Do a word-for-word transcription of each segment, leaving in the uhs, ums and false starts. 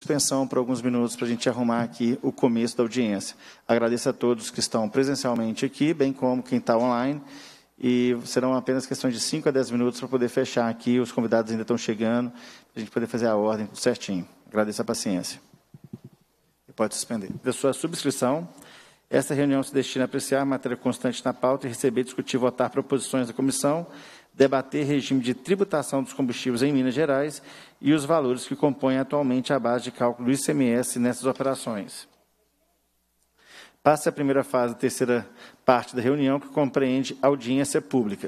Suspensão por alguns minutos para a gente arrumar aqui o começo da audiência. Agradeço a todos que estão presencialmente aqui, bem como quem está online, e serão apenas questões de cinco a dez minutos para poder fechar aqui, os convidados ainda estão chegando, para a gente poder fazer a ordem tudo certinho. Agradeço a paciência. E pode suspender. Da sua subscrição, esta reunião se destina a apreciar matéria constante na pauta e receber, discutir e votar proposições da comissão, debater regime de tributação dos combustíveis em Minas Gerais e os valores que compõem atualmente a base de cálculo do I C M S nessas operações. Passa a primeira fase, a terceira parte da reunião, que compreende audiência pública.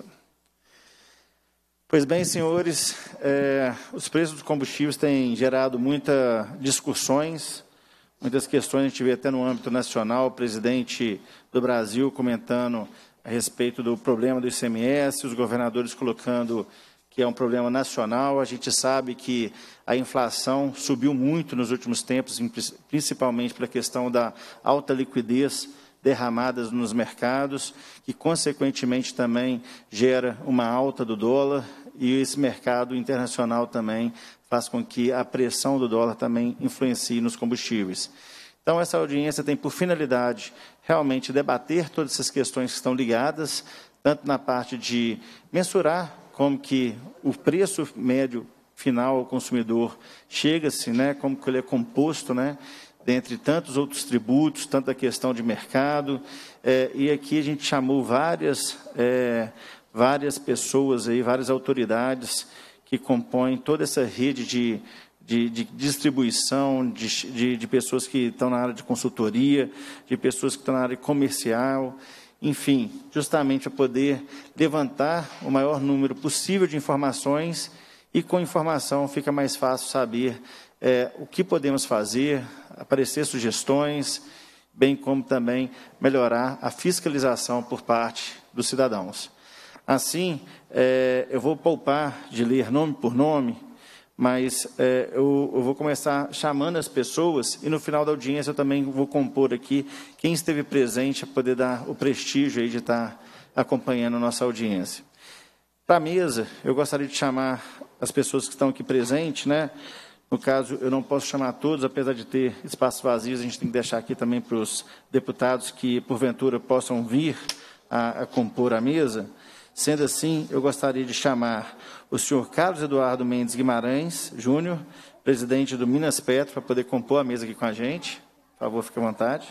Pois bem, senhores, é, os preços dos combustíveis têm gerado muitas discussões, muitas questões, a gente vê até no âmbito nacional, o presidente do Brasil comentando a respeito do problema do I C M S, os governadores colocando que é um problema nacional. A gente sabe que a inflação subiu muito nos últimos tempos, principalmente pela questão da alta liquidez derramadas nos mercados, que, consequentemente, também gera uma alta do dólar, e esse mercado internacional também faz com que a pressão do dólar também influencie nos combustíveis. Então, essa audiência tem por finalidade realmente debater todas essas questões que estão ligadas, tanto na parte de mensurar como que o preço médio final ao consumidor chega-se, né, como que ele é composto, né, dentre tantos outros tributos, tanta questão de mercado, é, e aqui a gente chamou várias, é, várias pessoas, aí, várias autoridades que compõem toda essa rede de De, de distribuição, de, de, de pessoas que estão na área de consultoria, de pessoas que estão na área comercial, enfim, justamente para poder levantar o maior número possível de informações, e com informação fica mais fácil saber é, o que podemos fazer, aparecer sugestões, bem como também melhorar a fiscalização por parte dos cidadãos. Assim, é, eu vou poupar de ler nome por nome, mas é, eu, eu vou começar chamando as pessoas, e no final da audiência eu também vou compor aqui quem esteve presente para poder dar o prestígio aí de estar acompanhando a nossa audiência. Para a mesa, eu gostaria de chamar as pessoas que estão aqui presentes, né? No caso, eu não posso chamar todos, apesar de ter espaços vazios, a gente tem que deixar aqui também para os deputados que, porventura, possam vir a, a compor a mesa. Sendo assim, eu gostaria de chamar o senhor Carlos Eduardo Mendes Guimarães Júnior, presidente do Minas Petro, para poder compor a mesa aqui com a gente. Por favor, fique à vontade.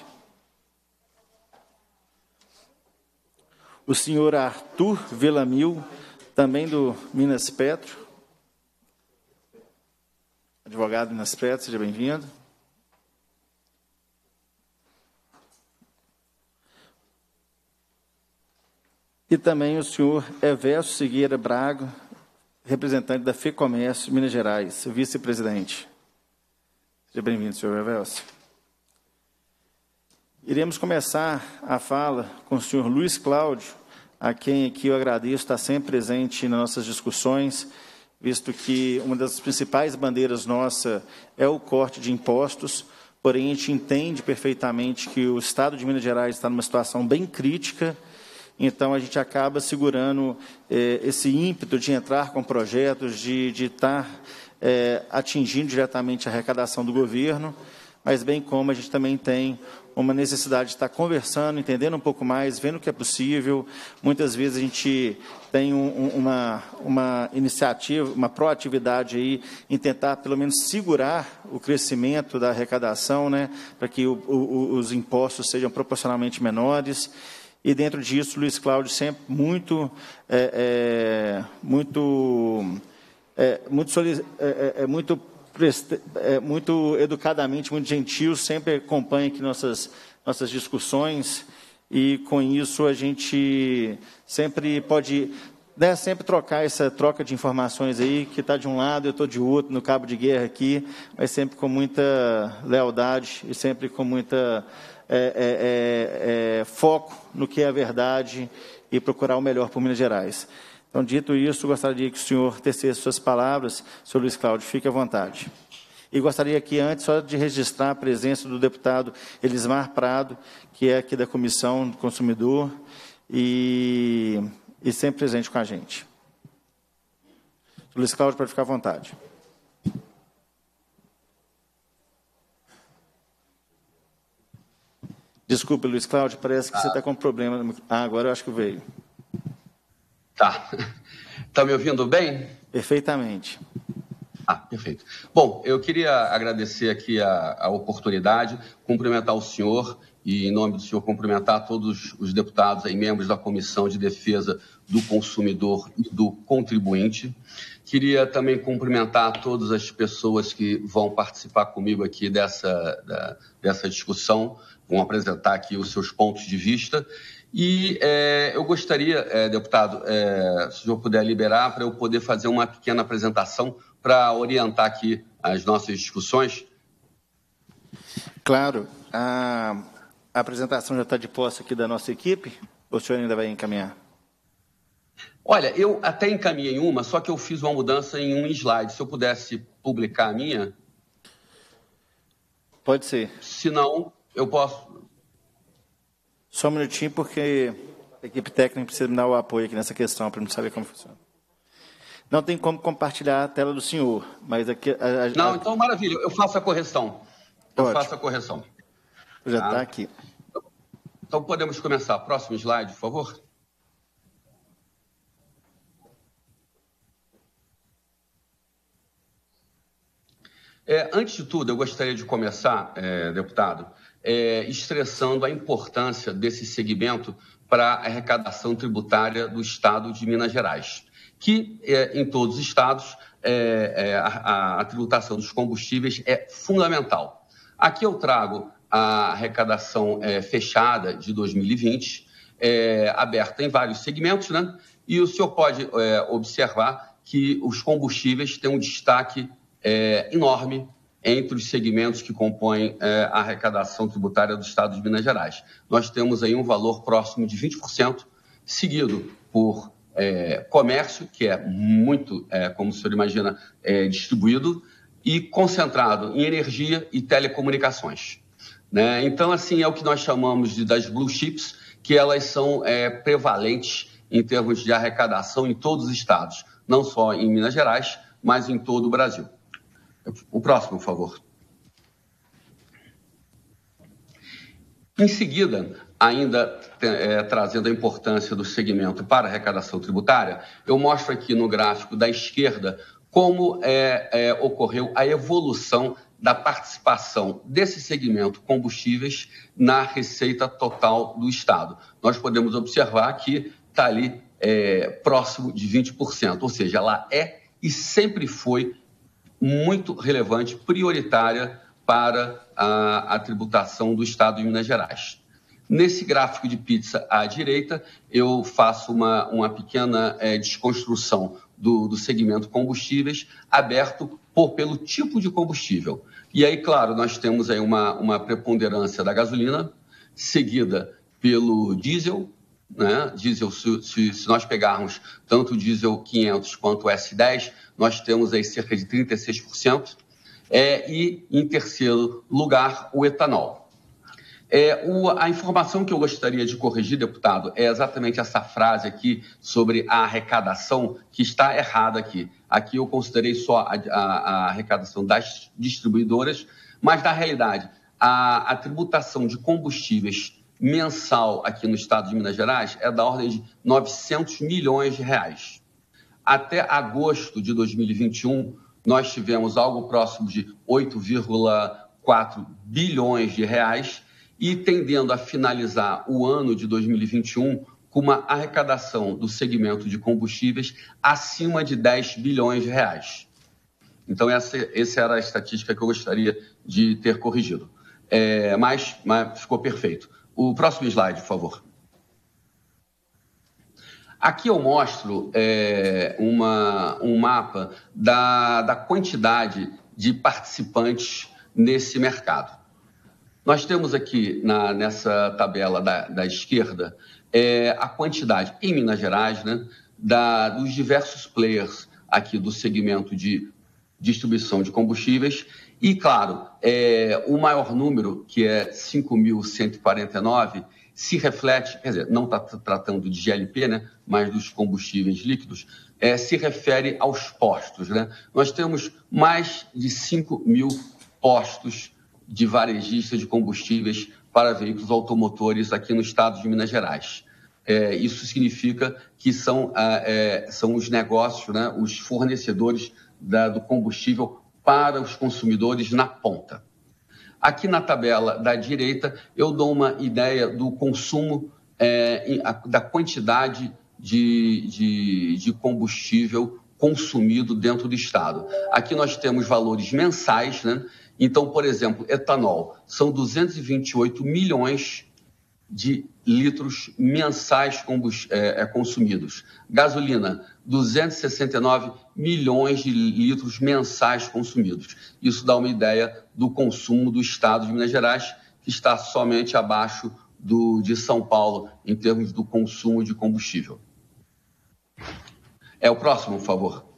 O senhor Arthur Velamil, também do Minas Petro. Advogado Minas Petro, seja bem-vindo. E também o senhor Evelso Segueira Braga, representante da FEComércio Minas Gerais, vice-presidente. Seja bem-vindo, senhor Evelso. Iremos começar a fala com o senhor Luiz Cláudio, a quem aqui eu agradeço estar sempre presente nas nossas discussões, visto que uma das principais bandeiras nossa é o corte de impostos, porém a gente entende perfeitamente que o Estado de Minas Gerais está numa situação bem crítica. Então, a gente acaba segurando eh, esse ímpeto de entrar com projetos, de, de estar eh, atingindo diretamente a arrecadação do governo, mas bem como a gente também tem uma necessidade de estar conversando, entendendo um pouco mais, vendo o que é possível. Muitas vezes a gente tem um, uma, uma iniciativa, uma proatividade aí em tentar, pelo menos, segurar o crescimento da arrecadação, né, para que o, o, os impostos sejam proporcionalmente menores. E, dentro disso, Luiz Cláudio sempre muito, é, é, muito, é, muito, é, é, muito, é, muito educadamente, muito gentil, sempre acompanha aqui nossas, nossas discussões, e, com isso, a gente sempre pode, né, sempre trocar essa troca de informações aí, que está de um lado, eu estou de outro, no cabo de guerra aqui, mas sempre com muita lealdade e sempre com muita... É, é, é, foco no que é a verdade e procurar o melhor para Minas Gerais. Então, dito isso, gostaria que o senhor tecesse suas palavras. Senhor Luiz Cláudio, fique à vontade. E gostaria aqui, antes, só de registrar a presença do deputado Elismar Prado, que é aqui da Comissão do Consumidor, e, e sempre presente com a gente. Luiz Cláudio, pode ficar à vontade. Desculpe, Luiz Cláudio, parece que ah. você está com problema. No... Ah, agora eu acho que veio. Tá. Está me ouvindo bem? Perfeitamente. Ah, perfeito. Bom, eu queria agradecer aqui a, a oportunidade, cumprimentar o senhor e, em nome do senhor, cumprimentar todos os deputados e membros da Comissão de Defesa do Consumidor e do Contribuinte. Queria também cumprimentar todas as pessoas que vão participar comigo aqui dessa, da, dessa discussão, vão apresentar aqui os seus pontos de vista. E é, eu gostaria, é, deputado, é, se o senhor puder liberar, para eu poder fazer uma pequena apresentação para orientar aqui as nossas discussões. Claro. A, a apresentação já está de posse aqui da nossa equipe, ou o senhor ainda vai encaminhar? Olha, eu até encaminhei uma, só que eu fiz uma mudança em um slide. Se eu pudesse publicar a minha... Pode ser. Se não, eu posso... Só um minutinho, porque a equipe técnica precisa me dar o apoio aqui nessa questão, para não saber como funciona. Não tem como compartilhar a tela do senhor, mas aqui... A, a, não, então maravilha, eu faço a correção. Eu Ótimo. faço a correção. Já está tá aqui. Então podemos começar. Próximo slide, por favor. É, antes de tudo, eu gostaria de começar, é, deputado, é, estressando a importância desse segmento para a arrecadação tributária do Estado de Minas Gerais, que é, em todos os estados é, é, a, a tributação dos combustíveis é fundamental. Aqui eu trago a arrecadação é, fechada de dois mil e vinte, é, aberta em vários segmentos, né? E o senhor pode é, observar que os combustíveis têm um destaque É, enorme entre os segmentos que compõem é, a arrecadação tributária do Estado de Minas Gerais. Nós temos aí um valor próximo de vinte por cento, seguido por é, comércio, que é muito, é, como o senhor imagina, é, distribuído, e concentrado em energia e telecomunicações. Né? Então, assim, é o que nós chamamos de das blue chips, que elas são é, prevalentes em termos de arrecadação em todos os estados, não só em Minas Gerais, mas em todo o Brasil. O próximo, por favor. Em seguida, ainda é, trazendo a importância do segmento para a arrecadação tributária, eu mostro aqui no gráfico da esquerda como é, é, ocorreu a evolução da participação desse segmento combustíveis na receita total do Estado. Nós podemos observar que está ali é, próximo de vinte por cento, ou seja, ela é e sempre foi muito relevante, prioritária para a, a tributação do Estado de Minas Gerais. Nesse gráfico de pizza à direita, eu faço uma, uma pequena é, desconstrução do, do segmento combustíveis, aberto por, pelo tipo de combustível. E aí, claro, nós temos aí uma, uma preponderância da gasolina, seguida pelo diesel, né? Diesel, se, se, se nós pegarmos tanto o diesel quinhentos quanto o S dez, nós temos aí cerca de trinta e seis por cento, é, e, em terceiro lugar, o etanol. É, o, a informação que eu gostaria de corrigir, deputado, é exatamente essa frase aqui sobre a arrecadação, que está errada aqui. Aqui eu considerei só a, a, a arrecadação das distribuidoras, mas, na realidade, a, a tributação de combustíveis mensal aqui no estado de Minas Gerais é da ordem de novecentos milhões de reais. Até agosto de dois mil e vinte e um, nós tivemos algo próximo de oito vírgula quatro bilhões de reais e tendendo a finalizar o ano de dois mil e vinte e um com uma arrecadação do segmento de combustíveis acima de dez bilhões de reais. Então, essa, essa era a estatística que eu gostaria de ter corrigido. É, mas, mas ficou perfeito. O próximo slide, por favor. Aqui eu mostro é, uma, um mapa da, da quantidade de participantes nesse mercado. Nós temos aqui na, nessa tabela da, da esquerda é, a quantidade em Minas Gerais, né, da, dos diversos players aqui do segmento de distribuição de combustíveis e, claro, é, o maior número, que é cinco mil cento e quarenta e nove, se reflete, quer dizer, não está tratando de G L P, né, mas dos combustíveis líquidos, é, se refere aos postos, né? Nós temos mais de cinco mil postos de varejistas de combustíveis para veículos automotores aqui no estado de Minas Gerais. É, isso significa que são, é, são os negócios, né, os fornecedores da, do combustível para os consumidores na ponta. Aqui na tabela da direita, eu dou uma ideia do consumo, é, da quantidade de, de, de combustível consumido dentro do estado. Aqui nós temos valores mensais, né? Então, por exemplo, etanol, são duzentos e vinte e oito milhões de litros mensais é, é, consumidos. Gasolina, duzentos e sessenta e nove milhões de litros mensais consumidos. Isso dá uma ideia do consumo do estado de Minas Gerais, que está somente abaixo do, de São Paulo, em termos do consumo de combustível. É o próximo, por favor.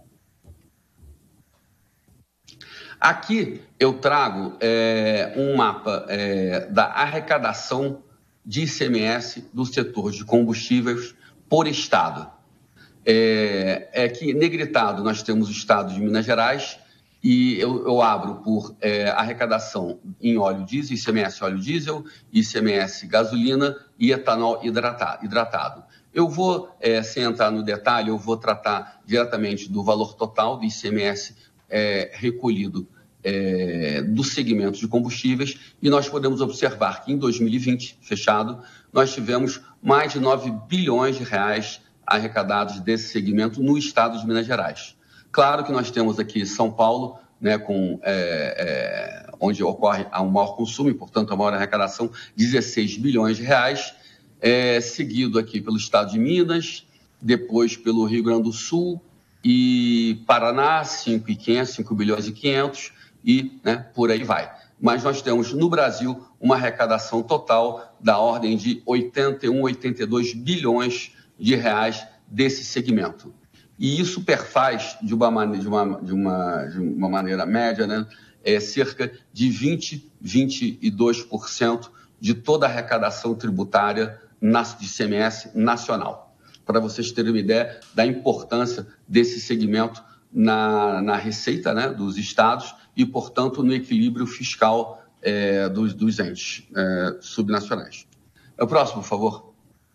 Aqui eu trago é, um mapa é, da arrecadação de I C M S do setor de combustíveis por estado. É, é que negritado nós temos o estado de Minas Gerais e eu, eu abro por é, arrecadação em óleo diesel, I C M S óleo diesel, I C M S gasolina e etanol hidratado. hidratado. Eu vou, é, sem entrar no detalhe, eu vou tratar diretamente do valor total do I C M S é, recolhido é, do segmento de combustíveis e nós podemos observar que em dois mil e vinte, fechado, nós tivemos mais de nove bilhões de reais arrecadados desse segmento no estado de Minas Gerais. Claro que nós temos aqui São Paulo, né, com, é, é, onde ocorre o maior consumo e, portanto, a maior arrecadação, dezesseis bilhões de reais, é, seguido aqui pelo estado de Minas, depois pelo Rio Grande do Sul e Paraná, cinco bilhões e quinhentos, e né, por aí vai. Mas nós temos no Brasil uma arrecadação total da ordem de oitenta e um, oitenta e dois bilhões de reais desse segmento. E isso perfaz, de uma, maneira, de uma, de uma, de uma maneira média, né, é cerca de vinte, vinte e dois por cento de toda a arrecadação tributária de I C M S nacional. Para vocês terem uma ideia da importância desse segmento na, na receita, né, dos estados e, portanto, no equilíbrio fiscal é, dos, dos entes é, subnacionais. É o próximo, por favor.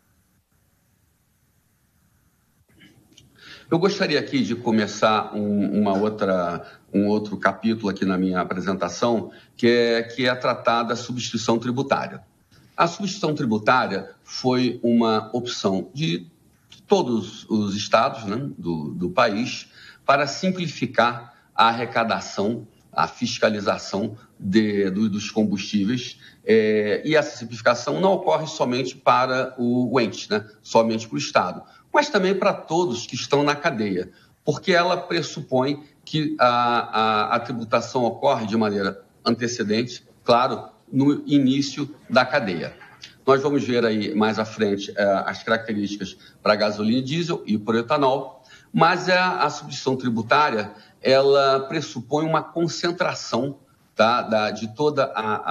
Eu gostaria aqui de começar um, uma outra, um outro capítulo aqui na minha apresentação, que é, que é tratar da substituição tributária. A substituição tributária foi uma opção de todos os estados, né, do, do país para simplificar a arrecadação, a fiscalização de, do, dos combustíveis. É, e essa simplificação não ocorre somente para o, o ente, né, somente para o estado, mas também para todos que estão na cadeia, porque ela pressupõe que a, a, a tributação ocorre de maneira antecedente, claro, no início da cadeia. Nós vamos ver aí mais à frente eh, as características para gasolina e diesel e para o etanol, mas a, a substituição tributária, ela pressupõe uma concentração, tá, da, de todo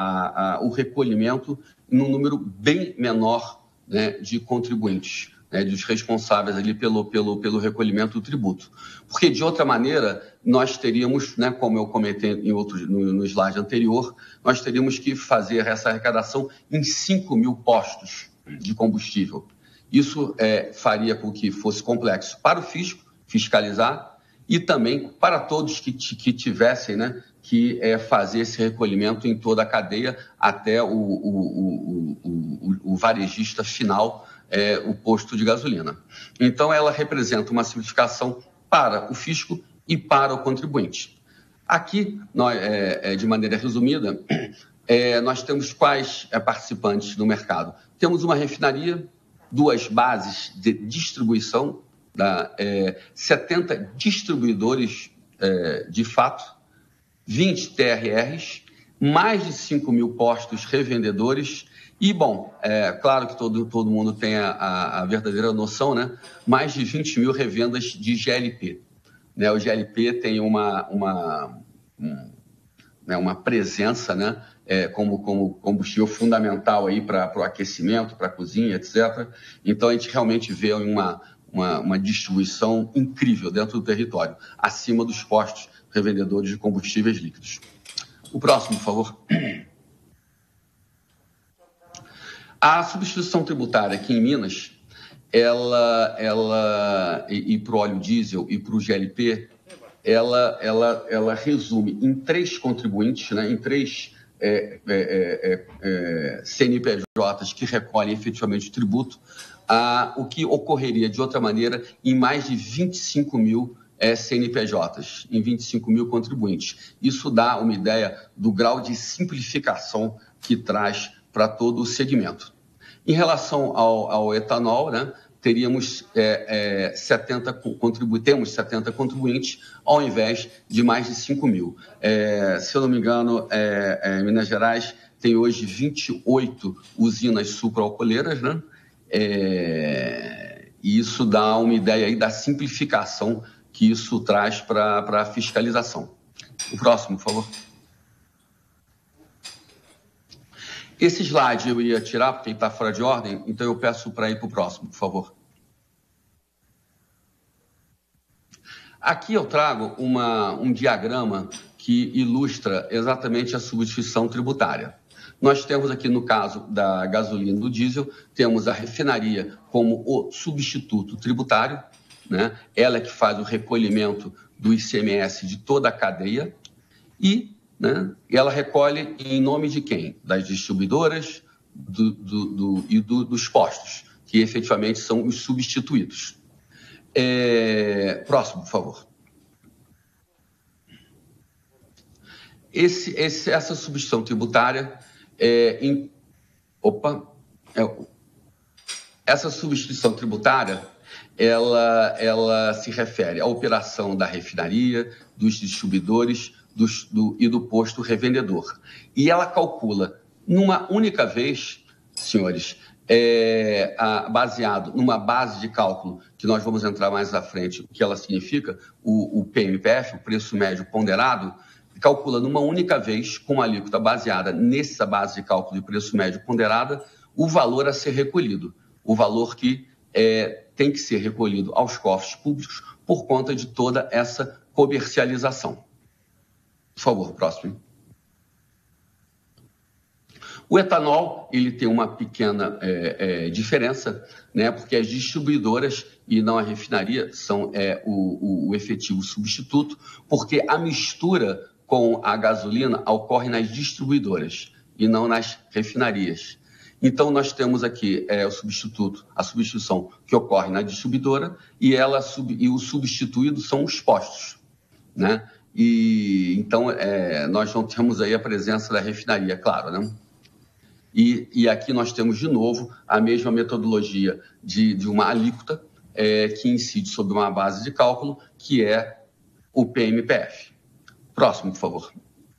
o recolhimento num número bem menor, né, de contribuintes, né, dos responsáveis ali pelo, pelo, pelo recolhimento do tributo. Porque, de outra maneira, nós teríamos, né, como eu comentei em outro, no, no slide anterior, nós teríamos que fazer essa arrecadação em cinco mil postos de combustível. Isso é, faria com que fosse complexo para o fisco fiscalizar e também para todos que, que tivessem, né, que é, fazer esse recolhimento em toda a cadeia até o, o, o, o, o, o varejista final, É, o posto de gasolina. Então, ela representa uma simplificação para o fisco e para o contribuinte. Aqui, nós, é, é, de maneira resumida, é, nós temos quais é, participantes no mercado. Temos uma refinaria, duas bases de distribuição, da, é, setenta distribuidores é, de fato, vinte T R Rs, mais de cinco mil postos revendedores. E, bom, é claro que todo, todo mundo tem a, a, a verdadeira noção, né? Mais de vinte mil revendas de G L P. Né? O G L P tem uma, uma, um, né? uma presença, né? É, como, como combustível fundamental para o aquecimento, para a cozinha, etcétera. Então, a gente realmente vê uma, uma, uma distribuição incrível dentro do território, acima dos postos revendedores de combustíveis líquidos. O próximo, por favor. A substituição tributária aqui em Minas, ela, ela e, e para o óleo diesel e para o G L P, ela, ela, ela resume em três contribuintes, né, em três é, é, é, é, C N P Js que recolhem efetivamente o tributo, a, o que ocorreria de outra maneira em mais de vinte e cinco mil é, C N P Js, em vinte e cinco mil contribuintes. Isso dá uma ideia do grau de simplificação que traz para todo o segmento. Em relação ao, ao etanol, né, teríamos é, é, setenta contribu temos setenta contribuintes ao invés de mais de cinco mil. É, se eu não me engano, é, é, Minas Gerais tem hoje vinte e oito usinas sucroalcooleiras, né? É, e isso dá uma ideia aí da simplificação que isso traz para a fiscalização. O próximo, por favor. Esse slide eu ia tirar porque ele está fora de ordem, então eu peço para ir para o próximo, por favor. Aqui eu trago uma, um diagrama que ilustra exatamente a substituição tributária. Nós temos aqui, no caso da gasolina e do diesel, temos a refinaria como o substituto tributário, né? Ela é que faz o recolhimento do I C M S de toda a cadeia e, né, ela recolhe em nome de quem? Das distribuidoras do, do, do, e do, dos postos, que efetivamente são os substituídos. É... Próximo, por favor. Esse, esse, essa substituição tributária, é, em... opa, é... essa substituição tributária, ela, ela se refere à operação da refinaria, dos distribuidores do, do, e do posto revendedor. E ela calcula, numa única vez, senhores, é, a, baseado numa base de cálculo, que nós vamos entrar mais à frente, o que ela significa, o, o P M P F, o preço médio ponderado, calcula numa única vez, com uma alíquota baseada nessa base de cálculo de preço médio ponderada, o valor a ser recolhido, o valor que é, tem que ser recolhido aos cofres públicos por conta de toda essa comercialização. Por favor, próximo. O etanol, ele tem uma pequena é, é, diferença, né, porque as distribuidoras e não a refinaria são é, o, o, o efetivo substituto, porque a mistura com a gasolina ocorre nas distribuidoras e não nas refinarias. Então, nós temos aqui é, o substituto, a substituição que ocorre na distribuidora e, ela, sub, e o substituído são os postos, né? E, então, é, nós não temos aí a presença da refinaria, claro, né? E, e aqui nós temos, de novo, a mesma metodologia de, de uma alíquota é, que incide sobre uma base de cálculo, que é o P M P F. Próximo, por favor.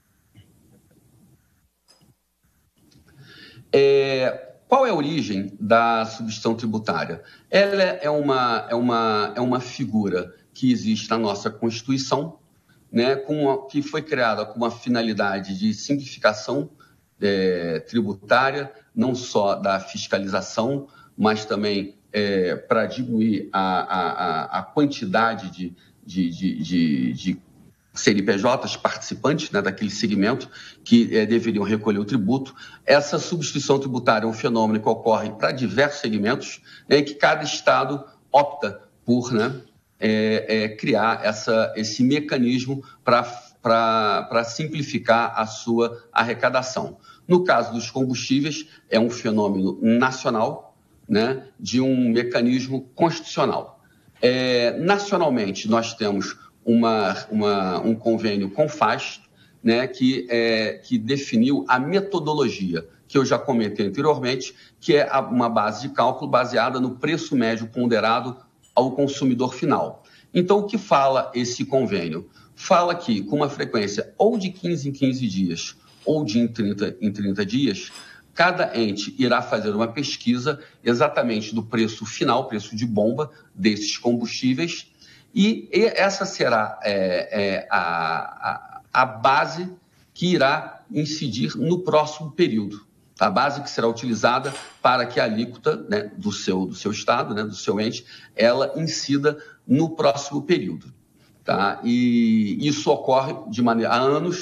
É, qual é a origem da substituição tributária? Ela é uma, é uma, é uma figura que existe na nossa Constituição, né, com uma, que foi criada com uma finalidade de simplificação É, tributária, não só da fiscalização, mas também é, para diminuir a, a, a quantidade de, de, de, de, de C N P Js participantes, né, daquele segmento que é, deveriam recolher o tributo. Essa substituição tributária é um fenômeno que ocorre para diversos segmentos, né, em que cada estado opta por, né, é, é, criar essa, esse mecanismo para para simplificar a sua arrecadação. No caso dos combustíveis, é um fenômeno nacional, né, de um mecanismo constitucional. É, nacionalmente, nós temos uma, uma, um convênio com F A S, né, que, é, que definiu a metodologia, que eu já comentei anteriormente, que é uma base de cálculo baseada no preço médio ponderado ao consumidor final. Então, o que fala esse convênio? Fala que, com uma frequência ou de quinze em quinze dias ou de em trinta em trinta dias, cada ente irá fazer uma pesquisa exatamente do preço final, preço de bomba desses combustíveis, e essa será é, é, a, a, a base que irá incidir no próximo período. A base que será utilizada para que a alíquota, né, do, seu, do seu estado, né, do seu ente, ela incida no próximo período. Tá? E isso ocorre de maneira há anos,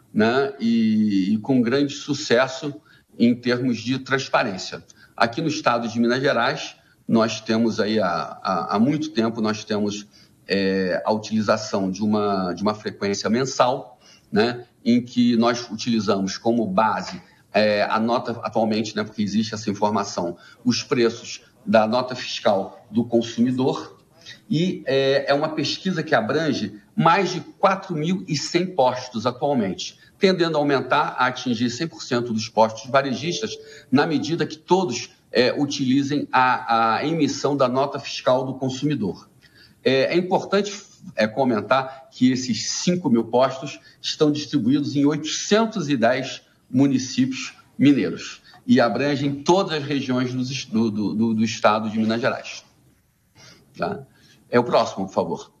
né, e, e com grande sucesso em termos de transparência. Aqui no estado de Minas Gerais, nós temos aí há, há, há muito tempo, nós temos é, a utilização de uma, de uma frequência mensal, né, em que nós utilizamos como base é, a nota atualmente, né, porque existe essa informação, os preços da nota fiscal do consumidor, e é, é uma pesquisa que abrange mais de quatro mil e cem postos atualmente, tendendo a aumentar a atingir cem por cento dos postos varejistas, na medida que todos é, utilizem a, a emissão da nota fiscal do consumidor. É, é importante é, comentar que esses cinco mil postos estão distribuídos em oitocentos e dez municípios mineiros e abrangem todas as regiões do, do, do, do estado de Minas Gerais. Tá? É o próximo, por favor.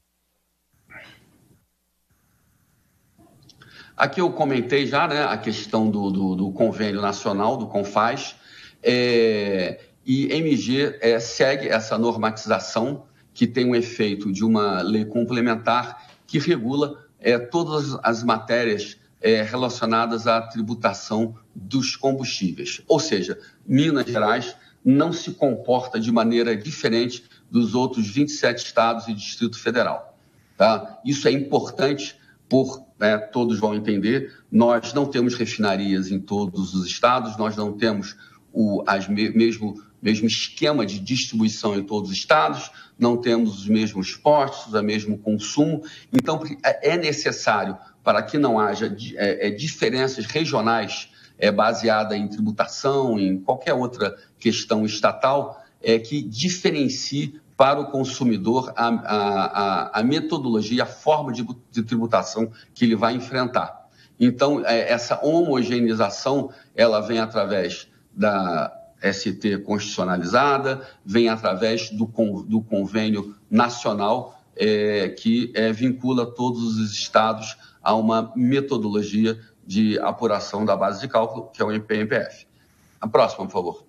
Aqui eu comentei já, né, a questão do, do, do convênio nacional, do CONFAZ, é, e M G é, segue essa normatização que tem um efeito de uma lei complementar que regula é, todas as matérias é, relacionadas à tributação dos combustíveis. Ou seja, Minas Gerais não se comporta de maneira diferente dos outros vinte e sete estados e Distrito Federal. Tá? Isso é importante, por né, todos vão entender, nós não temos refinarias em todos os estados, nós não temos o as me, mesmo, mesmo esquema de distribuição em todos os estados, não temos os mesmos postos, o mesmo consumo. Então, é necessário, para que não haja é, é, diferenças regionais é, baseadas em tributação, em qualquer outra questão estatal, é, que diferencie para o consumidor a, a, a metodologia, a forma de, de tributação que ele vai enfrentar. Então, é, essa homogeneização, ela vem através da S T constitucionalizada, vem através do, do convênio nacional é, que é, vincula todos os estados a uma metodologia de apuração da base de cálculo, que é o P M P F. A próxima, por favor.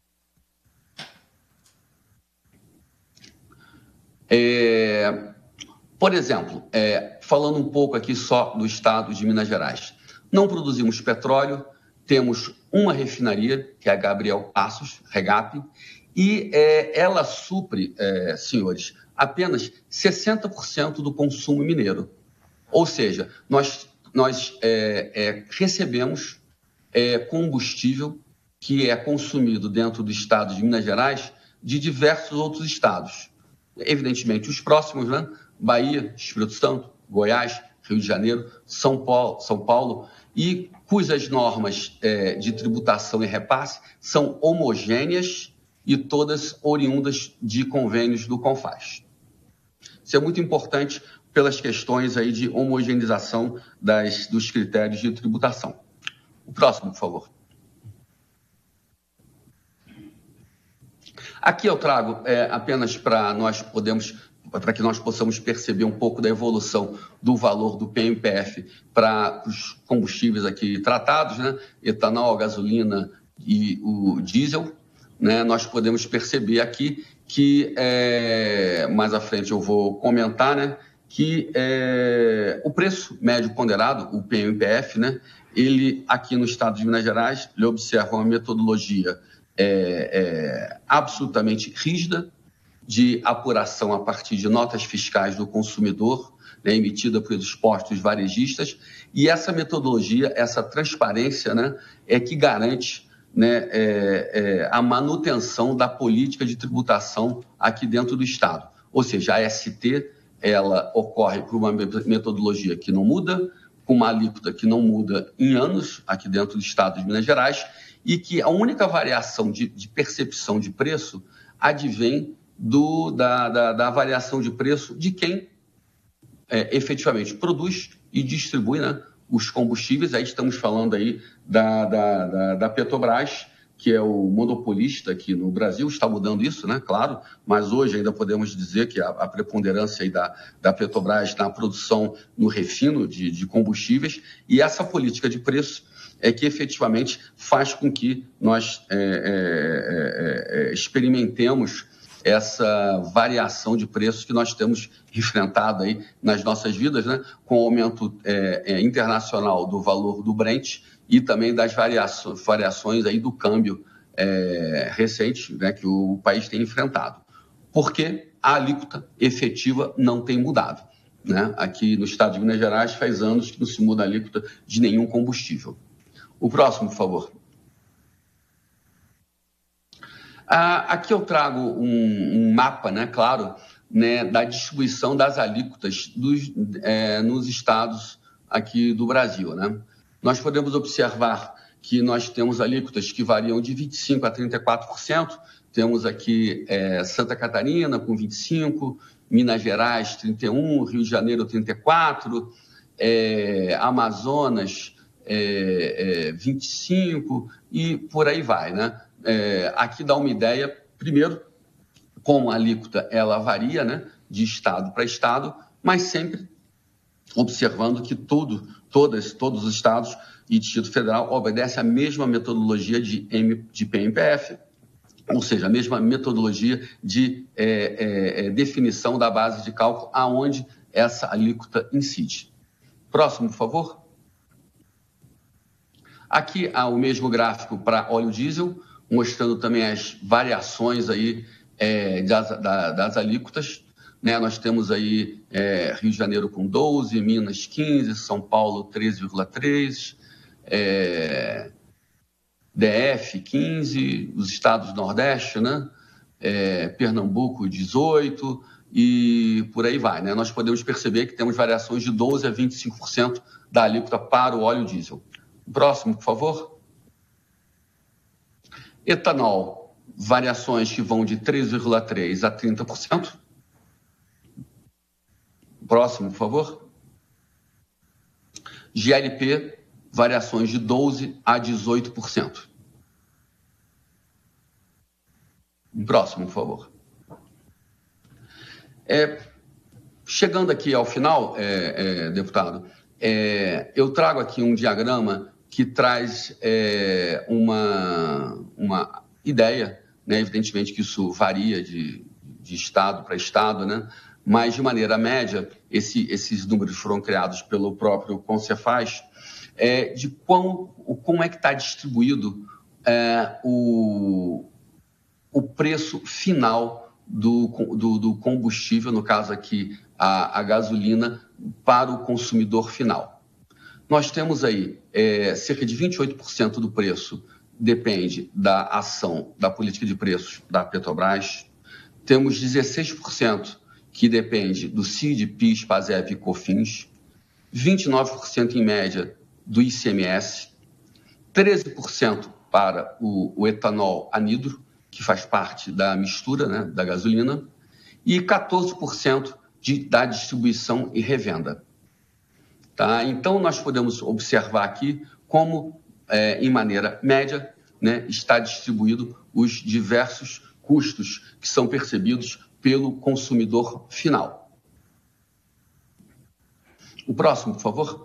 É, por exemplo, é, falando um pouco aqui só do estado de Minas Gerais, não produzimos petróleo, temos uma refinaria, que é a Gabriel Passos, Regap, e é, ela supre, é, senhores, apenas sessenta por cento do consumo mineiro. Ou seja, nós, nós é, é, recebemos é, combustível que é consumido dentro do estado de Minas Gerais de diversos outros estados. Evidentemente, os próximos, né? Bahia, Espírito Santo, Goiás, Rio de Janeiro, São Paulo, São Paulo e cujas normas é, de tributação e repasse são homogêneas e todas oriundas de convênios do CONFAZ. Isso é muito importante pelas questões aí de homogeneização das, dos critérios de tributação. O próximo, por favor. Aqui eu trago é, apenas para nós podemos, para que nós possamos perceber um pouco da evolução do valor do P M P F para os combustíveis aqui tratados, né? Etanol, gasolina e o diesel, né? Nós podemos perceber aqui que, é, mais à frente eu vou comentar, né? Que é, o preço médio ponderado, o P M P F, né? Ele aqui no estado de Minas Gerais, ele observa uma metodologia É, é, absolutamente rígida de apuração a partir de notas fiscais do consumidor, né, emitida pelos postos varejistas, e essa metodologia, essa transparência, né, é que garante, né, é, é, a manutenção da política de tributação aqui dentro do Estado. Ou seja, a S T ela ocorre por uma metodologia que não muda, com uma alíquota que não muda em anos aqui dentro do Estado de Minas Gerais, e que a única variação de, de percepção de preço advém do, da, da, da variação de preço de quem é, efetivamente produz e distribui, né, os combustíveis. Aí estamos falando aí da, da, da, da Petrobras, que é o monopolista aqui no Brasil. Está mudando isso, né, claro, mas hoje ainda podemos dizer que a, a preponderância aí da, da Petrobras na produção, no refino de, de combustíveis, e essa política de preço é que efetivamente faz com que nós é, é, é, experimentemos essa variação de preços que nós temos enfrentado aí nas nossas vidas, né, com o aumento é, é, internacional do valor do Brent e também das variações, variações aí do câmbio é, recente, né, que o país tem enfrentado. Porque a alíquota efetiva não tem mudado, né? Aqui no estado de Minas Gerais faz anos que não se muda a alíquota de nenhum combustível. O próximo, por favor. Ah, aqui eu trago um, um mapa, né, claro, né, da distribuição das alíquotas dos, é, nos estados aqui do Brasil, né? Nós podemos observar que nós temos alíquotas que variam de vinte e cinco por cento a trinta e quatro por cento. Temos aqui é, Santa Catarina com vinte e cinco por cento, Minas Gerais trinta e um por cento, Rio de Janeiro trinta e quatro por cento, é, Amazonas é, é, vinte e cinco por cento e por aí vai, né? É, aqui dá uma ideia, primeiro, como a alíquota ela varia, né, de estado para estado, mas sempre observando que tudo, todas, todos os estados e Distrito Federal obedecem à mesma metodologia de, M, de P M P F, ou seja, a mesma metodologia de é, é, definição da base de cálculo aonde essa alíquota incide. Próximo, por favor. Aqui há o mesmo gráfico para óleo diesel, mostrando também as variações aí, é, das, da, das alíquotas. Né? Nós temos aí é, Rio de Janeiro com doze, Minas quinze, São Paulo treze vírgula três, é, D F quinze, os estados do Nordeste, né? É, Pernambuco dezoito e por aí vai. Né? Nós podemos perceber que temos variações de doze a vinte e cinco por cento da alíquota para o óleo diesel. Próximo, por favor. Etanol, variações que vão de três vírgula três por cento a trinta por cento. Próximo, por favor. G L P, variações de doze por cento a dezoito por cento. Próximo, por favor. É, chegando aqui ao final, é, é, deputado, é, eu trago aqui um diagrama que traz é, uma, uma ideia, né? Evidentemente que isso varia de, de estado para estado, né? Mas de maneira média, esse, esses números foram criados pelo próprio Concefaz, é, de quão, como é que está distribuído é, o, o preço final do, do, do combustível, no caso aqui a, a gasolina, para o consumidor final. Nós temos aí é, cerca de vinte e oito por cento do preço depende da ação da política de preços da Petrobras. Temos dezesseis por cento que depende do C I D, PIS, PASEP e COFINS. vinte e nove por cento em média do I C M S. treze por cento para o, o etanol anidro, que faz parte da mistura, né, da gasolina. E quatorze por cento de, da distribuição e revenda. Tá? Então, nós podemos observar aqui como, é, em maneira média, né, está distribuído os diversos custos que são percebidos pelo consumidor final. O próximo, por favor.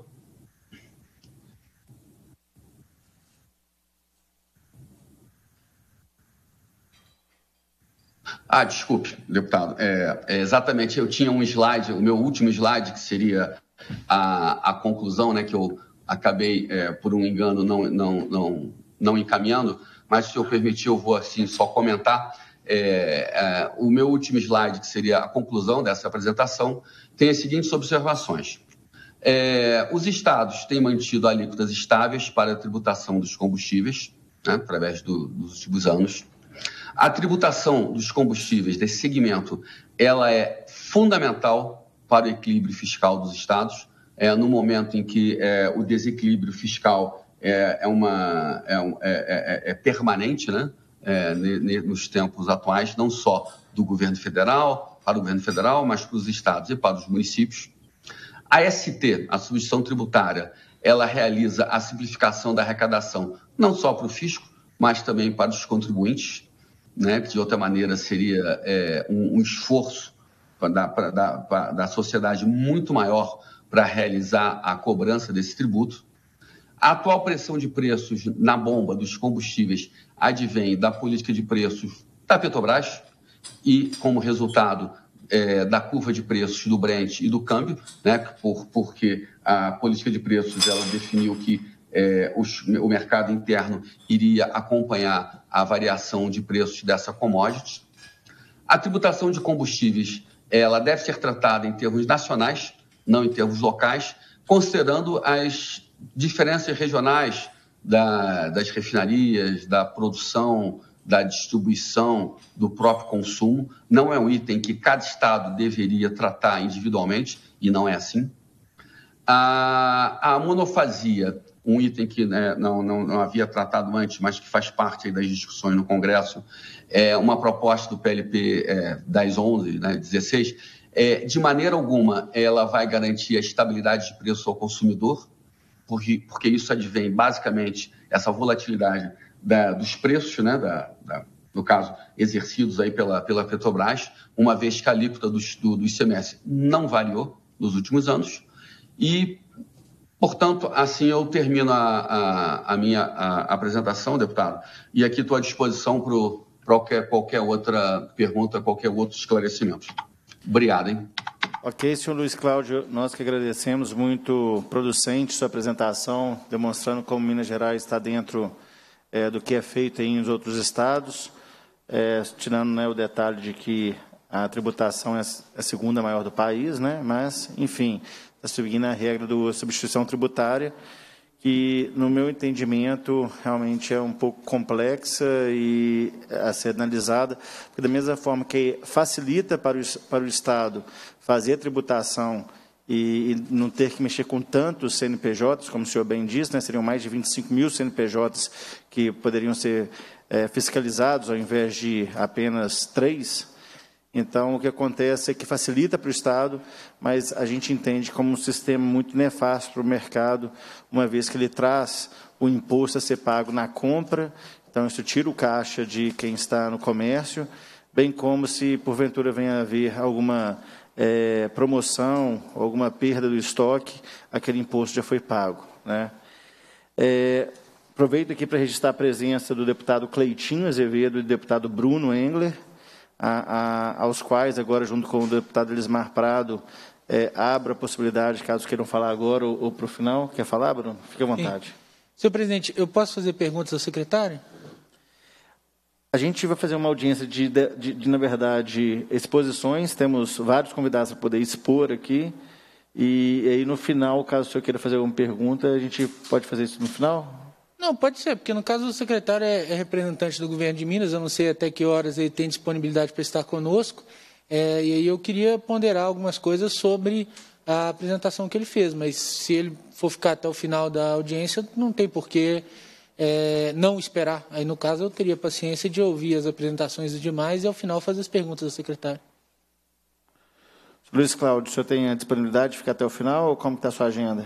Ah, desculpe, deputado. É, é exatamente, eu tinha um slide, o meu último slide, que seria a, a conclusão, né, que eu acabei, é, por um engano, não, não, não, não encaminhando, mas, se eu permitir, eu vou assim só comentar. É, é, o meu último slide, que seria a conclusão dessa apresentação, tem as seguintes observações. É, os estados têm mantido alíquotas estáveis para a tributação dos combustíveis, né, através do, dos últimos anos. A tributação dos combustíveis desse segmento, ela é fundamental para o equilíbrio fiscal dos estados, é, no momento em que é, o desequilíbrio fiscal é, é, uma, é, é, é, é permanente, né, é, nos tempos atuais, não só do governo federal, para o governo federal, mas para os estados e para os municípios. A S T, a substituição tributária, ela realiza a simplificação da arrecadação, não só para o fisco, mas também para os contribuintes, né, que de outra maneira seria é, um, um esforço da, pra, da, pra, da sociedade muito maior para realizar a cobrança desse tributo. A atual pressão de preços na bomba dos combustíveis advém da política de preços da Petrobras, e, como resultado é, da curva de preços do Brent e do câmbio, né, por, porque a política de preços ela definiu que é, os, o mercado interno iria acompanhar a variação de preços dessa commodity. A tributação de combustíveis ela deve ser tratada em termos nacionais, não em termos locais, considerando as diferenças regionais da, das refinarias, da produção, da distribuição, do próprio consumo. Não é um item que cada estado deveria tratar individualmente, e não é assim. A, a monofasia, um item que né, não, não, não havia tratado antes, mas que faz parte das discussões no Congresso, é uma proposta do P L P é, dez onze, né, dezesseis, é, de maneira alguma ela vai garantir a estabilidade de preço ao consumidor, porque, porque isso advém basicamente essa volatilidade da, dos preços, né, da, da, no caso, exercidos aí pela, pela Petrobras, uma vez que a alíquota do, do, do I C M S não variou nos últimos anos. E, portanto, assim eu termino a, a, a minha a apresentação, deputado, e aqui estou à disposição para qualquer, qualquer outra pergunta, qualquer outro esclarecimento. Obrigado, hein? Ok, senhor Luiz Cláudio, nós que agradecemos, muito producente sua apresentação, demonstrando como Minas Gerais está dentro é, do que é feito em os outros estados, é, tirando né, o detalhe de que a tributação é a segunda maior do país, né? Mas, enfim, está seguindo a regra da substituição tributária, que, no meu entendimento, realmente é um pouco complexa e a ser analisada, porque da mesma forma que facilita para o, para o Estado fazer a tributação e, e não ter que mexer com tantos C N P Js, como o senhor bem disse, né, seriam mais de vinte e cinco mil C N P Js que poderiam ser é, fiscalizados, ao invés de apenas três. Então, o que acontece é que facilita para o Estado, mas a gente entende como um sistema muito nefasto para o mercado, uma vez que ele traz o imposto a ser pago na compra, então isso tira o caixa de quem está no comércio, bem como se, porventura, venha a haver alguma é, promoção, alguma perda do estoque, aquele imposto já foi pago, né? É, aproveito aqui para registrar a presença do deputado Cleitinho Azevedo e do deputado Bruno Engler, A, a, aos quais, agora, junto com o deputado Elismar Prado, é, abra a possibilidade, caso queiram falar agora ou, ou para o final. Quer falar, Bruno? Fique à vontade. Sim. Senhor presidente, eu posso fazer perguntas ao secretário? A gente vai fazer uma audiência de, de, de, de na verdade, exposições. Temos vários convidados para poder expor aqui. E, e aí, no final, caso o senhor queira fazer alguma pergunta, a gente pode fazer isso no final? Não, pode ser, porque no caso o secretário é, é representante do governo de Minas, eu não sei até que horas ele tem disponibilidade para estar conosco, é, e aí eu queria ponderar algumas coisas sobre a apresentação que ele fez, mas se ele for ficar até o final da audiência, não tem por que é, não esperar. Aí, no caso, eu teria paciência de ouvir as apresentações dos demais e, ao final, fazer as perguntas ao secretário. Luiz Cláudio, o senhor tem a disponibilidade de ficar até o final ou como está a sua agenda?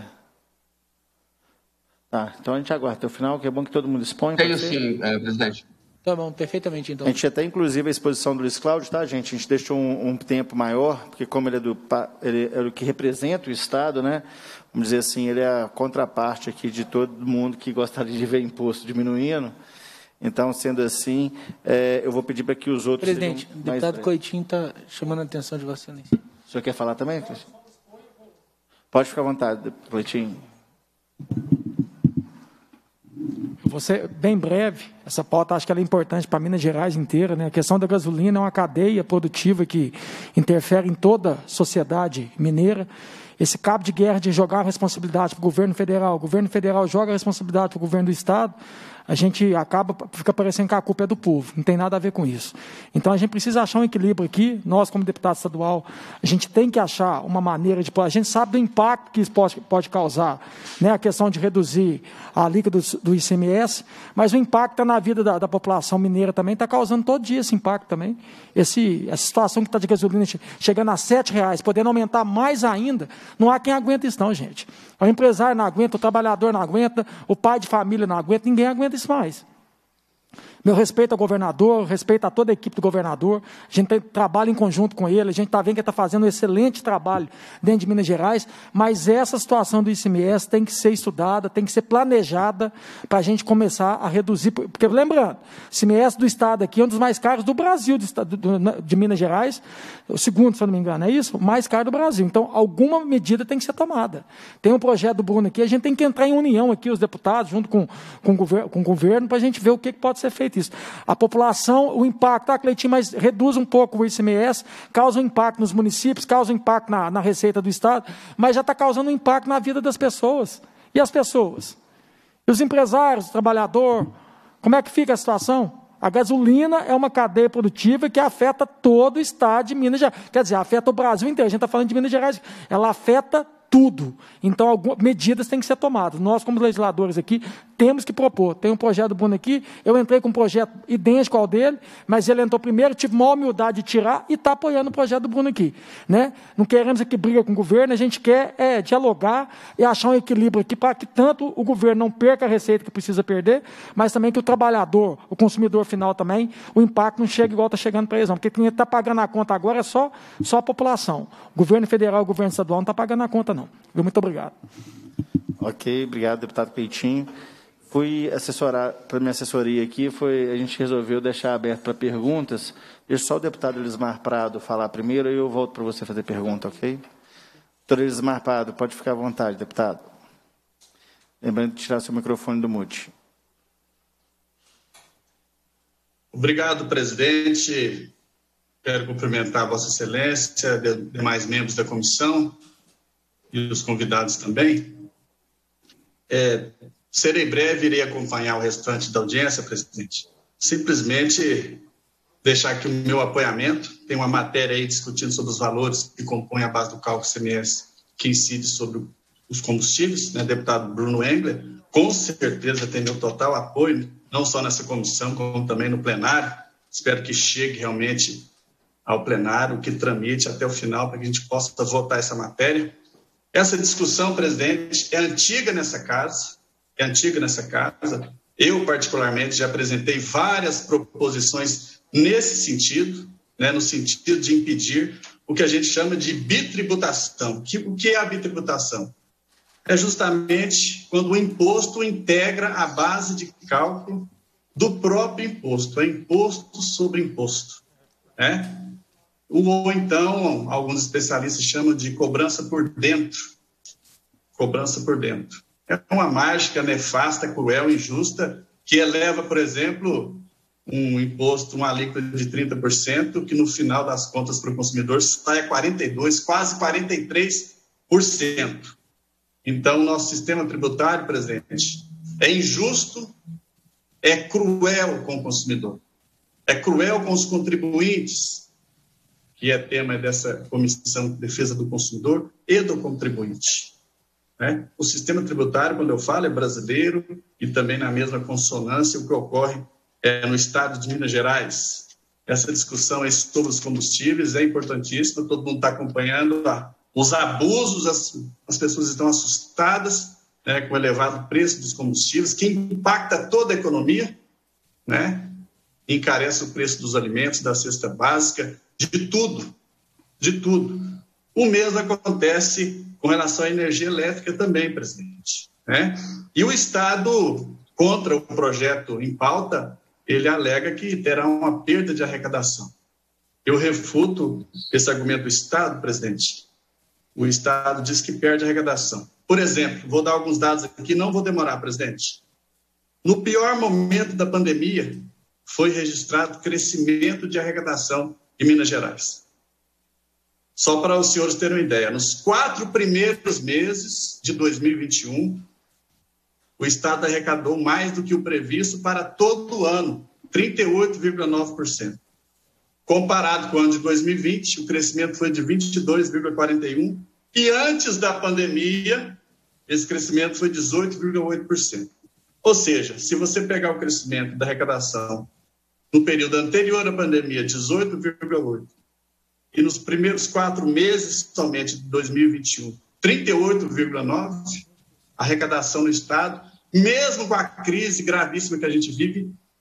Tá, então a gente aguarda até o final, que é bom que todo mundo expõe. Tenho sim, é, presidente. Tá bom, perfeitamente, então. A gente até, inclusive, a exposição do Luiz Cláudio, tá, gente? A gente deixou um, um tempo maior, porque como ele é, do, ele é o que representa o Estado, né? Vamos dizer assim, ele é a contraparte aqui de todo mundo que gostaria de ver imposto diminuindo. Então, sendo assim, é, eu vou pedir para que os outros... Presidente, o deputado mais... Coitinho está chamando a atenção de Vossa Excelência. O senhor quer falar também, Cristian? Pode ficar à vontade, Coitinho. Vou ser bem breve. Essa pauta acho que ela é importante para Minas Gerais inteira, né? A questão da gasolina é uma cadeia produtiva que interfere em toda a sociedade mineira. Esse cabo de guerra de jogar a responsabilidade para o governo federal, o governo federal joga a responsabilidade para o governo do Estado, a gente acaba, fica parecendo que a culpa é do povo, não tem nada a ver com isso. Então, a gente precisa achar um equilíbrio aqui, nós, como deputado estadual, a gente tem que achar uma maneira de... A gente sabe do impacto que isso pode, pode causar, né? A questão de reduzir a alíquota do, do I C M S, mas o impacto na vida da, da população mineira também está causando todo dia esse impacto também. Esse, essa situação que está de gasolina chegando a sete reais, podendo aumentar mais ainda, não há quem aguenta isso não, gente. O empresário não aguenta, o trabalhador não aguenta, o pai de família não aguenta, ninguém aguenta isso mais. Meu respeito ao governador, respeito a toda a equipe do governador. A gente tem, trabalha em conjunto com ele, a gente está vendo que ele está fazendo um excelente trabalho dentro de Minas Gerais, mas essa situação do I C M S tem que ser estudada, tem que ser planejada para a gente começar a reduzir. Porque, lembrando, o I C M S do Estado aqui é um dos mais caros do Brasil, de, de, de Minas Gerais, o segundo, se eu não me engano, é isso? O mais caro do Brasil. Então, alguma medida tem que ser tomada. Tem um projeto do Bruno aqui, a gente tem que entrar em união aqui, os deputados, junto com, com, o, governo, com o governo, para a gente ver o que pode ser feito. Isso. A população, o impacto, ah, Cleitinho, mas reduz um pouco o I C M S, causa um impacto nos municípios, causa um impacto na, na receita do Estado, mas já está causando um impacto na vida das pessoas. E as pessoas? E os empresários, o trabalhador? Como é que fica a situação? A gasolina é uma cadeia produtiva que afeta todo o Estado de Minas Gerais. Quer dizer, afeta o Brasil inteiro. A gente está falando de Minas Gerais. Ela afeta tudo. Então, algumas medidas têm que ser tomadas. Nós, como legisladores aqui, temos que propor. Tem um projeto do Bruno aqui, eu entrei com um projeto idêntico ao dele, mas ele entrou primeiro, tive maior humildade de tirar e está apoiando o projeto do Bruno aqui. Né? Não queremos aqui briga com o governo, a gente quer é, dialogar e achar um equilíbrio aqui para que tanto o governo não perca a receita que precisa perder, mas também que o trabalhador, o consumidor final também, o impacto não chegue igual está chegando para eles, não. Porque quem está pagando a conta agora é só, só a população. O governo federal e o governo estadual não está pagando a conta, não. Muito obrigado. Ok, obrigado, deputado Cleitinho. Fui assessorar, para minha assessoria aqui, foi, a gente resolveu deixar aberto para perguntas. Deixa só o deputado Elismar Prado falar primeiro e eu volto para você fazer pergunta, ok? Doutor Elismar Prado, pode ficar à vontade, deputado. Lembrando de tirar seu microfone do mute. Obrigado, presidente. Quero cumprimentar a Vossa Excelência, demais membros da comissão e os convidados também. É, serei breve, irei acompanhar o restante da audiência, presidente. Simplesmente deixar aqui o meu apoiamento. Tem uma matéria aí discutindo sobre os valores que compõem a base do cálculo I C M S, que incide sobre os combustíveis, né, deputado Bruno Engler. Com certeza tem meu total apoio, não só nessa comissão, como também no plenário. Espero que chegue realmente ao plenário, que tramite até o final, para que a gente possa votar essa matéria. Essa discussão, presidente, é antiga nessa casa, é antiga nessa casa. Eu, particularmente, já apresentei várias proposições nesse sentido, né, no sentido de impedir o que a gente chama de bitributação. O que é a bitributação? É justamente quando o imposto integra a base de cálculo do próprio imposto, é imposto sobre imposto, né? Ou então, alguns especialistas chamam de cobrança por dentro. Cobrança por dentro. É uma mágica nefasta, cruel, injusta, que eleva, por exemplo, um imposto, uma alíquota de trinta por cento, que no final das contas para o consumidor sai a quarenta e dois por cento, quase quarenta e três por cento. Então, o nosso sistema tributário, presidente, é injusto, é cruel com o consumidor, é cruel com os contribuintes, que é tema dessa Comissão de Defesa do Consumidor e do Contribuinte. Né? O sistema tributário, quando eu falo, é brasileiro e também na mesma consonância o que ocorre é, no estado de Minas Gerais. Essa discussão aí sobre os combustíveis é importantíssima, todo mundo está acompanhando tá? os abusos, as, as pessoas estão assustadas, né, com o elevado preço dos combustíveis, que impacta toda a economia, né? Encarece o preço dos alimentos, da cesta básica, de tudo, de tudo. O mesmo acontece com relação à energia elétrica também, presidente. Né? E o Estado, contra o projeto em pauta, ele alega que terá uma perda de arrecadação. Eu refuto esse argumento do Estado, presidente. O Estado diz que perde arrecadação. Por exemplo, vou dar alguns dados aqui, não vou demorar, presidente. No pior momento da pandemia, foi registrado crescimento de arrecadação em Minas Gerais. Só para os senhores terem uma ideia, nos quatro primeiros meses de dois mil e vinte e um, o Estado arrecadou mais do que o previsto para todo o ano, trinta e oito vírgula nove por cento. Comparado com o ano de dois mil e vinte, o crescimento foi de vinte e dois vírgula quarenta e um por cento, e antes da pandemia, esse crescimento foi dezoito vírgula oito por cento. Ou seja, se você pegar o crescimento da arrecadação no período anterior à pandemia, dezoito vírgula oito por cento, e nos primeiros quatro meses somente de dois mil e vinte e um, trinta e oito vírgula nove por cento, a arrecadação no Estado, mesmo com a crise gravíssima que a gente vive,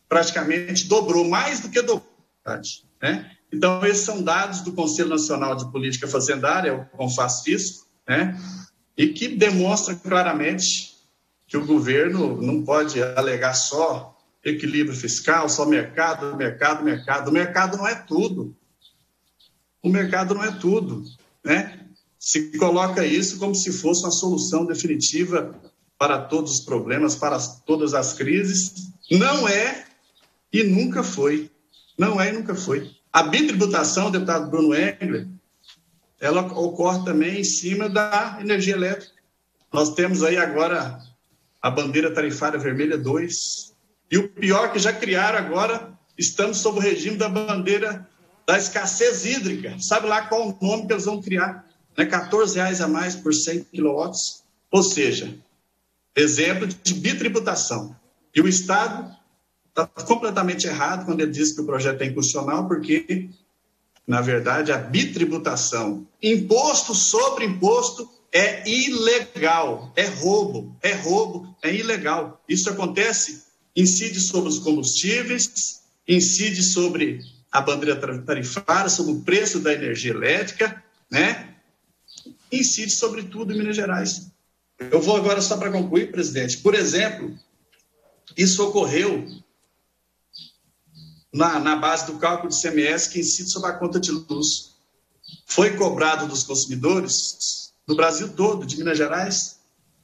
praticamente dobrou, mais do que dobrou, né? Então, esses são dados do Conselho Nacional de Política Fazendária, o CONFAS-Fisco, né? E que demonstram claramente que o governo não pode alegar só equilíbrio fiscal, só mercado, mercado, mercado. O mercado não é tudo. O mercado não é tudo, né? Se coloca isso como se fosse uma solução definitiva para todos os problemas, para todas as crises. Não é e nunca foi. Não é e nunca foi. A bitributação, deputado Bruno Engler, ela ocorre também em cima da energia elétrica. Nós temos aí agora a bandeira tarifária vermelha dois. E o pior que já criaram agora, estamos sob o regime da bandeira da escassez hídrica. Sabe lá qual o nome que eles vão criar? Né? quatorze reais a mais por cem quilowatts. Ou seja, exemplo de bitributação. E o Estado está completamente errado quando ele diz que o projeto é inconstitucional, porque, na verdade, a bitributação, imposto sobre imposto, é ilegal, é roubo, é roubo, é ilegal. Isso acontece, incide sobre os combustíveis, incide sobre a bandeira tarifária, sobre o preço da energia elétrica, né? Incide sobre tudo em Minas Gerais. Eu vou agora só para concluir, presidente. Por exemplo, isso ocorreu na, na base do cálculo de I C M S que incide sobre a conta de luz. Foi cobrado dos consumidores do Brasil todo, de Minas Gerais,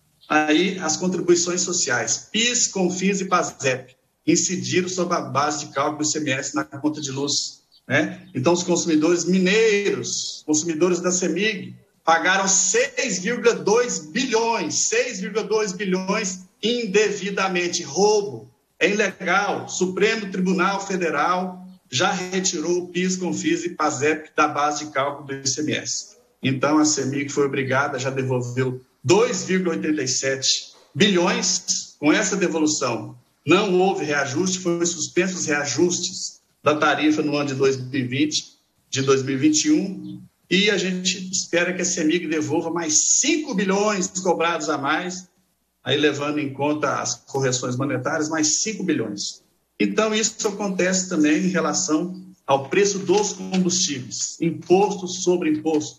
aí as contribuições sociais, PIS, CONFINS e PASEP, incidiram sobre a base de cálculo do I C M S na conta de luz, né? Então, os consumidores mineiros, consumidores da CEMIG, pagaram seis vírgula dois bilhões, seis vírgula dois bilhões indevidamente. Roubo, é ilegal. Supremo Tribunal Federal já retirou o PIS, CONFINS e PASEP da base de cálculo do I C M S. Então, a CEMIG foi obrigada, já devolveu dois vírgula oitenta e sete bilhões. Com essa devolução, não houve reajuste, foi suspenso os reajustes da tarifa no ano de dois mil e vinte, de dois mil e vinte e um, e a gente espera que a CEMIG devolva mais cinco bilhões cobrados a mais, aí levando em conta as correções monetárias, mais cinco bilhões. Então, isso acontece também em relação ao preço dos combustíveis, imposto sobre imposto.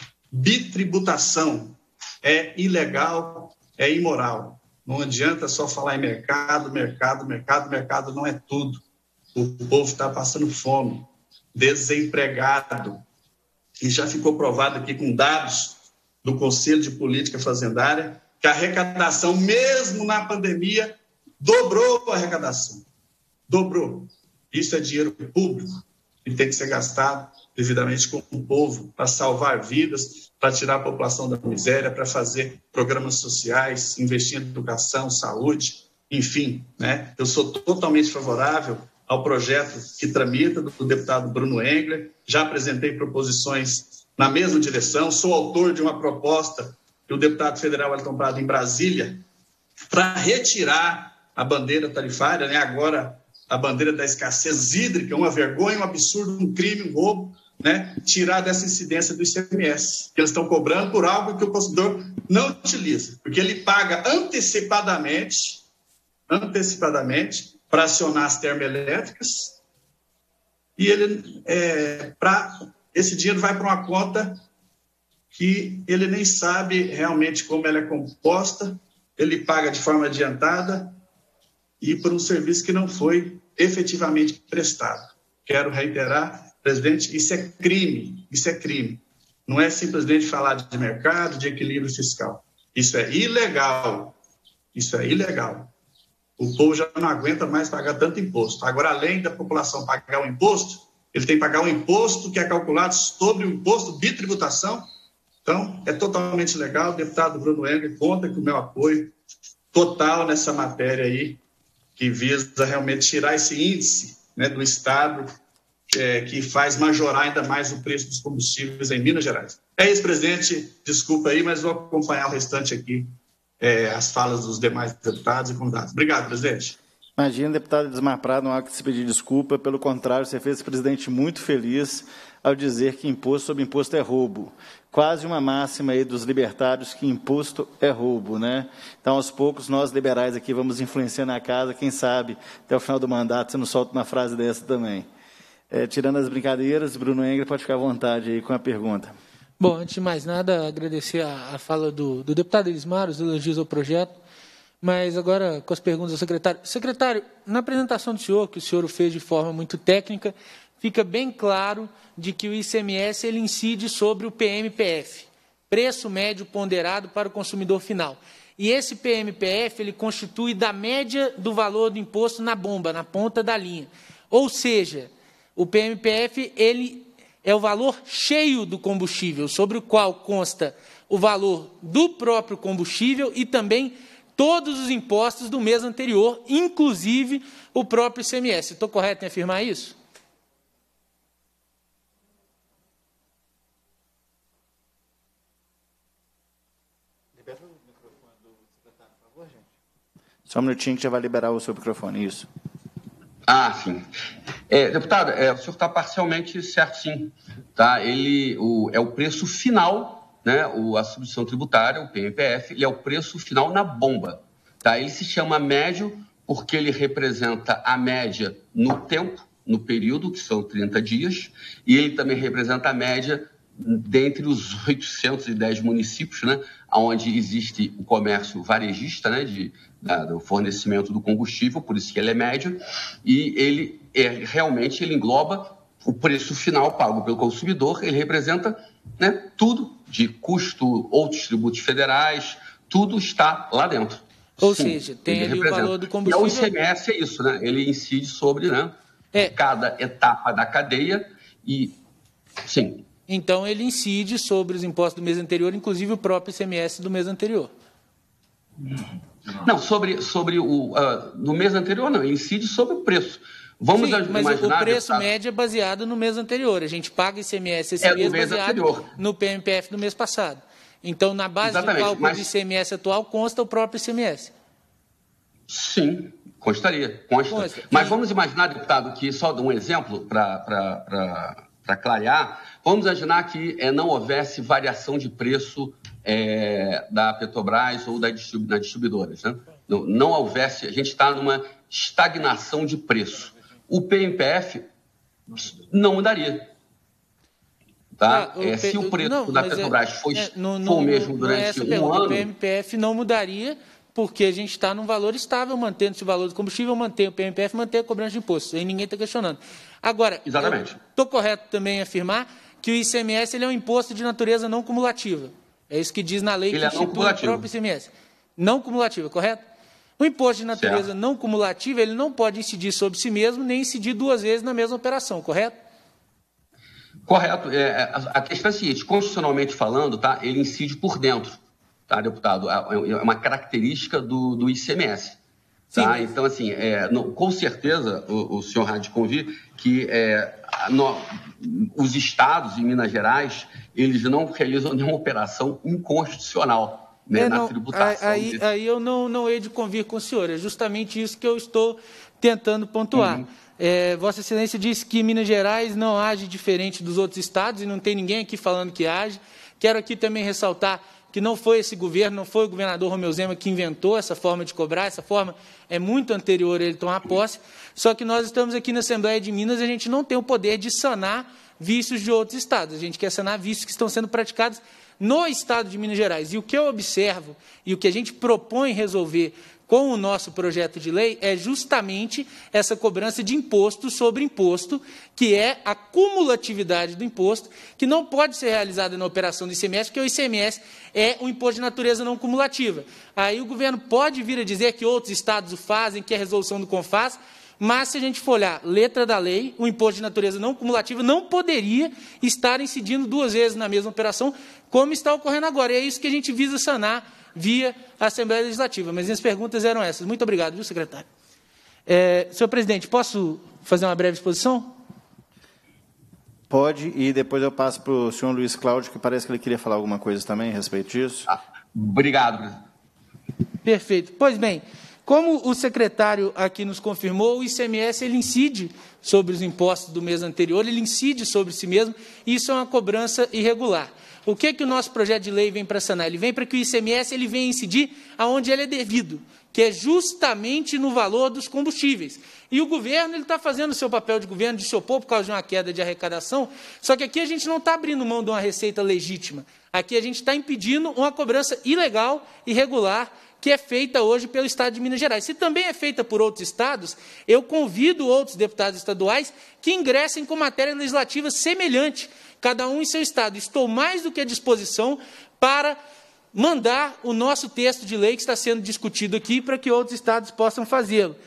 Bitributação é ilegal, é imoral. Não adianta só falar em mercado, mercado, mercado, mercado não é tudo. O povo está passando fome, desempregado. E já ficou provado aqui com dados do Conselho de Política Fazendária que a arrecadação, mesmo na pandemia, dobrou a arrecadação. Dobrou. Isso é dinheiro público e tem que ser gastado devidamente com o povo para salvar vidas, para tirar a população da miséria, para fazer programas sociais, investir em educação, saúde, enfim, né? Eu sou totalmente favorável ao projeto que tramita do deputado Bruno Engler, já apresentei proposições na mesma direção, sou autor de uma proposta que o deputado federal Wellington Prado em Brasília, para retirar a bandeira tarifária, né? Agora a bandeira da escassez hídrica, uma vergonha, um absurdo, um crime, um roubo, né? Tirar dessa incidência do I C M S, que eles estão cobrando por algo que o consumidor não utiliza, porque ele paga antecipadamente, antecipadamente, para acionar as termoelétricas, e ele, é, pra, esse dinheiro vai para uma conta que ele nem sabe realmente como ela é composta, ele paga de forma adiantada e por um serviço que não foi efetivamente prestado. Quero reiterar, presidente, isso é crime, isso é crime. Não é simplesmente falar de mercado, de equilíbrio fiscal. Isso é ilegal, isso é ilegal. O povo já não aguenta mais pagar tanto imposto. Agora, além da população pagar o imposto, ele tem que pagar um imposto que é calculado sobre o imposto de tributação. Então, é totalmente legal. O deputado Bruno Engler conta com o meu apoio total nessa matéria aí, que visa realmente tirar esse índice, né, do Estado, é, que faz majorar ainda mais o preço dos combustíveis em Minas Gerais. É isso, presidente. Desculpa aí, mas vou acompanhar o restante aqui. É, as falas dos demais deputados e convidados. Obrigado, presidente. Imagina, deputado Edismar Prado, não há que se pedir desculpa, pelo contrário, você fez o presidente muito feliz ao dizer que imposto sobre imposto é roubo. Quase uma máxima aí dos libertários que imposto é roubo, né? Então, aos poucos, nós liberais aqui vamos influenciando a casa, quem sabe, até o final do mandato, você não solta uma frase dessa também. É, tirando as brincadeiras, Bruno Engler pode ficar à vontade aí com a pergunta. Bom, antes de mais nada, agradecer a, a fala do, do deputado Edismar, os elogios ao projeto. Mas agora, com as perguntas ao secretário. Secretário, na apresentação do senhor, que o senhor fez de forma muito técnica, fica bem claro de que o I C M S ele incide sobre o P M P F, preço médio ponderado para o consumidor final. E esse P M P F ele constitui da média do valor do imposto na bomba, na ponta da linha. Ou seja, o P M P F ele é o valor cheio do combustível, sobre o qual consta o valor do próprio combustível e também todos os impostos do mês anterior, inclusive o próprio I C M S. Estou correto em afirmar isso? Libera o microfone do secretário, por favor, gente. Só um minutinho que já vai liberar o seu microfone, isso. Ah, sim. É, deputado, é, o senhor está parcialmente certo, sim. Tá? Ele, o, é o preço final, né, o, a substituição tributária, o P M P F, ele é o preço final na bomba. Tá? Ele se chama médio porque ele representa a média no tempo, no período, que são trinta dias, e ele também representa a média dentre os oitocentos e dez municípios, né, onde existe o comércio varejista, né, de, da, do fornecimento do combustível, por isso que ele é médio, e ele é, realmente ele engloba o preço final pago pelo consumidor, ele representa, né, tudo, de custo, outros tributos federais, tudo está lá dentro. Ou Sim, seja, tem ali representa. o valor do combustível. E o I C M S é isso, né? Ele incide sobre, né, é. cada etapa da cadeia e, sim. Então, ele incide sobre os impostos do mês anterior, inclusive o próprio I C M S do mês anterior. Não, sobre, sobre o... Uh, no mês anterior, não. Ele incide sobre o preço. Vamos Sim, imaginar... mas o preço deputado, médio é baseado no mês anterior. A gente paga I C M S esse é mês, mês baseado anterior. no P M P F do mês passado. Então, na base Exatamente, do cálculo mas... do I C M S atual, consta o próprio I C M S. Sim, constaria, consta. Consta. Mas E... vamos imaginar, deputado, que só um exemplo para clarear, vamos imaginar que é, não houvesse variação de preço é, da Petrobras ou da distribu das distribuidoras. Né? Não, não houvesse, a gente está numa estagnação de preço. O P M P F não mudaria. Tá? Ah, o é, P... se o preço não, da Petrobras é, fosse é, no, no, for o mesmo durante é essa um pergunta. ano... O P M P F não mudaria, porque a gente está num valor estável, mantendo esse valor do combustível, mantém o P M P F, mantém a cobrança de impostos. Aí ninguém está questionando. Agora, exatamente. Estou correto também em afirmar que o I C M S ele é um imposto de natureza não cumulativa. É isso que diz na lei ele que é institui o próprio I C M S. Não cumulativa, correto? O imposto de natureza certo. não cumulativa, ele não pode incidir sobre si mesmo, nem incidir duas vezes na mesma operação, correto? Correto. É, a questão é a seguinte, constitucionalmente falando, tá, ele incide por dentro, tá, deputado? É uma característica do, do I C M S. Tá? Sim. Então, assim, é, no, com certeza, o, o senhor há de convir que é, no, os estados em Minas Gerais, eles não realizam nenhuma operação inconstitucional. Né, é, na não, tributação. Aí, desse... aí eu não, não hei de convir com o senhor, é justamente isso que eu estou tentando pontuar. Uhum. É, Vossa Excelência disse que Minas Gerais não age diferente dos outros estados e não tem ninguém aqui falando que age. Quero aqui também ressaltar que não foi esse governo, não foi o governador Romeu Zema que inventou essa forma de cobrar, essa forma é muito anterior a ele tomar posse, só que nós estamos aqui na Assembleia de Minas e a gente não tem o poder de sanar vícios de outros estados, a gente quer sanar vícios que estão sendo praticados no estado de Minas Gerais. E o que eu observo e o que a gente propõe resolver com o nosso projeto de lei é justamente essa cobrança de imposto sobre imposto, que é a cumulatividade do imposto, que não pode ser realizada na operação do I C M S, porque o I C M S é um imposto de natureza não cumulativa. Aí o governo pode vir a dizer que outros estados o fazem, que é a resolução do CONFAS, mas se a gente for olhar letra da lei, o imposto de natureza não cumulativa não poderia estar incidindo duas vezes na mesma operação, como está ocorrendo agora. E é isso que a gente visa sanar via Assembleia Legislativa. Mas minhas perguntas eram essas. Muito obrigado, viu, secretário? É, senhor presidente, posso fazer uma breve exposição? Pode, e depois eu passo para o senhor Luiz Cláudio, que parece que ele queria falar alguma coisa também a respeito disso. Ah, obrigado. Perfeito. Pois bem, Como o secretário aqui nos confirmou, o I C M S ele incide sobre os impostos do mês anterior, ele incide sobre si mesmo, e isso é uma cobrança irregular. O que, que o nosso projeto de lei vem para sanar? Ele vem para que o I C M S ele venha incidir aonde ele é devido, que é justamente no valor dos combustíveis. E o governo está fazendo o seu papel de governo, de se opor por causa de uma queda de arrecadação, só que aqui a gente não está abrindo mão de uma receita legítima. Aqui a gente está impedindo uma cobrança ilegal, irregular, que é feita hoje pelo Estado de Minas Gerais. Se também é feita por outros estados, eu convido outros deputados estaduais que ingressem com matéria legislativa semelhante, cada um em seu estado. Estou mais do que à disposição para mandar o nosso texto de lei que está sendo discutido aqui para que outros estados possam fazê-lo.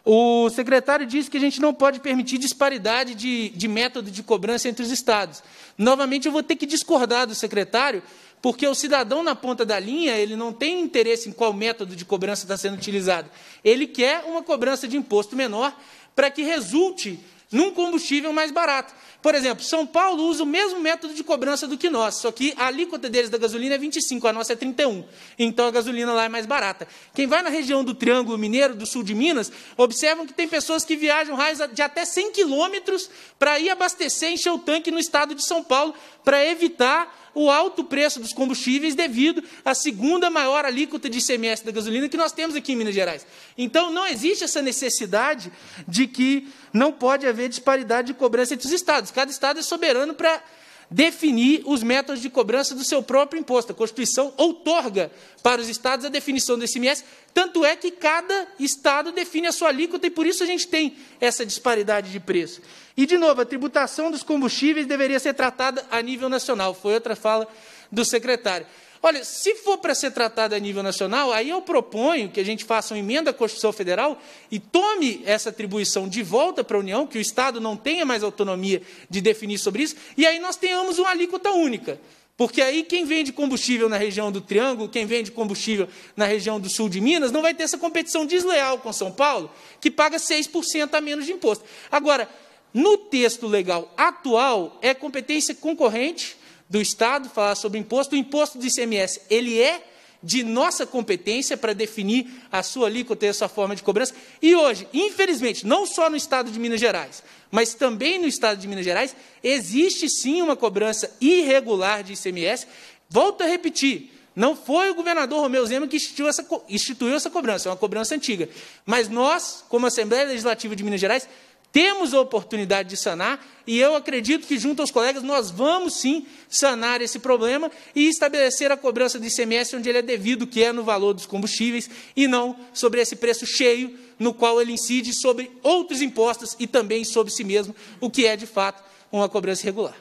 O secretário disse que a gente não pode permitir disparidade de, de método de cobrança entre os estados. Novamente, eu vou ter que discordar do secretário, porque o cidadão na ponta da linha, ele não tem interesse em qual método de cobrança está sendo utilizado. Ele quer uma cobrança de imposto menor para que resulte num combustível mais barato. Por exemplo, São Paulo usa o mesmo método de cobrança do que nós, só que a alíquota deles da gasolina é vinte e cinco, a nossa é trinta e um. Então, a gasolina lá é mais barata. Quem vai na região do Triângulo Mineiro, do sul de Minas, observam que tem pessoas que viajam raios de até cem quilômetros para ir abastecer, encher o tanque no estado de São Paulo, para evitar o alto preço dos combustíveis devido à segunda maior alíquota de I C M S da gasolina que nós temos aqui em Minas Gerais. Então, não existe essa necessidade de que não pode haver disparidade de cobrança entre os estados. Cada estado é soberano para definir os métodos de cobrança do seu próprio imposto. A Constituição outorga para os estados a definição do I C M S, tanto é que cada estado define a sua alíquota e por isso a gente tem essa disparidade de preço. E, de novo, a tributação dos combustíveis deveria ser tratada a nível nacional. Foi outra fala do secretário. Olha, se for para ser tratada a nível nacional, aí eu proponho que a gente faça uma emenda à Constituição Federal e tome essa atribuição de volta para a União, que o Estado não tenha mais autonomia de definir sobre isso, e aí nós tenhamos uma alíquota única. Porque aí quem vende combustível na região do Triângulo, quem vende combustível na região do sul de Minas, não vai ter essa competição desleal com São Paulo, que paga seis por cento a menos de imposto. Agora, no texto legal atual, é competência concorrente do Estado falar sobre imposto. O imposto do I C M S, ele é de nossa competência para definir a sua alíquota e a sua forma de cobrança. E hoje, infelizmente, não só no Estado de Minas Gerais, mas também no Estado de Minas Gerais, existe sim uma cobrança irregular de I C M S. Volto a repetir, não foi o governador Romeu Zema que instituiu essa, instituiu essa cobrança, é uma cobrança antiga. Mas nós, como Assembleia Legislativa de Minas Gerais, temos a oportunidade de sanar, e eu acredito que, junto aos colegas, nós vamos, sim, sanar esse problema e estabelecer a cobrança do I C M S onde ele é devido, que é no valor dos combustíveis, e não sobre esse preço cheio, no qual ele incide sobre outros impostos e também sobre si mesmo, o que é, de fato, uma cobrança irregular.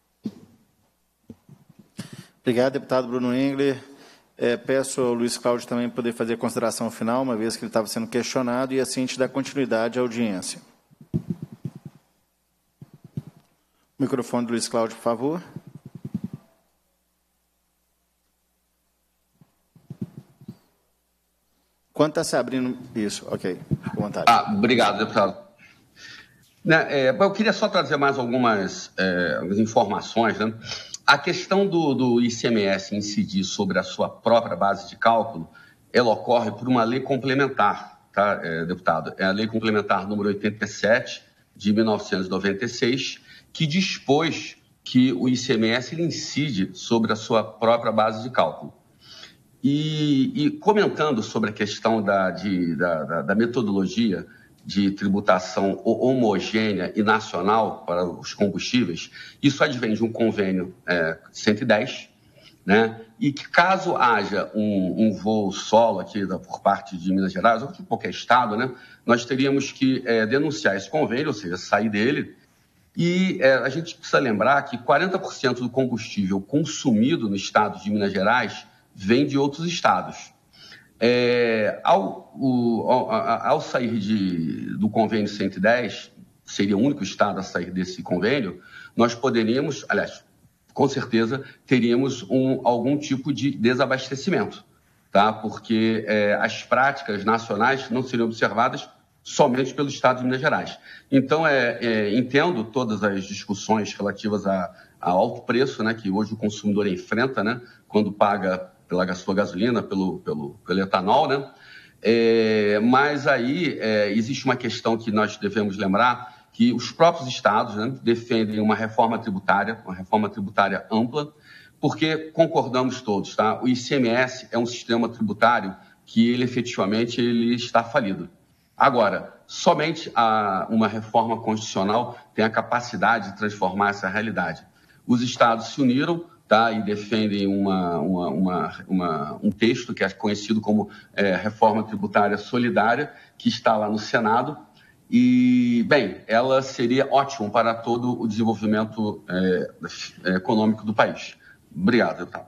Obrigado, deputado Bruno Engler. É, peço ao Luiz Cláudio também poder fazer a consideração final, uma vez que ele estava sendo questionado, e assim a gente dá continuidade à audiência. Microfone do Luiz Cláudio, por favor. Quando está se abrindo isso? Ok, com vontade. Ah, obrigado, deputado. Né, é, eu queria só trazer mais algumas é, informações. Né? A questão do, do I C M S incidir sobre a sua própria base de cálculo, ela ocorre por uma lei complementar, tá, é, deputado? É a lei complementar número oitenta e sete, de mil novecentos e noventa e seis, que dispôs que o I C M S ele incide sobre a sua própria base de cálculo. E, e comentando sobre a questão da, de, da, da metodologia de tributação homogênea e nacional para os combustíveis, isso advém de um convênio é, cento e dez, né? E que caso haja um, um voo solo aqui da, por parte de Minas Gerais, ou de qualquer estado, né, nós teríamos que é, denunciar esse convênio, ou seja, sair dele. E é, a gente precisa lembrar que quarenta por cento do combustível consumido no estado de Minas Gerais vem de outros estados. É, ao, o, ao, ao sair de, do convênio cento e dez, seria o único estado a sair desse convênio, nós poderíamos, aliás, com certeza, teríamos um, algum tipo de desabastecimento, tá? Porque é, as práticas nacionais não seriam observadas somente pelo Estado de Minas Gerais. Então, é, é, entendo todas as discussões relativas a, a alto preço, né, que hoje o consumidor enfrenta, né, quando paga pela sua gasolina, pelo, pelo, pelo etanol, né? É, mas aí é, existe uma questão que nós devemos lembrar, que os próprios estados, né, defendem uma reforma tributária, uma reforma tributária ampla, porque concordamos todos, tá? O I C M S é um sistema tributário que ele efetivamente ele está falido. Agora, somente a, uma reforma constitucional tem a capacidade de transformar essa realidade. Os estados se uniram, tá, e defendem uma, uma, uma, uma, um texto que é conhecido como é, Reforma Tributária Solidária, que está lá no Senado. E, bem, ela seria ótima para todo o desenvolvimento é, econômico do país. Obrigado, deputado.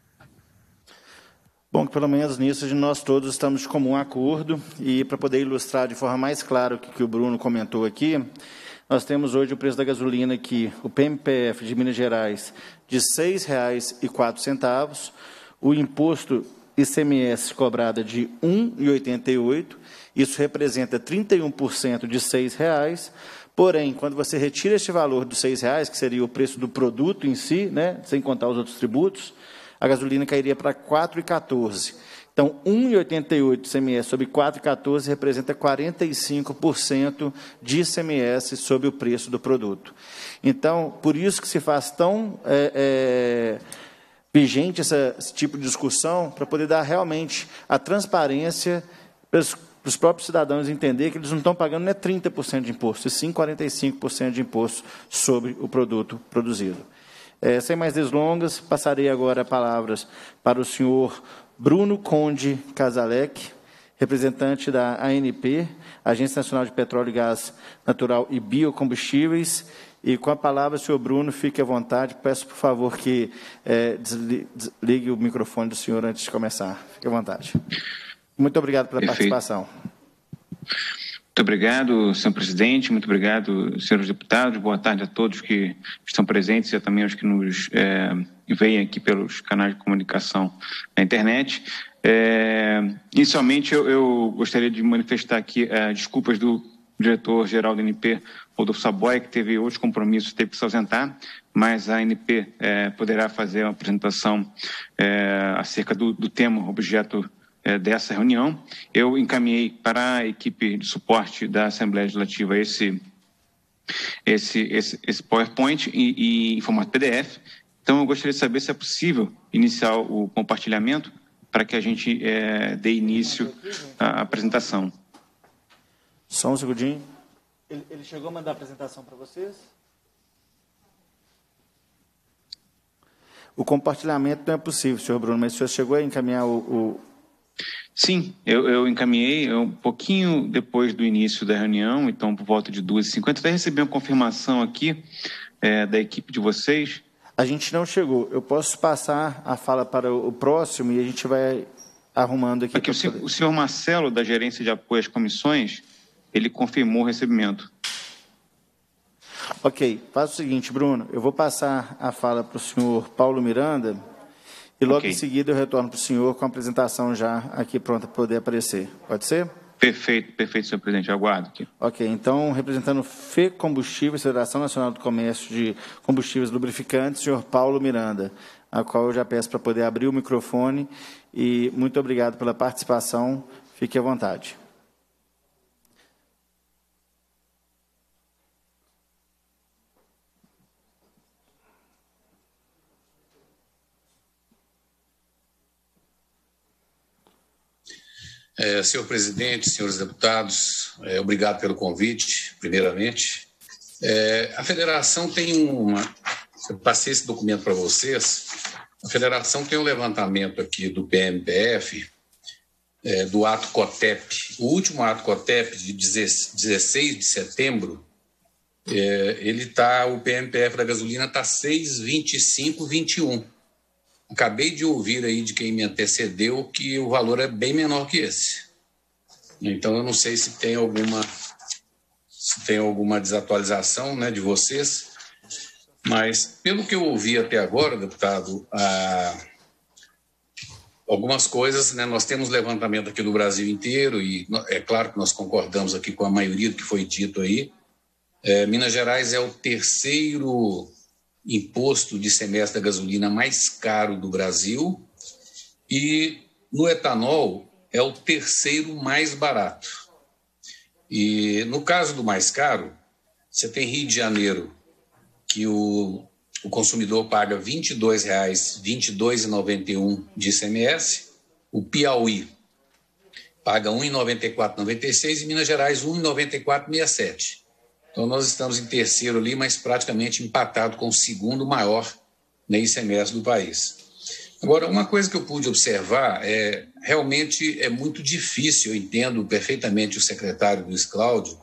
Bom, que pelo menos nisso nós todos estamos de comum acordo, e para poder ilustrar de forma mais clara o que, que o Bruno comentou aqui, nós temos hoje o preço da gasolina aqui, o P M P F de Minas Gerais, de seis reais e quatro centavos, o imposto I C M S cobrado de um real e oitenta e oito centavos, isso representa trinta e um por cento de seis reais, porém, quando você retira este valor dos seis reais, que seria o preço do produto em si, né, sem contar os outros tributos, a gasolina cairia para quatro reais e quatorze centavos. Então, um real e oitenta e oito centavos de I C M S sobre quatro reais e quatorze centavos representa quarenta e cinco por cento de I C M S sobre o preço do produto. Então, por isso que se faz tão é, é, vigente essa, esse tipo de discussão, para poder dar realmente a transparência para os, para os próprios cidadãos entender que eles não estão pagando, não é trinta por cento de imposto, e sim quarenta e cinco por cento de imposto sobre o produto produzido. É, sem mais delongas, passarei agora palavras para o senhor Bruno Conde Casalec, representante da A N P, Agência Nacional de Petróleo e Gás Natural e Biocombustíveis. E com a palavra, senhor Bruno, fique à vontade. Peço, por favor, que é, desligue o microfone do senhor antes de começar. Fique à vontade. Muito obrigado pela Perfeito. participação. Muito obrigado, senhor presidente. Muito obrigado, senhores deputados. Boa tarde a todos que estão presentes e também aos que nos é, veem aqui pelos canais de comunicação na internet. É, inicialmente, eu, eu gostaria de manifestar aqui é, desculpas do diretor-geral da A N P, Rodolfo Saboia, que teve outros compromissos, teve que se ausentar, mas a A N P é, poderá fazer uma apresentação é, acerca do, do tema objeto é, dessa reunião. Eu encaminhei para a equipe de suporte da Assembleia Legislativa esse, esse, esse, esse PowerPoint e, e em formato P D F. Então, eu gostaria de saber se é possível iniciar o compartilhamento para que a gente é, dê início à apresentação. Só um segundinho. Ele, ele chegou a mandar a apresentação para vocês? O compartilhamento não é possível, senhor Bruno, mas o senhor chegou a encaminhar o... o... Sim, eu, eu encaminhei um pouquinho depois do início da reunião, então por volta de duas e cinquenta. Até recebi uma confirmação aqui é, da equipe de vocês. A gente não chegou. Eu posso passar a fala para o próximo e a gente vai arrumando aqui. Aqui o, senhor, o senhor Marcelo, da Gerência de Apoio às Comissões, ele confirmou o recebimento. Ok, faça o seguinte, Bruno, eu vou passar a fala para o senhor Paulo Miranda e logo okay. em seguida eu retorno para o senhor com a apresentação já aqui pronta para poder aparecer. Pode ser? Perfeito, perfeito, senhor presidente, eu aguardo aqui. Ok, então, representando F E Combustíveis, Federação Nacional do Comércio de Combustíveis Lubrificantes, senhor Paulo Miranda, a qual eu já peço para poder abrir o microfone e muito obrigado pela participação, fique à vontade. É, senhor presidente, senhores deputados, é, obrigado pelo convite, primeiramente. É, a federação tem uma... Eu passei esse documento para vocês. A federação tem um levantamento aqui do P M P F, é, do ato COTEP. O último ato COTEP, de dezesseis de setembro, é, ele tá, o P M P F da gasolina está seis reais e vinte e cinco centavos e vinte e um. Acabei de ouvir aí de quem me antecedeu que o valor é bem menor que esse. Então, eu não sei se tem alguma, se tem alguma desatualização, né, de vocês, mas, pelo que eu ouvi até agora, deputado, ah, algumas coisas, né, nós temos levantamento aqui do Brasil inteiro e é claro que nós concordamos aqui com a maioria do que foi dito aí. É, Minas Gerais é o terceiro imposto de I C M S da gasolina mais caro do Brasil, e no etanol é o terceiro mais barato. E no caso do mais caro, você tem Rio de Janeiro, que o, o consumidor paga vinte e dois reais, vinte e dois reais e noventa e um centavos de I C M S, o Piauí paga um real e noventa e quatro centavos e noventa e seis centavos e Minas Gerais um real e noventa e quatro centavos e sessenta e sete. Então nós estamos em terceiro ali, mas praticamente empatado com o segundo maior na I C M S do país. Agora, uma coisa que eu pude observar é realmente é muito difícil, eu entendo perfeitamente o secretário Luiz Cláudio,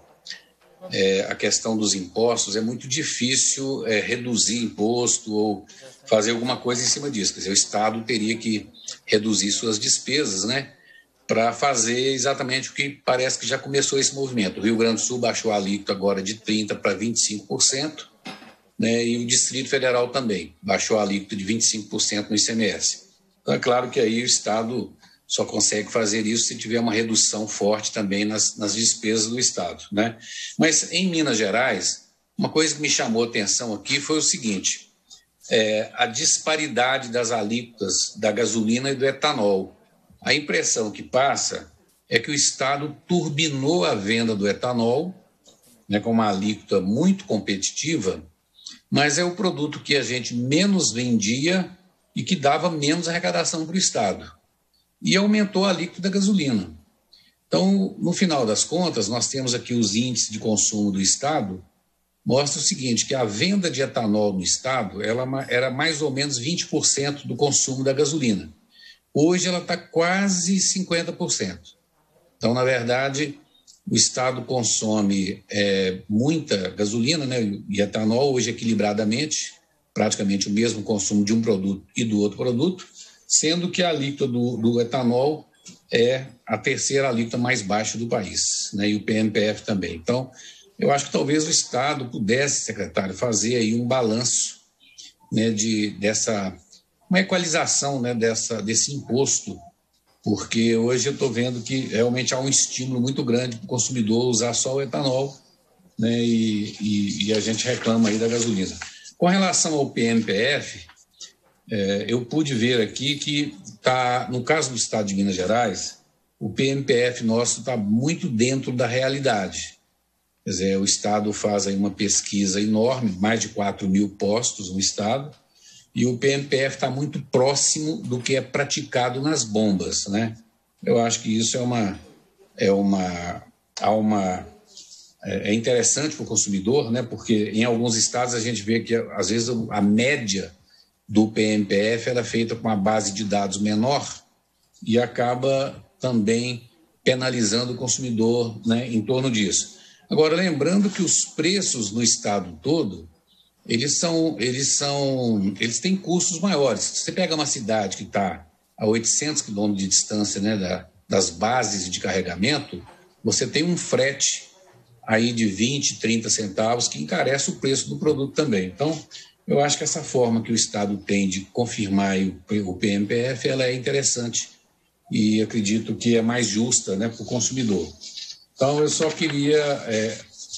é, a questão dos impostos, é muito difícil é, reduzir imposto ou fazer alguma coisa em cima disso. Quer dizer, o Estado teria que reduzir suas despesas, né, para fazer exatamente o que parece que já começou esse movimento. O Rio Grande do Sul baixou a alíquota agora de trinta por cento para vinte e cinco por cento, né, e o Distrito Federal também baixou a alíquota de vinte e cinco por cento no I C M S. Então, é claro que aí o Estado só consegue fazer isso se tiver uma redução forte também nas, nas despesas do Estado, né? Mas, em Minas Gerais, uma coisa que me chamou a atenção aqui foi o seguinte, é, a disparidade das alíquotas da gasolina e do etanol. A impressão que passa é que o Estado turbinou a venda do etanol, né, com uma alíquota muito competitiva, mas é o produto que a gente menos vendia e que dava menos arrecadação para o Estado. E aumentou a alíquota da gasolina. Então, no final das contas, nós temos aqui os índices de consumo do Estado, mostra o seguinte, que a venda de etanol no Estado ela era mais ou menos vinte por cento do consumo da gasolina. Hoje ela está quase cinquenta por cento. Então, na verdade, o Estado consome é, muita gasolina, né, e etanol hoje equilibradamente, praticamente o mesmo consumo de um produto e do outro produto, sendo que a alíquota do, do etanol é a terceira alíquota mais baixa do país, né, e o P M P F também. Então, eu acho que talvez o Estado pudesse, secretário, fazer aí um balanço, né, de, dessa, uma equalização, né, dessa, desse imposto, porque hoje eu estou vendo que realmente há um estímulo muito grande para o consumidor usar só o etanol, né, e, e, e a gente reclama aí da gasolina. Com relação ao P M P F, é, eu pude ver aqui que, tá, no caso do Estado de Minas Gerais, o P M P F nosso está muito dentro da realidade. Quer dizer, o Estado faz aí uma pesquisa enorme, mais de quatro mil postos no Estado, e o P M P F está muito próximo do que é praticado nas bombas, né? Eu acho que isso é uma, é uma, há uma, é interessante para o consumidor, né? Porque em alguns estados a gente vê que às vezes a média do P M P F era feita com uma base de dados menor e acaba também penalizando o consumidor, né, em torno disso. Agora, lembrando que os preços no estado todo Eles são, eles são, eles têm custos maiores. Se você pega uma cidade que está a oitocentos quilômetros de distância, né, da, das bases de carregamento, você tem um frete aí de vinte, trinta centavos que encarece o preço do produto também. Então, eu acho que essa forma que o Estado tem de confirmar o P M P F, ela é interessante e acredito que é mais justa, né, para o consumidor. Então, eu só queria é,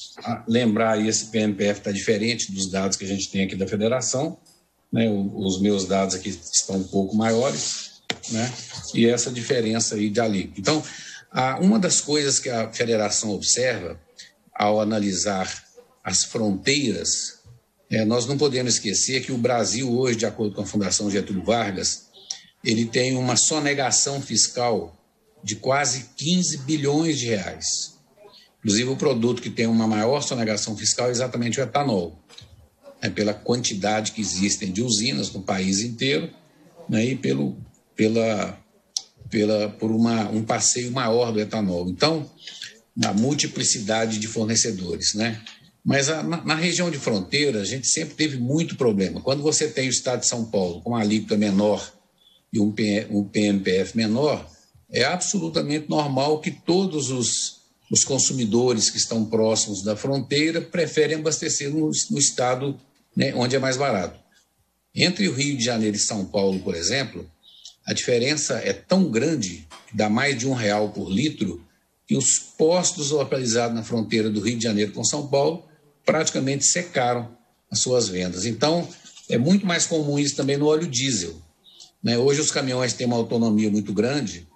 lembrar aí, esse P M P F está diferente dos dados que a gente tem aqui da federação, né? Os meus dados aqui estão um pouco maiores, né? E essa diferença aí de alíquota. Então, uma das coisas que a federação observa ao analisar as fronteiras, é, nós não podemos esquecer que o Brasil hoje, de acordo com a Fundação Getúlio Vargas, ele tem uma sonegação fiscal de quase quinze bilhões de reais. Inclusive, o produto que tem uma maior sonegação fiscal é exatamente o etanol, né, pela quantidade que existem de usinas no país inteiro, né, e pelo, pela, pela, por uma, um passeio maior do etanol. Então, na multiplicidade de fornecedores, né? Mas a, na, na região de fronteira, a gente sempre teve muito problema. Quando você tem o estado de São Paulo com uma alíquota menor e um, P, um P M P F menor, é absolutamente normal que todos os Os consumidores que estão próximos da fronteira preferem abastecer no, no estado, né, onde é mais barato. Entre o Rio de Janeiro e São Paulo, por exemplo, a diferença é tão grande, dá mais de um real por litro, que os postos localizados na fronteira do Rio de Janeiro com São Paulo praticamente secaram as suas vendas. Então, é muito mais comum isso também no óleo diesel, né? Hoje os caminhões têm uma autonomia muito grande.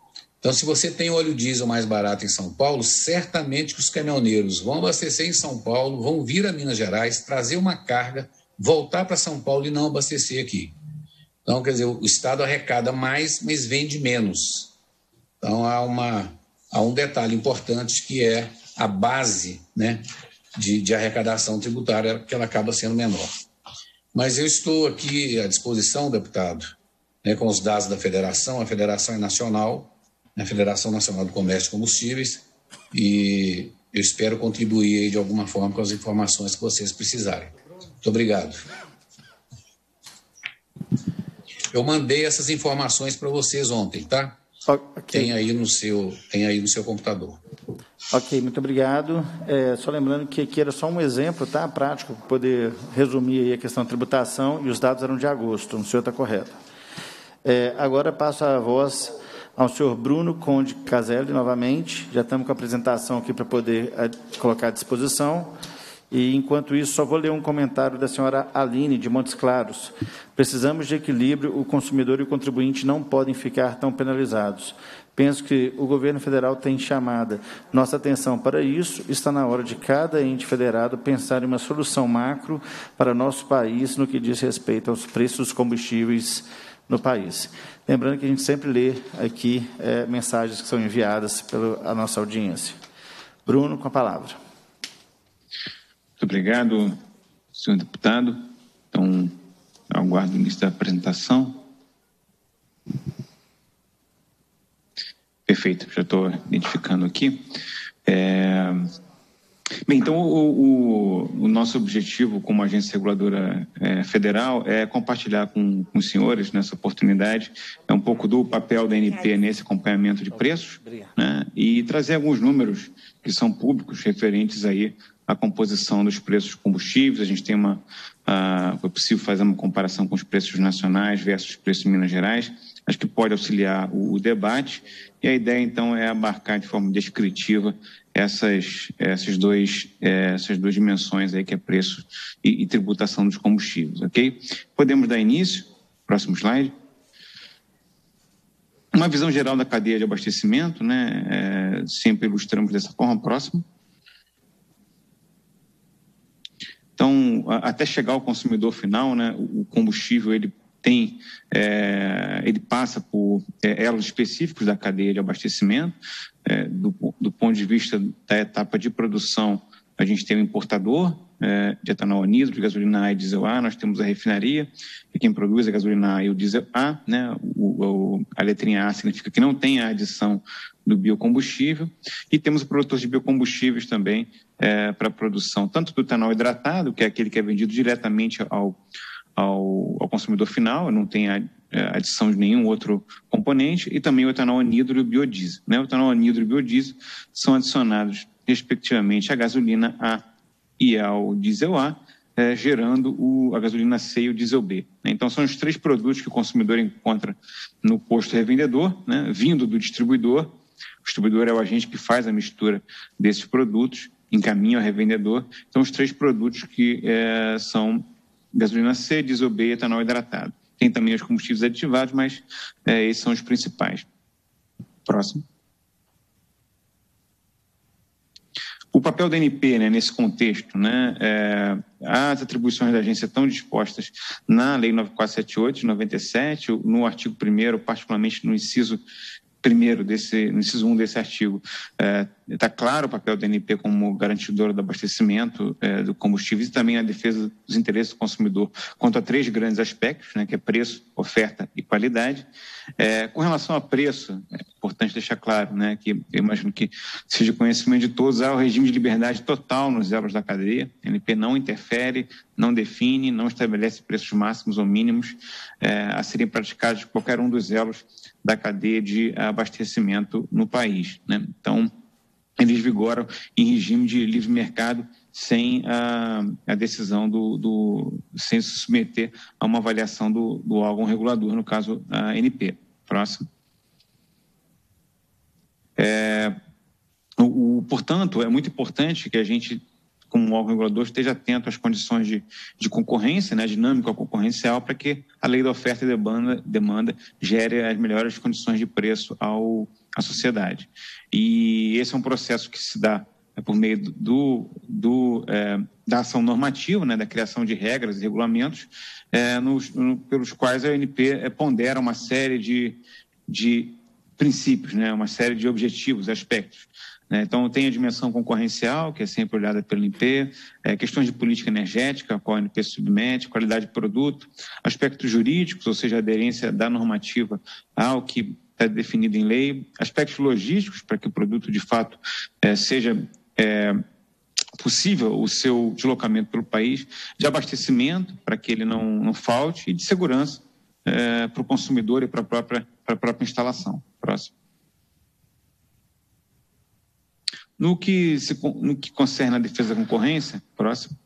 Então, se você tem óleo diesel mais barato em São Paulo, certamente que os caminhoneiros vão abastecer em São Paulo, vão vir a Minas Gerais, trazer uma carga, voltar para São Paulo e não abastecer aqui. Então, quer dizer, o Estado arrecada mais, mas vende menos. Então, há, uma, há um detalhe importante que é a base, né, de, de arrecadação tributária, que ela acaba sendo menor. Mas eu estou aqui à disposição, deputado, né, com os dados da federação. A federação é nacional, a Federação Nacional do Comércio de Combustíveis, e eu espero contribuir aí de alguma forma com as informações que vocês precisarem. Muito obrigado. Eu mandei essas informações para vocês ontem, tá? Okay. Tem aí no seu, tem aí no seu computador. Ok, muito obrigado. É, só lembrando que aqui era só um exemplo, tá? Prático, para poder resumir aí a questão da tributação, e os dados eram de agosto, o senhor está correto. É, agora passo a voz ao senhor Bruno Conde Caselli, novamente. Já estamos com a apresentação aqui para poder a, colocar à disposição. E, enquanto isso, só vou ler um comentário da senhora Aline, de Montes Claros. Precisamos de equilíbrio, o consumidor e o contribuinte não podem ficar tão penalizados. Penso que o governo federal tem chamada nossa atenção para isso. Está na hora de cada ente federado pensar em uma solução macro para nosso país no que diz respeito aos preços dos combustíveis no país. Lembrando que a gente sempre lê aqui é, mensagens que são enviadas pela nossa audiência. Bruno, com a palavra. Muito obrigado, senhor deputado. Então, aguardo o início da apresentação. Perfeito, já estou identificando aqui. É... Bem, então, o, o, o nosso objetivo como agência reguladora é, federal é compartilhar com, com os senhores, nessa oportunidade, é um pouco do papel da A N P nesse acompanhamento de preços, né, e trazer alguns números que são públicos referentes aí à composição dos preços dos combustíveis. A gente tem uma... Uh, foi possível fazer uma comparação com os preços nacionais versus os preços em Minas Gerais. Acho que pode auxiliar o, o debate. E a ideia, então, é abarcar de forma descritiva essas, essas, dois, essas duas dimensões aí, que é preço e, e tributação dos combustíveis, ok? Podemos dar início. Próximo slide. Uma visão geral da cadeia de abastecimento, né? É, sempre ilustramos dessa forma. Próximo. Então, até chegar ao consumidor final, né, o combustível ele tem, é, ele passa por é, elos específicos da cadeia de abastecimento. É, do, do ponto de vista da etapa de produção, a gente tem o importador é, de etanol anidro, de gasolina A e diesel A. Nós temos a refinaria, que quem produz a gasolina A e o diesel A, né, o, o, a letrinha A significa que não tem a adição do biocombustível, e temos o produtor de biocombustíveis também é, para a produção tanto do etanol hidratado, que é aquele que é vendido diretamente ao, ao, ao consumidor final, não tem a, a adição de nenhum outro componente, e também o etanol anidro e o biodiesel. Né? O etanol anidro e o biodiesel são adicionados, respectivamente, à gasolina A e ao diesel A, é, gerando o, a gasolina C e o diesel B. Né? Então, são os três produtos que o consumidor encontra no posto revendedor, né? Vindo do distribuidor. O distribuidor é o agente que faz a mistura desses produtos, encaminha ao revendedor. Então, os três produtos que é, são gasolina C, diesel B e etanol hidratado. Tem também os combustíveis aditivados, mas é, esses são os principais. Próximo. O papel da A N P, né, nesse contexto, né, é, as atribuições da agência estão dispostas na Lei nove mil quatrocentos e setenta e oito, de noventa e sete, no artigo primeiro, particularmente no inciso primeiro, desse, no inciso um desse artigo, está é, claro o papel da A N P como garantidora do abastecimento é, do combustível e também a defesa dos interesses do consumidor quanto a três grandes aspectos, né, que é preço, oferta e qualidade. É, com relação a preço, é importante deixar claro, né, que eu imagino que seja conhecimento de todos, há o regime de liberdade total nos elos da cadeia. A A N P não interfere, não define, não estabelece preços máximos ou mínimos é, a serem praticados de qualquer um dos elos da cadeia de abastecimento no país, né? Então, eles vigoram em regime de livre mercado sem a, a decisão do, do... sem se submeter a uma avaliação do, do órgão regulador, no caso, a A N P. Próximo. É, o, o, portanto, é muito importante que a gente, como órgão regulador, esteja atento às condições de, de concorrência, né, dinâmica concorrencial, para que a lei da oferta e demanda, demanda gere as melhores condições de preço ao, à sociedade. E esse é um processo que se dá é, por meio do, do, é, da ação normativa, né, da criação de regras e regulamentos, é, nos, no, pelos quais a O N P é, pondera uma série de, de princípios, né, uma série de objetivos, aspectos. Né? Então, tem a dimensão concorrencial, que é sempre olhada pela O N P, é, questões de política energética, a qual a O N P submete, qualidade de produto, aspectos jurídicos, ou seja, a aderência da normativa ao que está definido em lei, aspectos logísticos, para que o produto, de fato, é, seja é, possível o seu deslocamento pelo país, de abastecimento, para que ele não, não falte, e de segurança é, para o consumidor e para a própria, para a própria instalação. Próximo. No que, se, no que concerne a defesa da concorrência, próximo.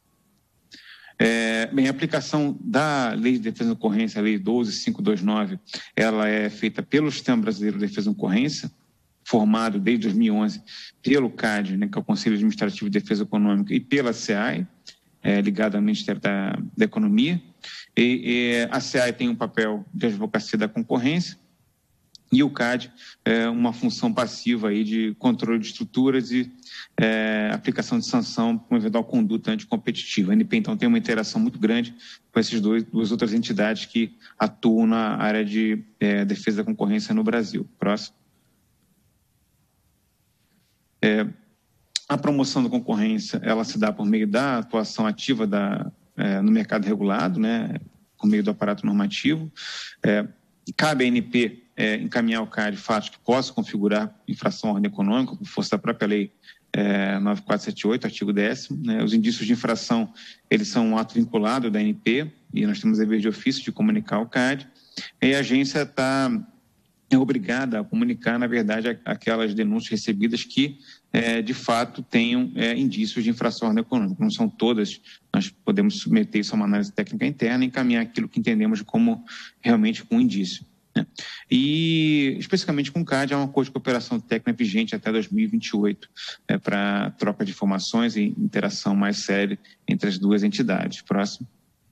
É, bem, a aplicação da Lei de Defesa da Concorrência, a Lei doze mil quinhentos e vinte e nove, ela é feita pelo Sistema Brasileiro de Defesa da Concorrência, formado desde dois mil e onze pelo C A D, né, que é o Conselho Administrativo de Defesa Econômica, e pela C A E, é, ligado ao Ministério da, da Economia. E, e a C A E tem um papel de advocacia da concorrência, e o C A D é uma função passiva aí de controle de estruturas e é, aplicação de sanção com eventual conduta anticompetitiva. A N P, então, tem uma interação muito grande com essas dois, duas outras entidades que atuam na área de é, defesa da concorrência no Brasil. Próximo. É, a promoção da concorrência, ela se dá por meio da atuação ativa da, é, no mercado regulado, né, por meio do aparato normativo. É, cabe à A N P é, encaminhar ao C A D fatos que possam configurar infração à ordem econômica, por força da própria lei é, nove mil quatrocentos e setenta e oito, artigo décimo. Né, os indícios de infração, eles são um ato vinculado da A N P, e nós temos dever de ofício de comunicar ao C A D, e a agência está é obrigada a comunicar, na verdade, aquelas denúncias recebidas que, é, de fato, tenham é, indícios de infração à ordem econômica. Não são todas, nós podemos submeter isso a uma análise técnica interna e encaminhar aquilo que entendemos como realmente um indício. Né? E, especificamente com o C A D, há um acordo de cooperação técnica vigente até dois mil e vinte e oito, é, para troca de informações e interação mais séria entre as duas entidades. Próximo.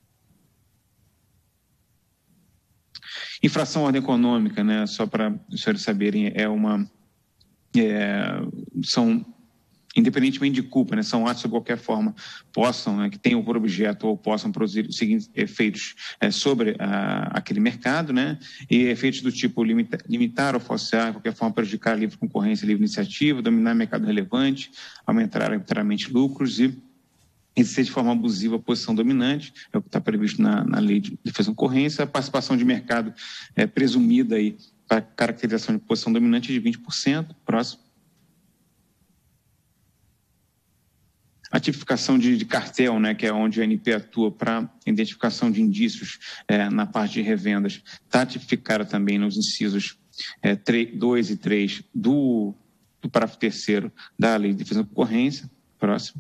Infração à ordem econômica, né, só para os senhores saberem, é uma, é, são, independentemente de culpa, né, são atos de qualquer forma possam, né, que tenham por objeto ou possam produzir os seguintes efeitos é, sobre a, aquele mercado, né, e efeitos do tipo limita, limitar ou falsear, de qualquer forma prejudicar a livre concorrência, a livre iniciativa, dominar o mercado relevante, aumentar arbitrariamente lucros e exercer de forma abusiva a posição dominante, é o que está previsto na, na Lei de Defesa da Concorrência. A participação de mercado é presumida aí para caracterização de posição dominante de vinte por cento. Próximo. A tipificação de, de cartel, né, que é onde a A N P atua para identificação de indícios é, na parte de revendas, está tipificada também nos incisos é, dois e três do, do parágrafo terceiro da Lei de Defesa da Concorrência. Próximo.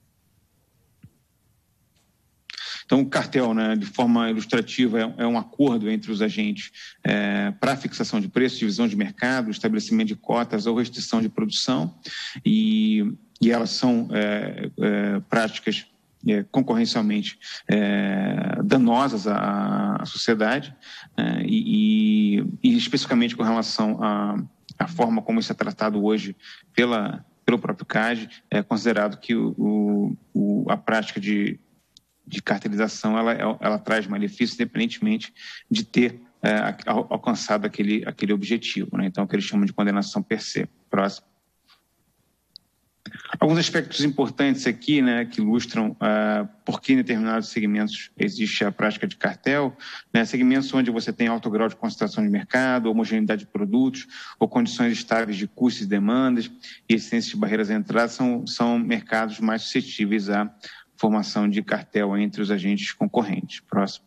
Então, o cartel, né, de forma ilustrativa, é, é um acordo entre os agentes é, para fixação de preços, divisão de mercado, estabelecimento de cotas ou restrição de produção, e, e elas são é, é, práticas é, concorrencialmente é, danosas à, à sociedade, é, e, e, e especificamente com relação à, à forma como isso é tratado hoje pela, pelo próprio C A D, é considerado que o, o, a prática de de cartelização, ela, ela traz malefícios independentemente de ter é, alcançado aquele, aquele objetivo, né? Então, o que eles chamam de condenação per se. Próximo. Alguns aspectos importantes aqui, né, que ilustram uh, por que em determinados segmentos existe a prática de cartel, né, segmentos onde você tem alto grau de concentração de mercado, homogeneidade de produtos, ou condições estáveis de custos e demandas, e existência de barreiras à entrada, são, são mercados mais suscetíveis a formação de cartel entre os agentes concorrentes. Próximo.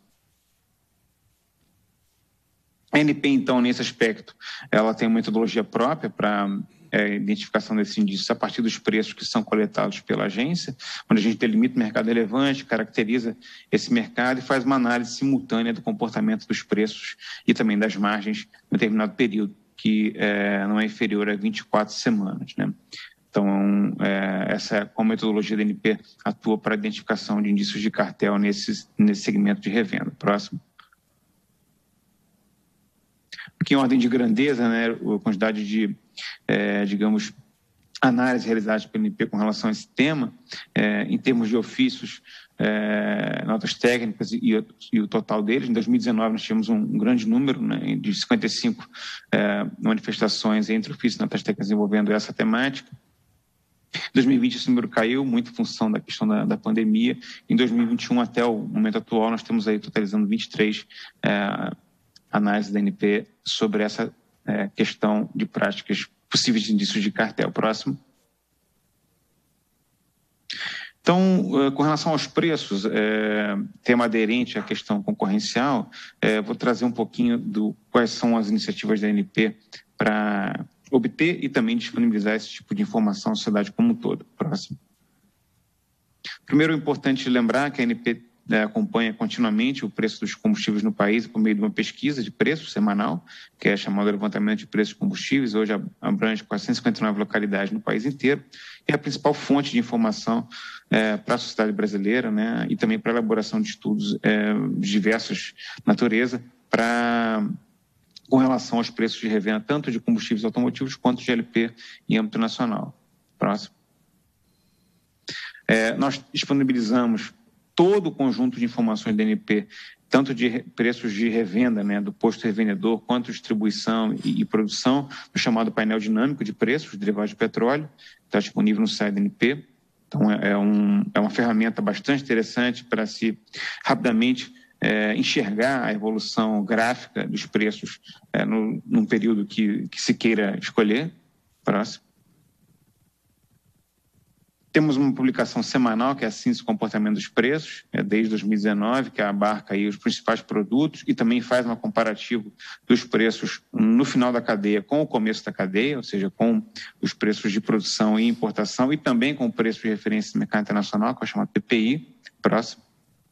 A A N P, então, nesse aspecto, ela tem uma metodologia própria para é, identificação desses indícios a partir dos preços que são coletados pela agência, onde a gente delimita o mercado relevante, caracteriza esse mercado e faz uma análise simultânea do comportamento dos preços e também das margens em determinado período, que é, não é inferior a vinte e quatro semanas, né? Então, é, essa é como a metodologia da A N P atua para a identificação de indícios de cartel nesse, nesse segmento de revenda. Próximo. que em ordem de grandeza, né, a quantidade de, é, digamos, análise realizadas pelo N P com relação a esse tema, é, em termos de ofícios, é, notas técnicas e, e o total deles. Em dois mil e dezenove, nós tivemos um, um grande número, né, de cinquenta e cinco é, manifestações entre ofícios e notas técnicas envolvendo essa temática. Em dois mil e vinte, esse número caiu, muito em função da questão da, da pandemia. Em dois mil e vinte e um, até o momento atual, nós temos aí totalizando vinte e três é, análises da N P sobre essa é, questão de práticas possíveis de indícios de cartel. Próximo. Então, com relação aos preços, é, tema aderente à questão concorrencial, é, vou trazer um pouquinho do quais são as iniciativas da A N P para obter e também disponibilizar esse tipo de informação à sociedade como um todo. Próximo. Primeiro, é importante lembrar que a A N P é, acompanha continuamente o preço dos combustíveis no país por meio de uma pesquisa de preços semanal, que é chamada Levantamento de Preços de Combustíveis, hoje abrange quatrocentas e cinquenta e nove localidades no país inteiro, e é a principal fonte de informação é, para a sociedade brasileira, né, e também para a elaboração de estudos é, de diversas natureza para, com relação aos preços de revenda, tanto de combustíveis automotivos quanto de L P em âmbito nacional. Próximo. É, nós disponibilizamos todo o conjunto de informações da A N P, tanto de preços de revenda, né, do posto revendedor, quanto distribuição e, e produção, no chamado painel dinâmico de preços, derivados de petróleo, está disponível no site da A N P. Então, é, um, é uma ferramenta bastante interessante para se rapidamente é, enxergar a evolução gráfica dos preços é, no, num período que, que se queira escolher. Próximo. Temos uma publicação semanal, que é a Síntese do Comportamento dos Preços, é desde dois mil e dezenove, que abarca aí os principais produtos e também faz um comparativo dos preços no final da cadeia com o começo da cadeia, ou seja, com os preços de produção e importação e também com o preço de referência do mercado internacional, que é o chamado P P I. Próximo.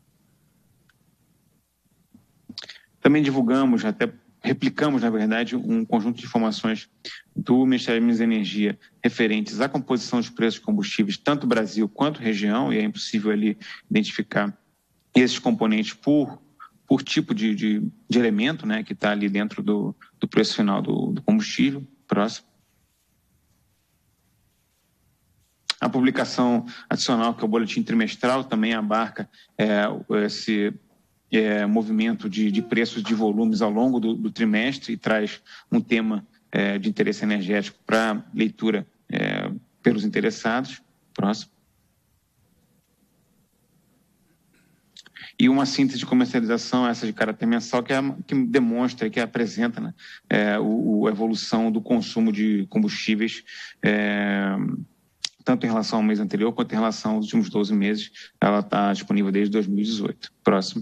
Também divulgamos, até replicamos, na verdade, um conjunto de informações do Ministério de Minas e Energia referentes à composição dos preços de combustíveis, tanto Brasil quanto região, e é impossível ali identificar esses componentes por, por tipo de, de, de elemento, né, que está ali dentro do, do preço final do, do combustível. Próximo. A publicação adicional, que é o boletim trimestral, também abarca é, esse É, movimento de, de preços de volumes ao longo do, do trimestre e traz um tema é, de interesse energético para leitura é, pelos interessados. Próximo. E uma síntese de comercialização, essa de caráter mensal, que, é, que demonstra, que apresenta, né, é, o, a evolução do consumo de combustíveis, é, tanto em relação ao mês anterior quanto em relação aos últimos doze meses. Ela está disponível desde dois mil e dezoito. Próximo.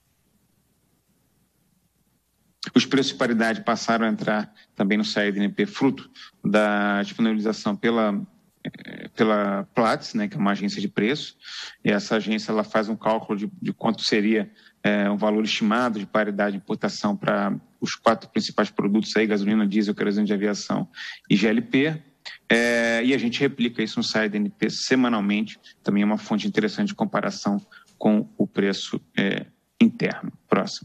Os preços de paridade passaram a entrar também no site da A N P, fruto da disponibilização pela, pela Platts, né, que é uma agência de preço. E essa agência ela faz um cálculo de, de quanto seria é, um valor estimado de paridade de importação para os quatro principais produtos, aí, gasolina, diesel, querosene de aviação e G L P. É, e a gente replica isso no site da A N P semanalmente. Também é uma fonte interessante de comparação com o preço é, interno. Próximo.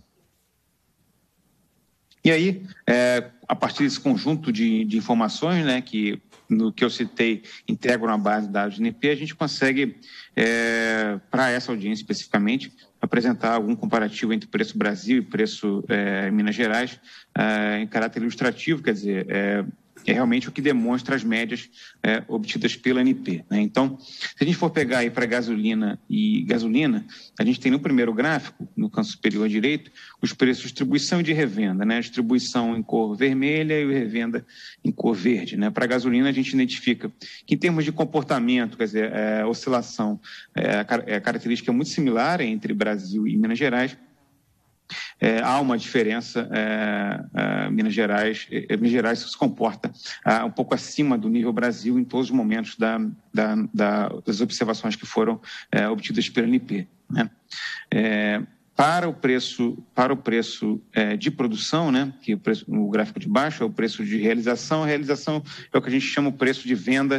E aí, é, a partir desse conjunto de, de informações, né, que no que eu citei integram a base de dados de A N P, a gente consegue, é, para essa audiência especificamente, apresentar algum comparativo entre preço Brasil e preço é, Minas Gerais é, em caráter ilustrativo, quer dizer, é, é realmente o que demonstra as médias é, obtidas pela A N P. Né? Então, se a gente for pegar aí para gasolina e gasolina, a gente tem no primeiro gráfico, no canto superior direito, os preços de distribuição e de revenda, né? Distribuição em cor vermelha e revenda em cor verde. Né? Para a gasolina, a gente identifica que, em termos de comportamento, quer dizer, é, oscilação, é, a característica é muito similar entre Brasil e Minas Gerais. É, há uma diferença, é, é, Minas Gerais, é, Minas Gerais se comporta é, um pouco acima do nível Brasil em todos os momentos da, da, da, das observações que foram é, obtidas pela A N P. Né? É, para o preço, para o preço é, de produção, né, que o, preço, o gráfico de baixo é o preço de realização, a realização é o que a gente chama o preço de venda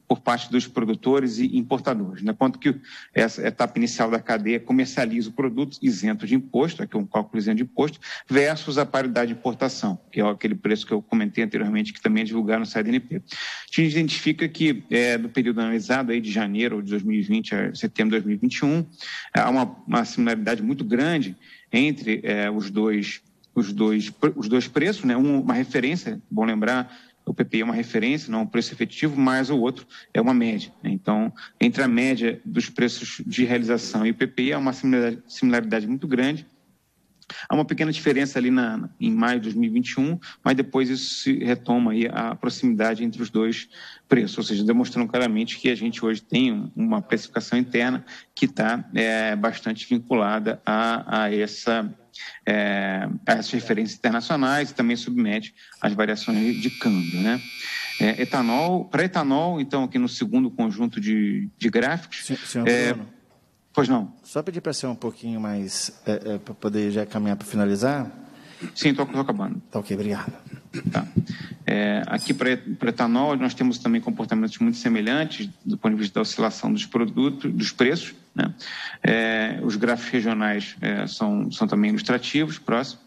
por parte dos produtores e importadores, né? Quanto que essa etapa inicial da cadeia comercializa o produto isento de imposto, aqui é um cálculo isento de imposto, versus a paridade de importação, que é aquele preço que eu comentei anteriormente, que também é divulgado no site da A N P. A gente identifica que, é, no período analisado, aí de janeiro de dois mil e vinte a setembro de dois mil e vinte e um, há uma, uma similaridade muito grande entre é, os, dois, os, dois, os dois preços, né? Um, uma referência, bom lembrar, o P P I é uma referência, não é um preço efetivo, mas o outro é uma média, né? Então, entre a média dos preços de realização e o P P I, há uma similaridade, similaridade muito grande. Há uma pequena diferença ali na, em maio de dois mil e vinte e um, mas depois isso se retoma aí a proximidade entre os dois preços, ou seja, demonstrando claramente que a gente hoje tem uma precificação interna que está é, bastante vinculada a, a essa... É, as referências internacionais e também submete às variações de câmbio, né? É, etanol, para etanol, então, aqui no segundo conjunto de, de gráficos... Senhor, senhor é, Bruno, pois não? Só pedir para ser um pouquinho mais, é, é, para poder já caminhar para finalizar. Sim, estou acabando. Tá ok, obrigado. Tá. É, aqui para etanol, nós temos também comportamentos muito semelhantes do ponto de vista da oscilação dos produtos, dos preços, né? É, os gráficos regionais é, são, são também ilustrativos. Próximo.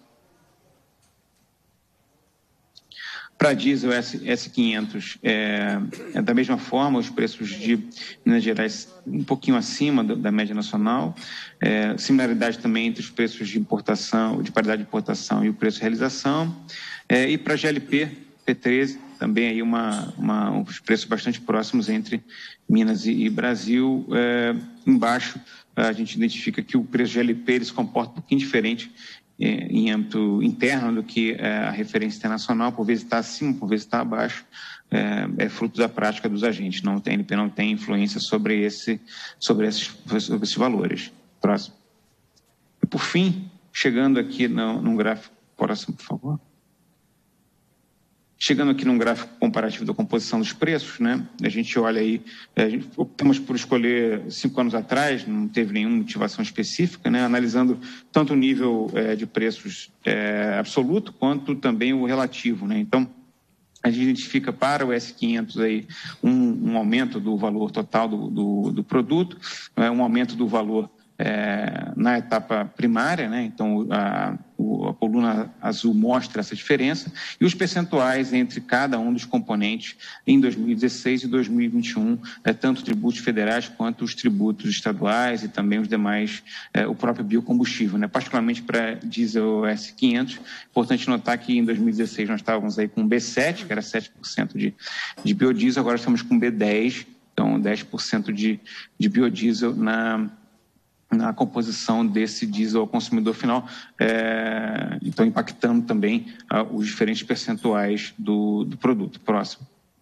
Para diesel S quinhentos, é, é da mesma forma, os preços de Minas Gerais um pouquinho acima do, da média nacional, é, similaridade também entre os preços de importação, de paridade de importação e o preço de realização, é, e para G L P, P treze, também aí uma, uma, uns preços bastante próximos entre Minas e, e Brasil. É, embaixo, a gente identifica que o preço de G L P ele se comporta um pouquinho diferente em âmbito interno do que a referência internacional, por vezes está acima, por vezes está abaixo, é, é fruto da prática dos agentes, não tem, a A N P não tem influência sobre, esse, sobre, esses, sobre esses valores. Próximo. E, por fim, chegando aqui no, num gráfico, próximo, por favor. Chegando aqui num gráfico comparativo da composição dos preços, né? A gente olha aí, a gente optamos por escolher cinco anos atrás, não teve nenhuma motivação específica, né? Analisando tanto o nível é, de preços é, absoluto quanto também o relativo, né? Então, a gente identifica para o S quinhentos aí um, um aumento do valor total do, do, do produto, é, um aumento do valor é, na etapa primária, né? Então, a, a coluna azul mostra essa diferença, e os percentuais entre cada um dos componentes em dois mil e dezesseis e dois mil e vinte e um, é, tanto tributos federais quanto os tributos estaduais e também os demais, é, o próprio biocombustível, né? Particularmente para diesel S quinhentos, importante notar que em dois mil e dezesseis nós estávamos aí com B sete, que era sete por cento de, de biodiesel, agora estamos com B dez, então dez por cento de, de biodiesel na na composição desse diesel ao consumidor final, é, então impactando também ah, os diferentes percentuais do, do produto. Próximo.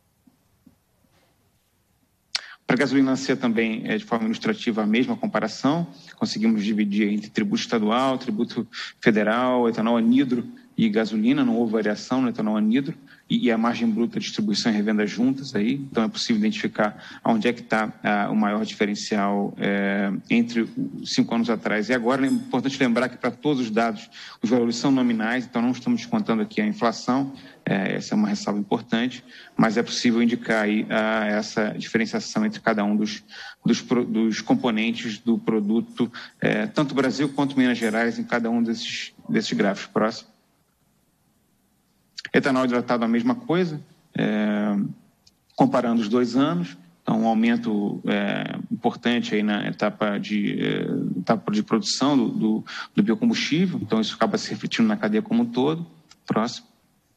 Para a gasolina C também é de forma ilustrativa a mesma comparação, conseguimos dividir entre tributo estadual, tributo federal, etanol anidro e gasolina, não houve variação no etanol anidro, e, e a margem bruta, distribuição e revenda juntas aí, então é possível identificar onde é que está ah, o maior diferencial é, entre cinco anos atrás e agora. É importante lembrar que para todos os dados os valores são nominais, então não estamos descontando aqui a inflação, é, essa é uma ressalva importante, mas é possível indicar aí ah, essa diferenciação entre cada um dos, dos, dos componentes do produto, é, tanto Brasil quanto Minas Gerais, em cada um desses, desses gráficos. Próximo. Etanol hidratado, a mesma coisa, é, comparando os dois anos, então um aumento é, importante aí na etapa de, é, etapa de produção do, do, do biocombustível, então isso acaba se refletindo na cadeia como um todo. Próximo.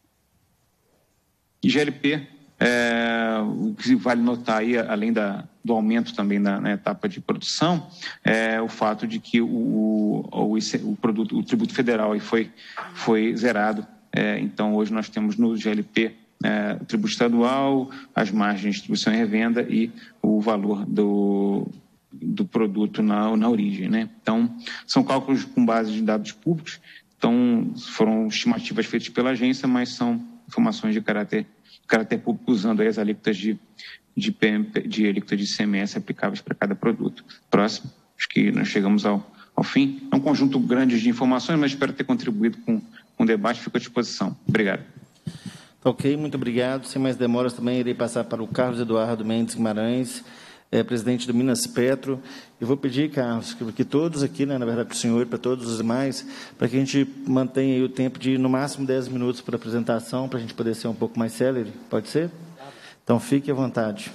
E G L P, é, o que vale notar aí, além da, do aumento também na, na etapa de produção, é o fato de que o, o, o, produto, o tributo federal aí foi, foi zerado. É, então, hoje nós temos no G L P é, o tributo estadual, as margens de distribuição e revenda e o valor do, do produto na, na origem, né? Então, são cálculos com base em dados públicos, então foram estimativas feitas pela agência, mas são informações de caráter, de caráter público, usando aí as alíquotas de, de, P M P, de alíquotas de I C M S aplicáveis para cada produto. Próximo, acho que nós chegamos ao, ao fim. É um conjunto grande de informações, mas espero ter contribuído com um debate, fico à disposição. Obrigado. Ok, muito obrigado. Sem mais demoras, também irei passar para o Carlos Eduardo Mendes Guimarães, é, presidente do Minas Petro. Eu vou pedir, Carlos, que, que todos aqui, né, na verdade, para o senhor e para todos os demais, para que a gente mantenha aí o tempo de, no máximo, dez minutos para a apresentação, para a gente poder ser um pouco mais célere. Pode ser? Então, fique à vontade.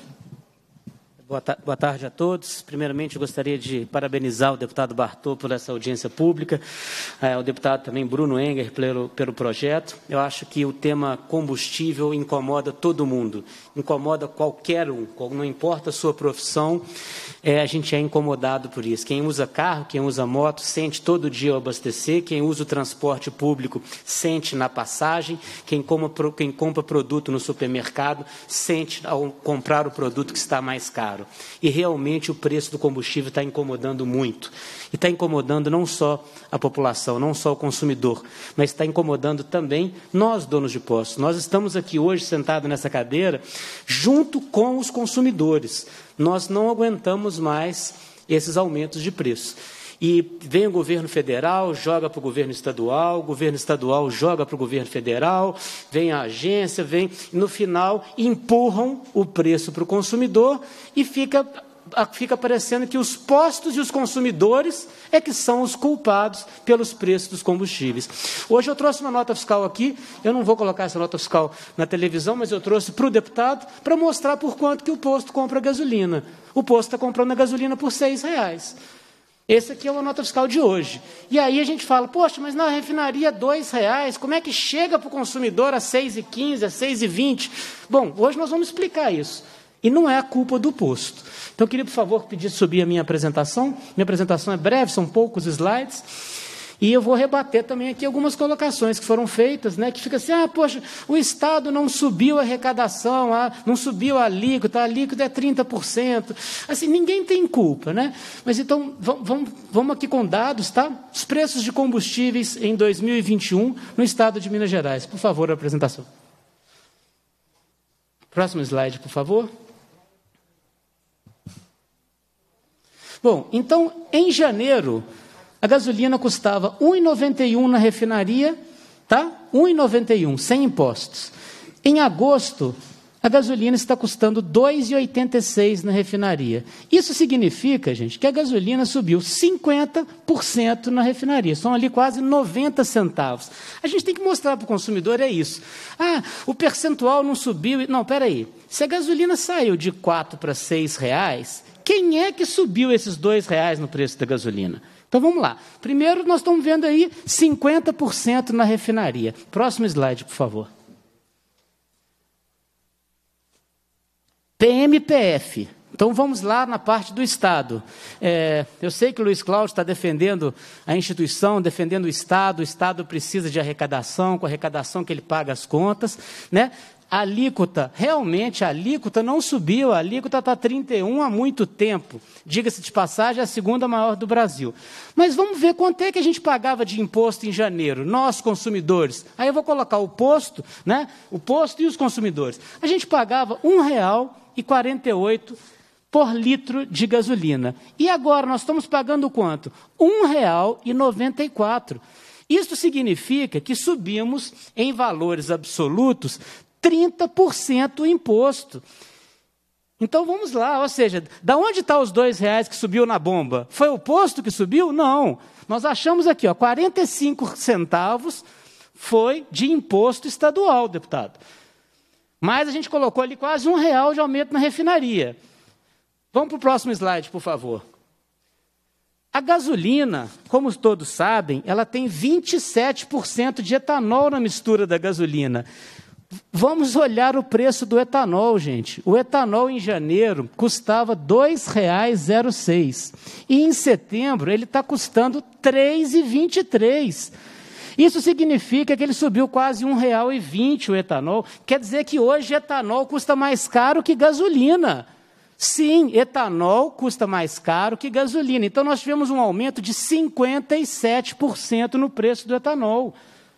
Boa, ta boa tarde a todos. Primeiramente, eu gostaria de parabenizar o deputado Bartô por essa audiência pública, é, o deputado também Bruno Enger pelo, pelo projeto. Eu acho que o tema combustível incomoda todo mundo, incomoda qualquer um, não importa a sua profissão, é, a gente é incomodado por isso. Quem usa carro, quem usa moto, sente todo dia ao abastecer, quem usa o transporte público, sente na passagem, quem, coma, quem compra produto no supermercado, sente ao comprar o produto que está mais caro. E realmente o preço do combustível está incomodando muito. E está incomodando não só a população, não só o consumidor, mas está incomodando também nós, donos de postos. Nós estamos aqui hoje sentados nessa cadeira junto com os consumidores. Nós não aguentamos mais esses aumentos de preço. E vem o governo federal, joga para o governo estadual, o governo estadual joga para o governo federal, vem a agência, vem, e no final empurram o preço para o consumidor e fica, fica parecendo que os postos e os consumidores é que são os culpados pelos preços dos combustíveis. Hoje eu trouxe uma nota fiscal aqui, eu não vou colocar essa nota fiscal na televisão, mas eu trouxe para o deputado para mostrar por quanto que o posto compra gasolina. O posto está comprando a gasolina por seis reais. Esse aqui é uma nota fiscal de hoje. E aí a gente fala, poxa, mas na refinaria dois reais, como é que chega para o consumidor a seis e quinze, a seis e vinte? Bom, hoje nós vamos explicar isso. E não é a culpa do posto. Então, eu queria, por favor, pedir subir a minha apresentação. Minha apresentação é breve, são poucos slides. E eu vou rebater também aqui algumas colocações que foram feitas, né, que fica assim, ah, poxa, o Estado não subiu a arrecadação, ah, não subiu a alíquota, a alíquota é trinta por cento. Assim, ninguém tem culpa, né? Mas então, vamos, vamos aqui com dados, tá? Os preços de combustíveis em dois mil e vinte e um no Estado de Minas Gerais. Por favor, a apresentação. Próximo slide, por favor. Bom, então, em janeiro, a gasolina custava um real e noventa e um centavos na refinaria, tá? um real e noventa e um centavos, sem impostos. Em agosto, a gasolina está custando dois reais e oitenta e seis centavos na refinaria. Isso significa, gente, que a gasolina subiu cinquenta por cento na refinaria. São ali quase noventa centavos. A gente tem que mostrar para o consumidor, é isso. Ah, o percentual não subiu. Não, espera aí. Se a gasolina saiu de quatro para seis reais, quem é que subiu esses dois reais no preço da gasolina? Então, vamos lá. Primeiro, nós estamos vendo aí cinquenta por cento na refinaria. Próximo slide, por favor. P M P F. Então, vamos lá na parte do Estado. É, eu sei que o Luiz Cláudio está defendendo a instituição, defendendo o Estado. O Estado precisa de arrecadação, com a arrecadação que ele paga as contas, né? A alíquota, realmente a alíquota não subiu, a alíquota está trinta e um há muito tempo. Diga-se de passagem, é a segunda maior do Brasil. Mas vamos ver quanto é que a gente pagava de imposto em janeiro, nós consumidores. Aí eu vou colocar o posto, né? O posto e os consumidores. A gente pagava um real e quarenta e oito centavos por litro de gasolina. E agora nós estamos pagando quanto? um real e noventa e quatro centavos. Isso significa que subimos em valores absolutos trinta por cento o imposto. Então, vamos lá, ou seja, da onde está os dois reais que subiu na bomba? Foi o posto que subiu? Não. Nós achamos aqui, ó, quarenta e cinco centavos foi de imposto estadual, deputado. Mas a gente colocou ali quase um real de aumento na refinaria. Vamos para o próximo slide, por favor. A gasolina, como todos sabem, ela tem vinte e sete por cento de etanol na mistura da gasolina. Vamos olhar o preço do etanol, gente. O etanol em janeiro custava dois reais e seis centavos. E em setembro ele está custando três reais e vinte e três centavos. Isso significa que ele subiu quase um real e vinte centavos o etanol. Quer dizer que hoje etanol custa mais caro que gasolina. Sim, etanol custa mais caro que gasolina. Então nós tivemos um aumento de cinquenta e sete por cento no preço do etanol.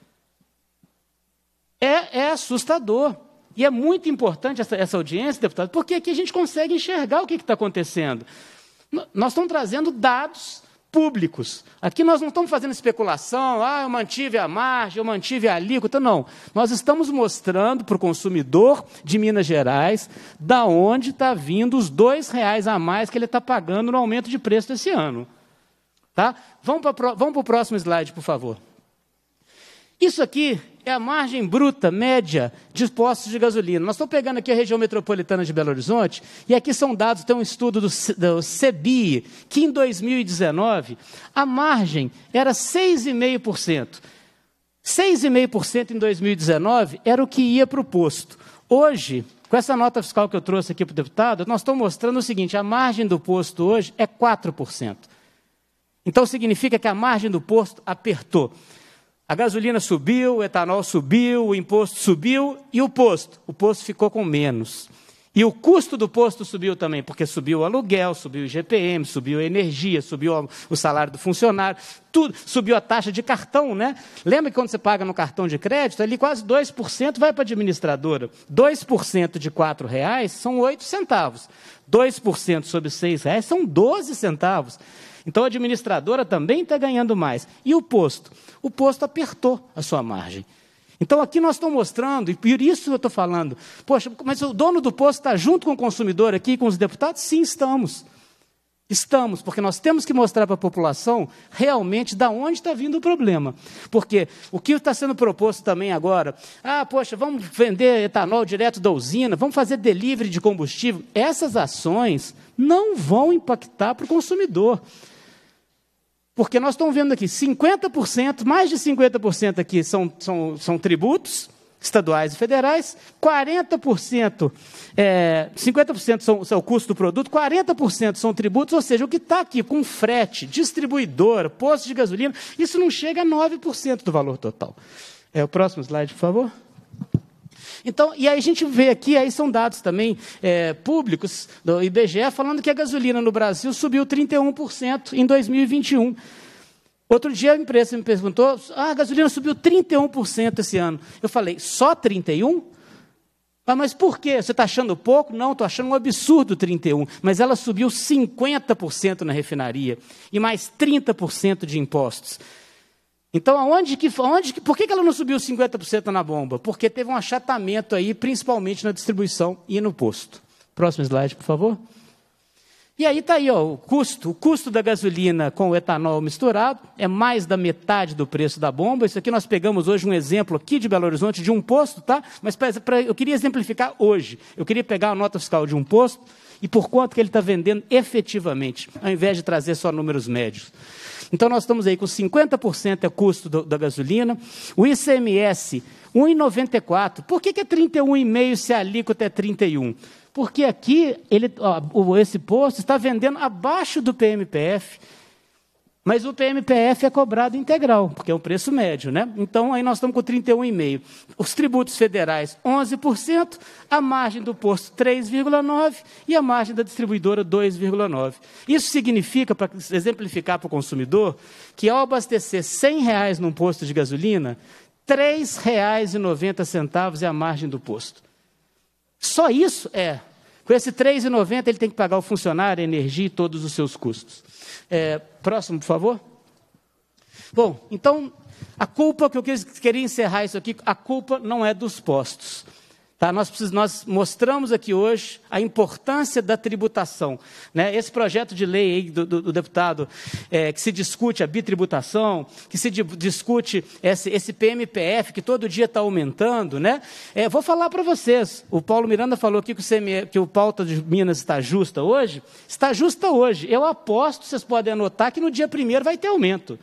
É, é assustador. E é muito importante essa, essa audiência, deputado, porque aqui a gente consegue enxergar o que está acontecendo. Nós estamos trazendo dados públicos. Aqui nós não estamos fazendo especulação, ah, eu mantive a margem, eu mantive a alíquota, não. Nós estamos mostrando para o consumidor de Minas Gerais da onde está vindo os dois reais a mais que ele está pagando no aumento de preço desse ano. Tá? Vamos para vamos para o próximo slide, por favor. Isso aqui é a margem bruta média de postos de gasolina. Nós estamos pegando aqui a região metropolitana de Belo Horizonte, e aqui são dados, tem um estudo do, do SEBI, que em dois mil e dezenove, a margem era seis vírgula cinco por cento. seis vírgula cinco por cento em dois mil e dezenove era o que ia para o posto. Hoje, com essa nota fiscal que eu trouxe aqui para o deputado, nós estamos mostrando o seguinte, a margem do posto hoje é quatro por cento. Então, significa que a margem do posto apertou. A gasolina subiu, o etanol subiu, o imposto subiu e o posto? O posto ficou com menos. E o custo do posto subiu também, porque subiu o aluguel, subiu o I G P M, subiu a energia, subiu o salário do funcionário, tudo, subiu a taxa de cartão, né? Lembra que quando você paga no cartão de crédito, ali quase dois por cento vai para a administradora. dois por cento de quatro reais são oito centavos. dois por cento sobre seis reais são doze centavos. Então, a administradora também está ganhando mais. E o posto? O posto apertou a sua margem. Então, aqui nós estamos mostrando, e por isso eu estou falando, poxa, mas o dono do posto está junto com o consumidor aqui, com os deputados? Sim, estamos. Estamos, porque nós temos que mostrar para a população realmente de onde está vindo o problema. Porque o que está sendo proposto também agora, ah, poxa, vamos vender etanol direto da usina, vamos fazer delivery de combustível. Essas ações não vão impactar para o consumidor. Porque nós estamos vendo aqui, cinquenta por cento, mais de cinquenta por cento aqui são, são, são tributos estaduais e federais, quarenta por cento, é, cinquenta por cento são, são o custo do produto, quarenta por cento são tributos, ou seja, o que está aqui com frete, distribuidora, posto de gasolina, isso não chega a nove por cento do valor total. É, o próximo slide, por favor. Então, e aí a gente vê aqui, aí são dados também é, públicos do I B G E, falando que a gasolina no Brasil subiu trinta e um por cento em dois mil e vinte e um. Outro dia a imprensa me perguntou, ah, a gasolina subiu trinta e um por cento esse ano. Eu falei, só trinta e um por cento? Ah, mas por quê? Você está achando pouco? Não, estou achando um absurdo trinta e um por cento. Mas ela subiu cinquenta por cento na refinaria e mais trinta por cento de impostos. Então, aonde que, aonde que, por que ela não subiu cinquenta por cento na bomba? Porque teve um achatamento aí, principalmente na distribuição e no posto. Próximo slide, por favor. E aí está aí, ó, o custo. O custo da gasolina com o etanol misturado é mais da metade do preço da bomba. Isso aqui nós pegamos hoje um exemplo aqui de Belo Horizonte, de um posto, tá? Mas pra, pra, eu queria exemplificar hoje. Eu queria pegar a nota fiscal de um posto e por quanto que ele está vendendo efetivamente, ao invés de trazer só números médios. Então, nós estamos aí com cinquenta por cento é custo do, da gasolina, o I C M S, um vírgula noventa e quatro. Por que, que é trinta e um vírgula cinco se a alíquota é trinta e um? Porque aqui, ele, ó, esse posto está vendendo abaixo do P M P F, mas o P M P F é cobrado integral, porque é um preço médio, né? Então, aí nós estamos com trinta e um vírgula cinco. Os tributos federais, onze por cento, a margem do posto, três vírgula nove por cento, e a margem da distribuidora, dois vírgula nove por cento. Isso significa, para exemplificar para o consumidor, que ao abastecer cem reais num posto de gasolina, três reais e noventa centavos é a margem do posto. Só isso é. Com esse três reais e noventa centavos, ele tem que pagar o funcionário, a energia e todos os seus custos. É, próximo, por favor. Bom, então, a culpa, que eu queria encerrar isso aqui, a culpa não é dos postos. Tá? Nós, precis, nós mostramos aqui hoje a importância da tributação. Né? Esse projeto de lei aí do, do, do deputado, é, que se discute a bitributação, que se di, discute esse, esse P M P F, que todo dia está aumentando. Né? É, vou falar para vocês, o Paulo Miranda falou aqui que o, C M E, que o pauta de Minas está justa hoje. Está justa hoje. Eu aposto, vocês podem anotar, que no dia primeiro vai ter aumento.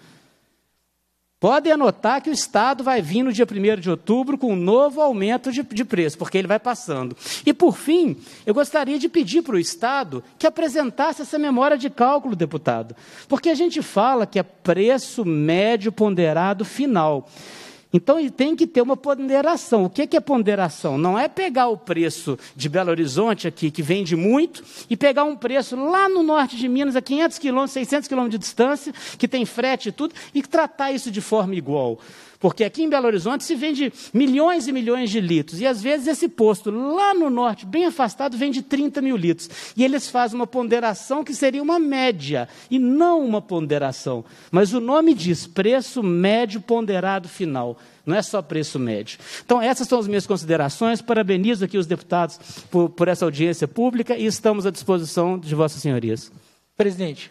Podem anotar que o Estado vai vir no dia primeiro de outubro com um novo aumento de, de preço, porque ele vai passando. E, por fim, eu gostaria de pedir para o Estado que apresentasse essa memória de cálculo, deputado. Porque a gente fala que é preço médio ponderado final. Então, tem que ter uma ponderação. O que é ponderação? Não é pegar o preço de Belo Horizonte aqui, que vende muito, e pegar um preço lá no norte de Minas, a quinhentos quilômetros, seiscentos quilômetros de distância, que tem frete e tudo, e tratar isso de forma igual. Porque aqui em Belo Horizonte se vende milhões e milhões de litros, e às vezes esse posto lá no norte, bem afastado, vende trinta mil litros. E eles fazem uma ponderação que seria uma média, e não uma ponderação. Mas o nome diz preço médio ponderado final. Não é só preço médio. Então, essas são as minhas considerações. Parabenizo aqui os deputados por, por essa audiência pública e estamos à disposição de vossas senhorias. Presidente,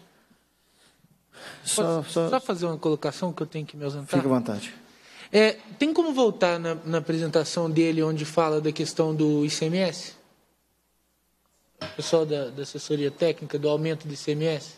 Só, só, só fazer uma colocação que eu tenho que me ausentar? Fique à vontade. É, tem como voltar na, na apresentação dele, onde fala da questão do I C M S? Pessoal da, da assessoria técnica, do aumento do I C M S?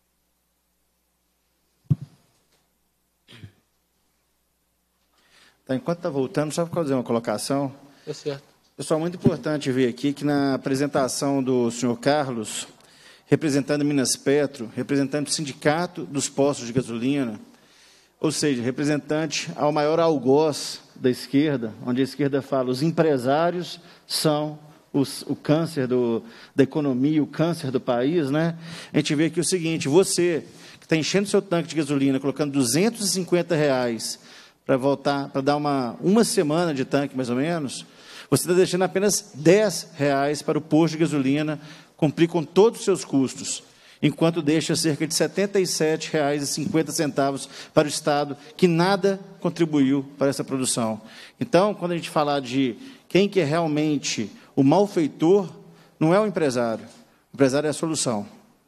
Tá, enquanto está voltando, só para fazer uma colocação. Tá certo. Pessoal, muito importante ver aqui que na apresentação do senhor Carlos, representando Minas Petro, representante do Sindicato dos Postos de Gasolina, ou seja, representante ao maior algoz da esquerda, onde a esquerda fala os empresários são os, o câncer do, da economia, o câncer do país, né? A gente vê aqui o seguinte, você que está enchendo seu tanque de gasolina, colocando duzentos e cinquenta reais para voltar, para dar uma, uma semana de tanque, mais ou menos, você está deixando apenas dez reais para o posto de gasolina cumprir com todos os seus custos, enquanto deixa cerca de setenta e sete reais e cinquenta centavos para o Estado, que nada contribuiu para essa produção. Então, quando a gente falar de quem que é realmente o malfeitor, não é o empresário. O empresário é a solução.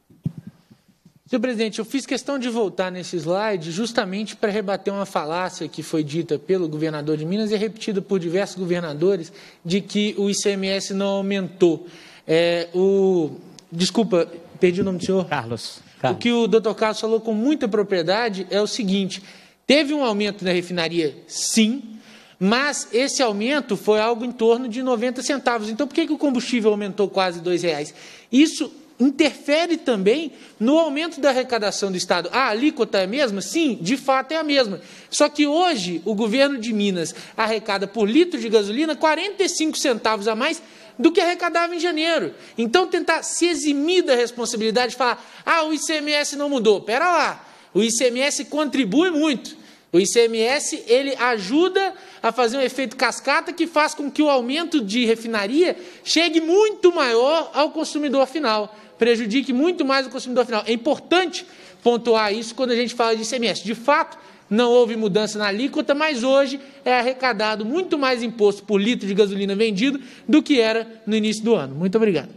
Senhor presidente, eu fiz questão de voltar nesse slide justamente para rebater uma falácia que foi dita pelo governador de Minas e repetida por diversos governadores, de que o I C M S não aumentou. É, o, desculpa, perdi o nome do senhor? Carlos. Carlos. O que o doutor Carlos falou com muita propriedade é o seguinte, teve um aumento na refinaria, sim, mas esse aumento foi algo em torno de noventa centavos. Então, por que, que o combustível aumentou quase dois reais? Isso interfere também no aumento da arrecadação do Estado. A alíquota é a mesma? Sim, de fato é a mesma. Só que hoje o governo de Minas arrecada por litro de gasolina quarenta e cinco centavos a mais do que arrecadava em janeiro. Então, tentar se eximir da responsabilidade de falar, ah, o I C M S não mudou. Pera lá, o I C M S contribui muito. O I C M S, ele ajuda a fazer um efeito cascata que faz com que o aumento de refinaria chegue muito maior ao consumidor final, prejudique muito mais o consumidor final. É importante pontuar isso quando a gente fala de I C M S. De fato, não houve mudança na alíquota, mas hoje é arrecadado muito mais imposto por litro de gasolina vendido do que era no início do ano. Muito obrigado.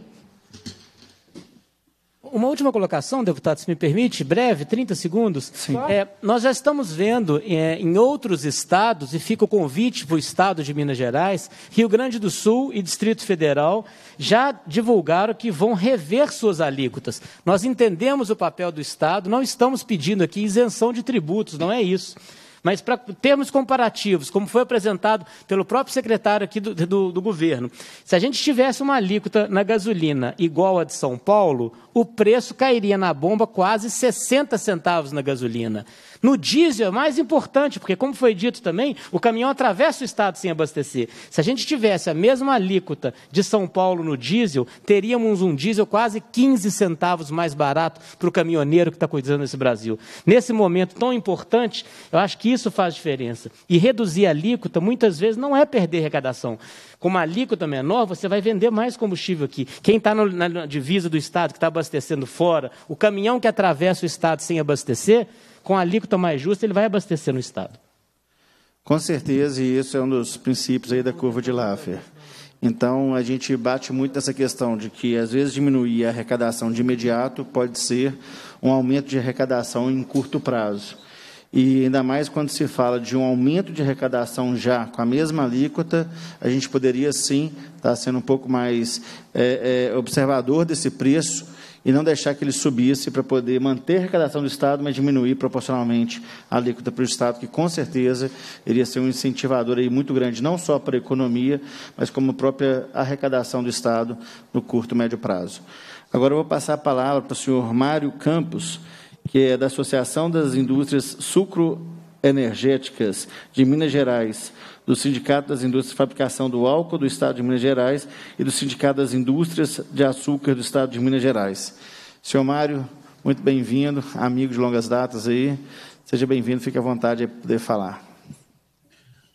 Uma última colocação, deputado, se me permite, breve, trinta segundos. É, nós já estamos vendo é, em outros estados, e fica o convite para o estado de Minas Gerais, Rio Grande do Sul e Distrito Federal já divulgaram que vão rever suas alíquotas. Nós entendemos o papel do Estado, não estamos pedindo aqui isenção de tributos, não é isso. Mas para termos comparativos, como foi apresentado pelo próprio secretário aqui do, do, do governo, se a gente tivesse uma alíquota na gasolina igual a de São Paulo, o preço cairia na bomba quase sessenta centavos na gasolina. No diesel é mais importante, porque, como foi dito também, o caminhão atravessa o estado sem abastecer. Se a gente tivesse a mesma alíquota de São Paulo no diesel, teríamos um diesel quase quinze centavos mais barato para o caminhoneiro que está cuidando desse Brasil. Nesse momento tão importante, eu acho que isso faz diferença. E reduzir a alíquota, muitas vezes, não é perder arrecadação. Com uma alíquota menor, você vai vender mais combustível aqui. Quem está na divisa do estado, que está abastecendo fora, o caminhão que atravessa o estado sem abastecer, com a alíquota mais justa, ele vai abastecer no estado. Com certeza, e isso é um dos princípios aí da curva de Laffer. Então, a gente bate muito nessa questão de que, às vezes, diminuir a arrecadação de imediato pode ser um aumento de arrecadação em curto prazo. E ainda mais quando se fala de um aumento de arrecadação já com a mesma alíquota, a gente poderia, sim, estar sendo um pouco mais é, é, observador desse preço e não deixar que ele subisse para poder manter a arrecadação do Estado, mas diminuir proporcionalmente a alíquota para o Estado, que com certeza iria ser um incentivador aí muito grande, não só para a economia, mas como a própria arrecadação do Estado no curto e médio prazo. Agora eu vou passar a palavra para o senhor Mário Campos, que é da Associação das Indústrias Sucroenergéticas de Minas Gerais, do Sindicato das Indústrias de Fabricação do Álcool do Estado de Minas Gerais e do Sindicato das Indústrias de Açúcar do Estado de Minas Gerais. Senhor Mário, muito bem-vindo, amigo de longas datas aí. Seja bem-vindo, fique à vontade de poder falar.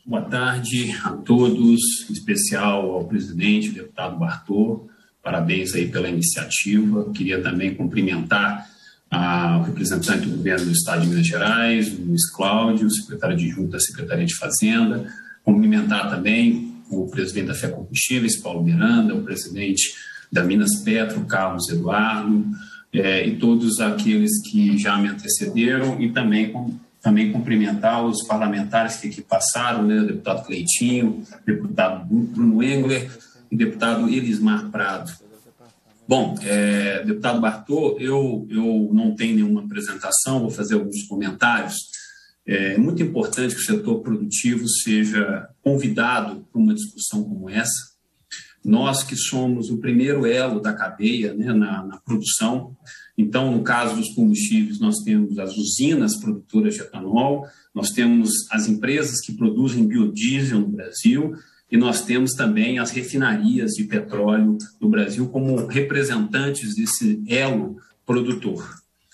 Boa tarde a todos, em especial ao presidente, deputado Bartô. Parabéns aí pela iniciativa. Queria também cumprimentar a, o representante do governo do Estado de Minas Gerais, o Luiz Cláudio, secretário adjunto da Secretaria de Fazenda. Cumprimentar também o presidente da Fé Combustíveis, Paulo Miranda, o presidente da Minas Petro, Carlos Eduardo, é, e todos aqueles que já me antecederam, e também, com, também cumprimentar os parlamentares que aqui passaram, né, o deputado Cleitinho, o deputado Bruno Engler e o deputado Elismar Prado. Bom, é, deputado Bartô, eu, eu não tenho nenhuma apresentação, vou fazer alguns comentários. É muito importante que o setor produtivo seja convidado para uma discussão como essa. Nós que somos o primeiro elo da cadeia, né, na, na produção, então, no caso dos combustíveis, nós temos as usinas produtoras de etanol, nós temos as empresas que produzem biodiesel no Brasil, e nós temos também as refinarias de petróleo no Brasil como representantes desse elo produtor.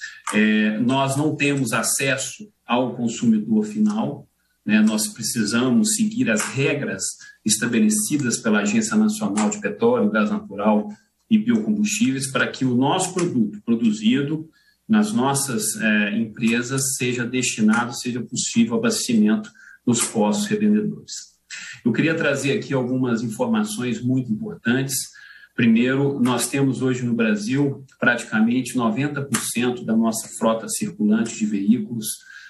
É, nós não temos acesso ao consumidor final, né? Nós precisamos seguir as regras estabelecidas pela Agência Nacional de Petróleo, Gás Natural e Biocombustíveis para que o nosso produto produzido nas nossas é, empresas seja destinado, seja possível abastecimento nos postos revendedores. Eu queria trazer aqui algumas informações muito importantes. Primeiro, nós temos hoje no Brasil praticamente noventa por cento da nossa frota circulante de veículos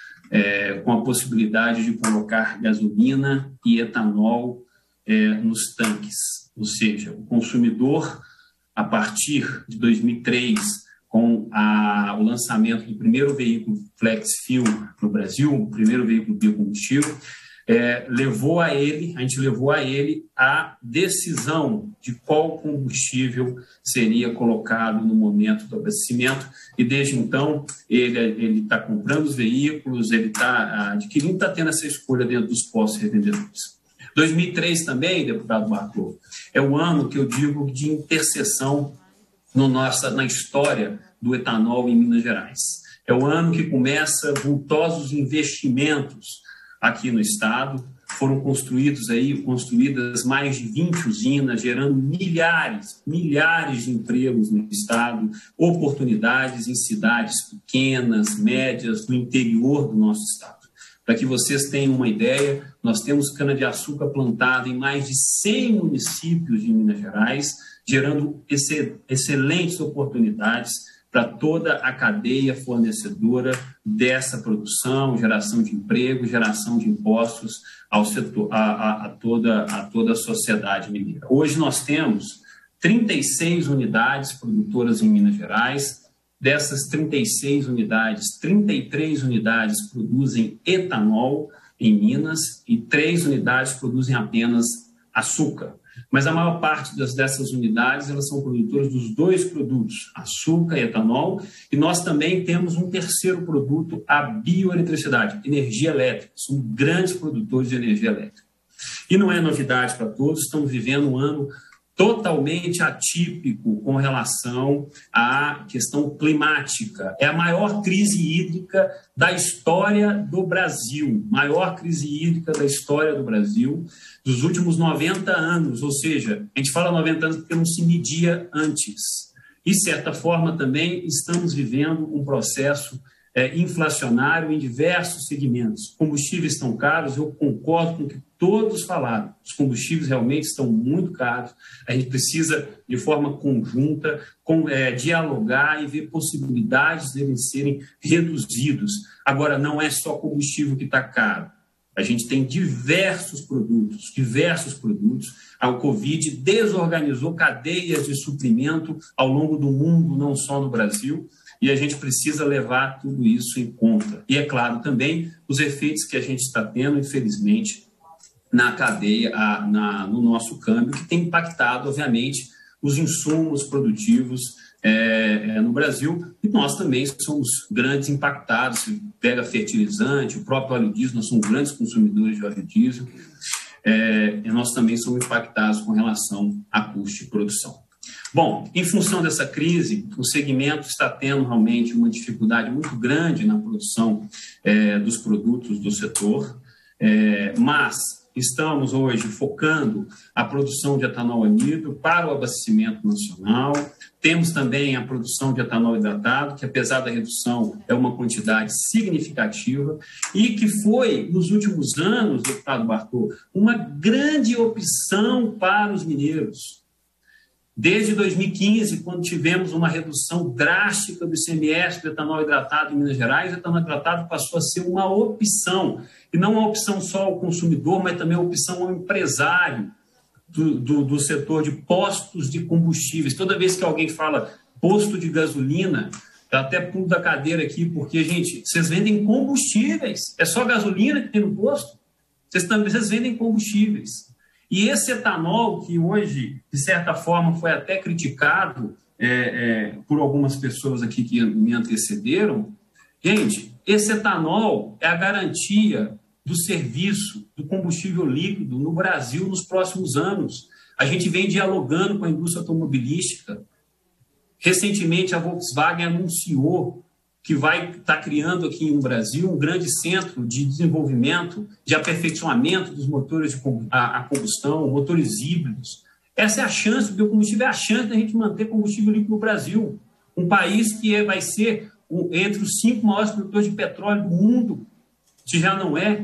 é, com a possibilidade de colocar gasolina e etanol é, nos tanques. Ou seja, o consumidor, a partir de dois mil e três, com a, o lançamento do primeiro veículo Flex Fuel no Brasil, o primeiro veículo biocombustível, É, levou a ele, a gente levou a ele a decisão de qual combustível seria colocado no momento do abastecimento, e desde então ele está comprando os veículos, ele está adquirindo, está tendo essa escolha dentro dos postos revendedores. dois mil e três também, deputado Bartô, é o ano que eu digo de interseção no nossa, na história do etanol em Minas Gerais. É o ano que começa vultosos investimentos aqui no estado, foram construídos aí, construídas mais de vinte usinas, gerando milhares, milhares de empregos no estado, oportunidades em cidades pequenas, médias, do interior do nosso estado. Para que vocês tenham uma ideia, nós temos cana-de-açúcar plantada em mais de cem municípios de Minas Gerais, gerando excelentes oportunidades para toda a cadeia fornecedora dessa produção, geração de emprego, geração de impostos ao setor, a, a, a, toda, a toda a sociedade mineira. Hoje nós temos trinta e seis unidades produtoras em Minas Gerais. Dessas trinta e seis unidades, trinta e três unidades produzem etanol em Minas e três unidades produzem apenas açúcar. Mas a maior parte das, dessas unidades, elas são produtoras dos dois produtos, açúcar e etanol, e nós também temos um terceiro produto, a bioeletricidade, energia elétrica. Somos grandes produtores de energia elétrica. E não é novidade para todos, estamos vivendo um ano totalmente atípico com relação à questão climática. É a maior crise hídrica da história do Brasil, maior crise hídrica da história do Brasil, dos últimos noventa anos, ou seja, a gente fala noventa anos porque não se media antes. E, de certa forma, também estamos vivendo um processo é, inflacionário em diversos segmentos. Combustíveis estão caros, eu concordo com o que todos falaram. Os combustíveis realmente estão muito caros. A gente precisa, de forma conjunta, com, é, dialogar e ver possibilidades de eles serem reduzidos. Agora, não é só combustível que está caro. A gente tem diversos produtos, diversos produtos. A Covid desorganizou cadeias de suprimento ao longo do mundo, não só no Brasil, e a gente precisa levar tudo isso em conta. E, é claro, também os efeitos que a gente está tendo, infelizmente, na cadeia, na, no nosso câmbio, que tem impactado, obviamente, os insumos produtivos é, é, no Brasil, e nós também somos grandes impactados. Se pega fertilizante, o próprio óleo diesel, nós somos grandes consumidores de óleo diesel, é, e nós também somos impactados com relação a custo de produção. Bom, em função dessa crise, o segmento está tendo realmente uma dificuldade muito grande na produção é, dos produtos do setor, é, mas estamos hoje focando a produção de etanol anidro para o abastecimento nacional. Temos também a produção de etanol hidratado, que apesar da redução é uma quantidade significativa e que foi, nos últimos anos, deputado Bartô, uma grande opção para os mineiros. Desde dois mil e quinze, quando tivemos uma redução drástica do I C M S do etanol hidratado em Minas Gerais, o etanol hidratado passou a ser uma opção, e não uma opção só ao consumidor, mas também uma opção ao empresário do, do, do setor de postos de combustíveis. Toda vez que alguém fala posto de gasolina, eu até pulo da cadeira aqui, porque, gente, vocês vendem combustíveis, é só gasolina que tem no posto? Vocês também vocês vendem combustíveis. E esse etanol, que hoje, de certa forma, foi até criticado é, é, por algumas pessoas aqui que me antecederam, gente, esse etanol é a garantia do serviço do combustível líquido no Brasil nos próximos anos. A gente vem dialogando com a indústria automobilística. Recentemente, a Volkswagen anunciou que vai estar criando aqui no Brasil um grande centro de desenvolvimento, de aperfeiçoamento dos motores de a combustão, motores híbridos. Essa é a chance, o biocombustível é a chance da gente manter combustível líquido no Brasil. Um país que é, vai ser um, entre os cinco maiores produtores de petróleo do mundo, se já não é.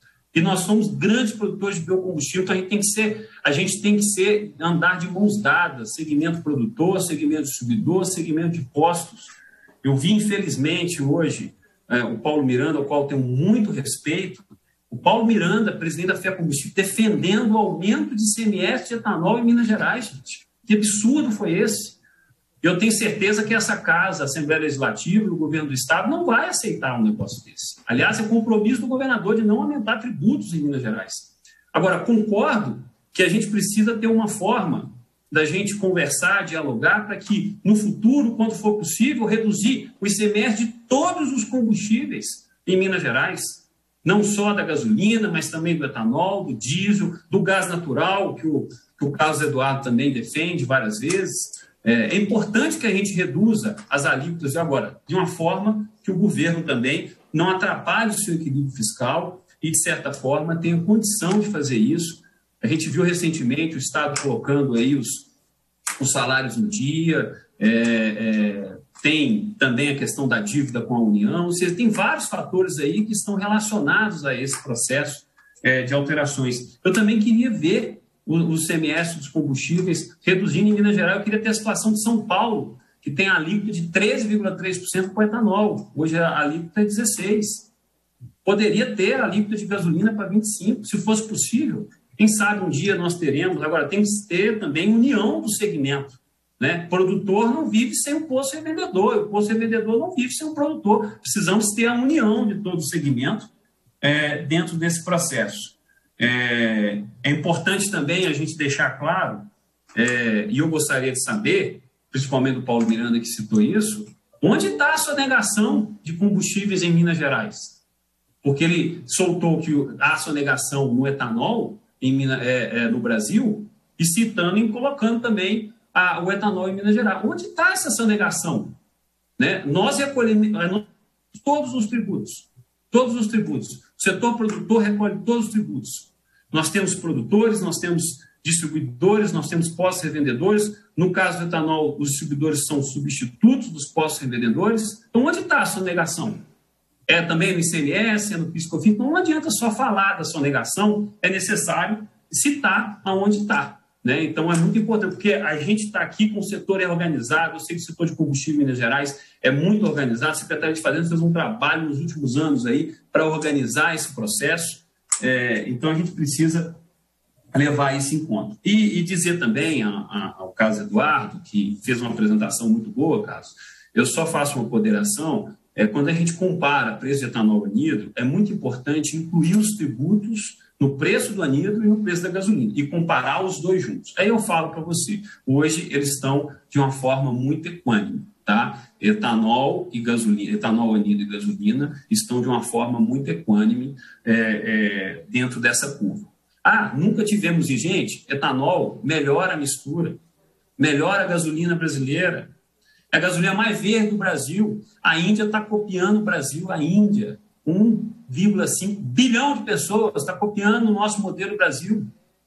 E nós somos grandes produtores de biocombustível, então a gente tem que ser, a gente tem que ser, andar de mãos dadas, segmento produtor, segmento distribuidor, segmento de postos. Eu vi, infelizmente, hoje, é, o Paulo Miranda, ao qual tenho muito respeito, o Paulo Miranda, presidente da Fé Combustível, defendendo o aumento de I C M S de etanol em Minas Gerais, gente. Que absurdo foi esse? Eu tenho certeza que essa casa, a Assembleia Legislativa e o governo do Estado não vai aceitar um negócio desse. Aliás, é compromisso do governador de não aumentar tributos em Minas Gerais. Agora, concordo que a gente precisa ter uma forma da gente conversar, dialogar, para que, no futuro, quando for possível, reduzir o I C M S de todos os combustíveis em Minas Gerais. Não só da gasolina, mas também do etanol, do diesel, do gás natural, que o, que o Carlos Eduardo também defende várias vezes. É, é importante que a gente reduza as alíquotas agora, de uma forma que o governo também não atrapalhe o seu equilíbrio fiscal e, de certa forma, tenha condição de fazer isso. A gente viu recentemente o Estado colocando aí os, os salários no dia, é, é, tem também a questão da dívida com a União, ou seja, tem vários fatores aí que estão relacionados a esse processo é, de alterações. Eu também queria ver o, o I C M S dos combustíveis reduzindo em Minas Gerais. Eu queria ter a situação de São Paulo, que tem a alíquota de treze vírgula três por cento para o etanol. Hoje a alíquota é dezesseis por cento. Poderia ter a alíquota de gasolina para vinte e cinco por cento, se fosse possível. Quem sabe um dia nós teremos. Agora, tem que ter também união do segmento. Né? Produtor não vive sem o posto revendedor, o posto revendedor não vive sem o produtor. Precisamos ter a união de todo o segmento é, dentro desse processo. É, é importante também a gente deixar claro, é, e eu gostaria de saber, principalmente do Paulo Miranda que citou isso, onde está a sonegação de combustíveis em Minas Gerais? Porque ele soltou que há sonegação no etanol em Minas, é, é, no Brasil, e citando e colocando também a, o etanol em Minas Gerais. Onde está essa sonegação? Né? Nós recolhemos todos os tributos, todos os tributos. O setor produtor recolhe todos os tributos. Nós temos produtores, nós temos distribuidores, nós temos postos revendedores. No caso do etanol, os distribuidores são substitutos dos postos revendedores. Então, onde está a sonegação? É também no I C M S, é no PIS/COFINS. Então, não adianta só falar da sonegação, é necessário citar aonde está. Né? Então, é muito importante, porque a gente está aqui com o setor organizado. Eu sei que o setor de combustível em Minas Gerais é muito organizado. A Secretaria de Fazenda fez um trabalho nos últimos anos aí para organizar esse processo. É, então, a gente precisa levar isso em conta. E, e dizer também a, a, ao Carlos Eduardo, que fez uma apresentação muito boa, Carlos, eu só faço uma ponderação. É, quando a gente compara preço de etanol anidro, é muito importante incluir os tributos no preço do anidro e no preço da gasolina, e comparar os dois juntos. Aí eu falo para você, hoje eles estão de uma forma muito equânime, tá? Etanol e gasolina, etanol anidro e gasolina estão de uma forma muito equânime é, é, dentro dessa curva. Ah, nunca tivemos, e gente, etanol melhora a mistura, melhora a gasolina brasileira, é a gasolina mais verde do Brasil. A Índia está copiando o Brasil, a Índia, um vírgula cinco bilhão de pessoas, está copiando o nosso modelo Brasil.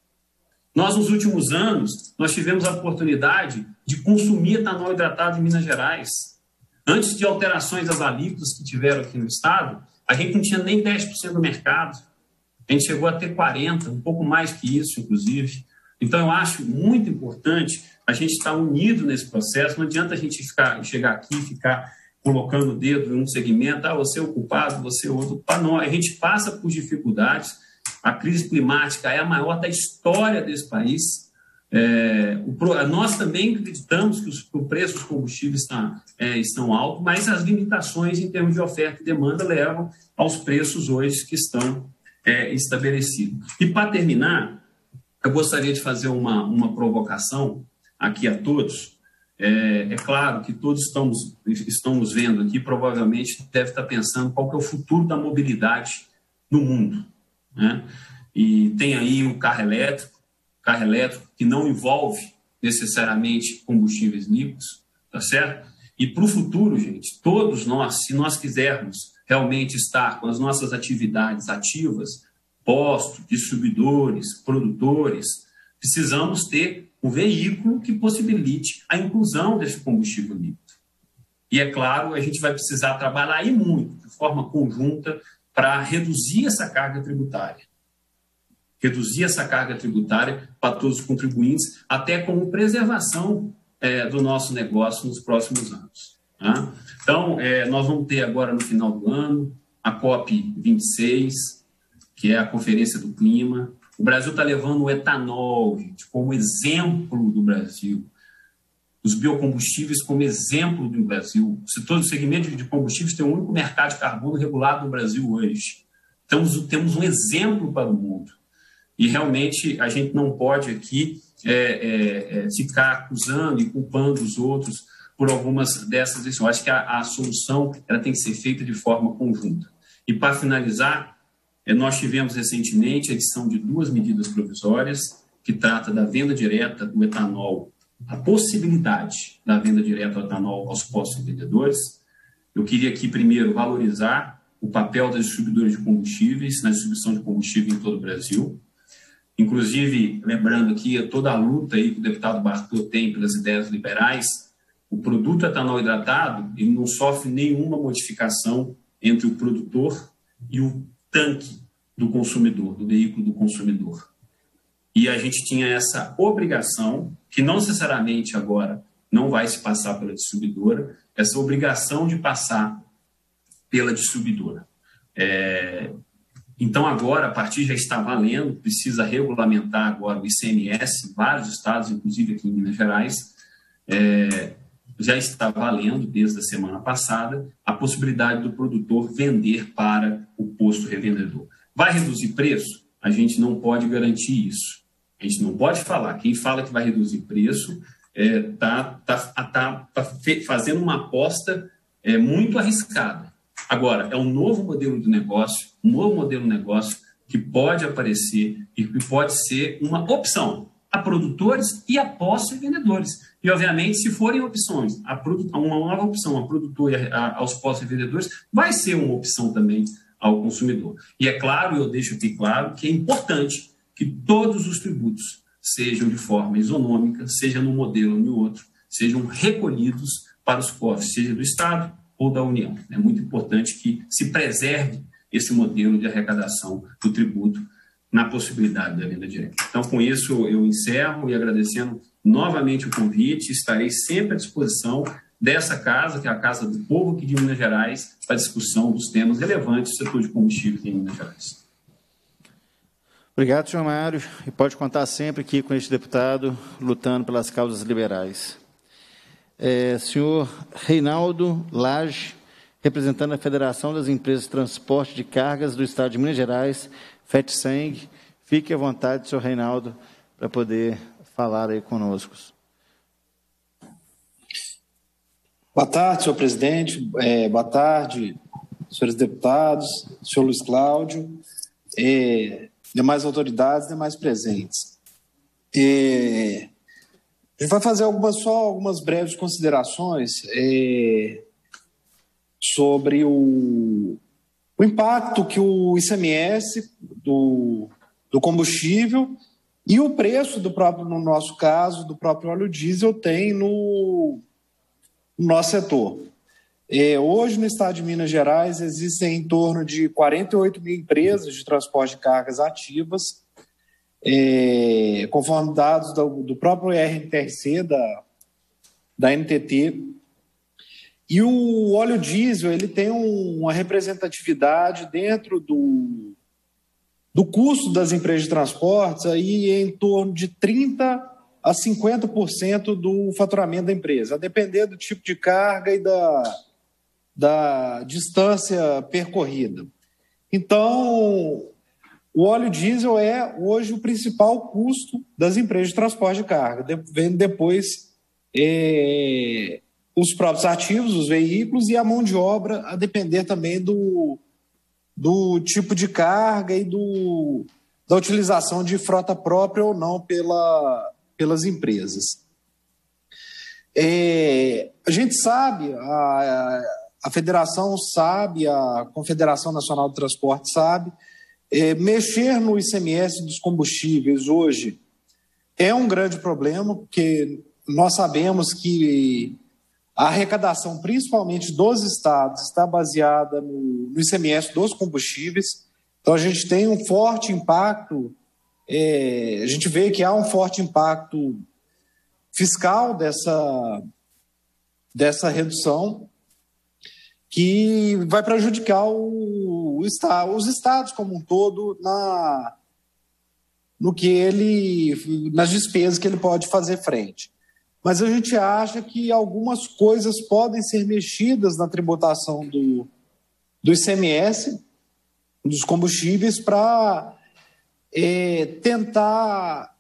Nós, nos últimos anos, nós tivemos a oportunidade de consumir etanol hidratado em Minas Gerais. Antes de alterações das alíquotas que tiveram aqui no estado, a gente não tinha nem dez por cento do mercado. A gente chegou a ter quarenta por cento, um pouco mais que isso, inclusive. Então, eu acho muito importante a gente estar unido nesse processo. Não adianta a gente ficar, chegar aqui e ficar colocando o dedo em um segmento, ah, você é o culpado, você é o outro. Para nós, a gente passa por dificuldades. A crise climática é a maior da história desse país. É, o, nós também acreditamos que os, o preço dos combustíveis está, é, estão altos, mas as limitações em termos de oferta e demanda levam aos preços hoje que estão é, estabelecidos. E, para terminar, eu gostaria de fazer uma, uma provocação aqui a todos. É, é claro que todos estamos, estamos vendo aqui, provavelmente deve estar pensando qual que é o futuro da mobilidade no mundo, né? E tem aí o carro elétrico, carro elétrico que não envolve necessariamente combustíveis líquidos, tá certo? E para o futuro, gente, todos nós, se nós quisermos realmente estar com as nossas atividades ativas, postos, distribuidores, produtores, precisamos ter um veículo que possibilite a inclusão desse combustível líquido. E, é claro, a gente vai precisar trabalhar aí muito, de forma conjunta, para reduzir essa carga tributária. Reduzir essa carga tributária para todos os contribuintes, até como preservação é, do nosso negócio nos próximos anos. Tá? Então, é, nós vamos ter agora, no final do ano, a COP vinte e seis, que é a Conferência do Clima. O Brasil está levando o etanol, gente, como exemplo do Brasil. Os biocombustíveis como exemplo do Brasil. O setor do segmento de combustíveis tem o único mercado de carbono regulado no Brasil hoje. Então, temos um exemplo para o mundo. E, realmente, a gente não pode aqui é, é, é, ficar acusando e culpando os outros por algumas dessas decisões. Eu acho que a, a solução ela tem que ser feita de forma conjunta. E, para finalizar, é, nós tivemos recentemente a edição de duas medidas provisórias que trata da venda direta do etanol, a possibilidade da venda direta do etanol aos postos vendedores. Eu queria aqui, primeiro, valorizar o papel das distribuidoras de combustíveis na distribuição de combustível em todo o Brasil. Inclusive, lembrando aqui toda a luta aí que o deputado Bartô tem pelas ideias liberais, o produto etanol hidratado ele não sofre nenhuma modificação entre o produtor e o tanque do consumidor, do veículo do consumidor. E a gente tinha essa obrigação, que não necessariamente agora não vai se passar pela distribuidora, essa obrigação de passar pela distribuidora. É... Então, agora, a partir já está valendo, precisa regulamentar agora o I C M S, em vários estados, inclusive aqui em Minas Gerais, é... já está valendo, desde a semana passada, a possibilidade do produtor vender para o posto revendedor. Vai reduzir preço? A gente não pode garantir isso. A gente não pode falar. Quem fala que vai reduzir preço está é, tá, tá, tá, tá fazendo uma aposta é, muito arriscada. Agora, é um novo modelo de negócio, um novo modelo de negócio que pode aparecer e que pode ser uma opção a produtores e a postos e vendedores. E, obviamente, se forem opções, a produ- uma nova opção a produtor e a, a, aos postos e vendedores, vai ser uma opção também ao consumidor. E é claro, eu deixo aqui claro, que é importante que todos os tributos sejam de forma isonômica, seja num modelo ou no outro, sejam recolhidos para os cofres, seja do Estado ou da União. É muito importante que se preserve esse modelo de arrecadação do tributo na possibilidade da venda direta. Então, com isso, eu encerro e agradecendo novamente o convite, estarei sempre à disposição dessa casa, que é a Casa do Povo aqui de Minas Gerais, para a discussão dos temas relevantes do setor de combustível aqui em Minas Gerais. Obrigado, senhor Mário, e pode contar sempre aqui com este deputado lutando pelas causas liberais. É, senhor Reinaldo Lage, representando a Federação das Empresas de Transporte de Cargas do Estado de Minas Gerais, FETSENG, fique à vontade, senhor Reinaldo, para poder falar aí conosco. Boa tarde, senhor presidente, é, boa tarde, senhores deputados, senhor Luiz Cláudio, é, demais autoridades, demais presentes. É, a gente vai fazer algumas, só algumas breves considerações é, sobre o, o o impacto que o I C M S do, do combustível e o preço do próprio, no nosso caso, do próprio óleo diesel tem no, no nosso setor. É, hoje, no estado de Minas Gerais, existem em torno de quarenta e oito mil empresas de transporte de cargas ativas, é, conforme dados do, do próprio R N T R C, da, da N T T. E o óleo diesel ele tem um, uma representatividade dentro do, do custo das empresas de transportes aí em torno de trinta por cento a cinquenta por cento do faturamento da empresa, a depender do tipo de carga e da, da distância percorrida. Então, o óleo diesel é hoje o principal custo das empresas de transporte de carga, vendo depois é, os próprios ativos, os veículos e a mão de obra, a depender também do, do tipo de carga e do, da utilização de frota própria ou não pela, pelas empresas. É, a gente sabe, a, a federação sabe, a Confederação Nacional do Transporte sabe, é, mexer no I C M S dos combustíveis hoje é um grande problema, porque nós sabemos que a arrecadação, principalmente dos estados, está baseada no, no I C M S dos combustíveis. Então, a gente tem um forte impacto, é, a gente vê que há um forte impacto fiscal dessa, dessa redução, que vai prejudicar o, o estado, os estados como um todo na, no que ele, nas despesas que ele pode fazer frente. Mas a gente acha que algumas coisas podem ser mexidas na tributação do, do I C M S, dos combustíveis, para é, tentar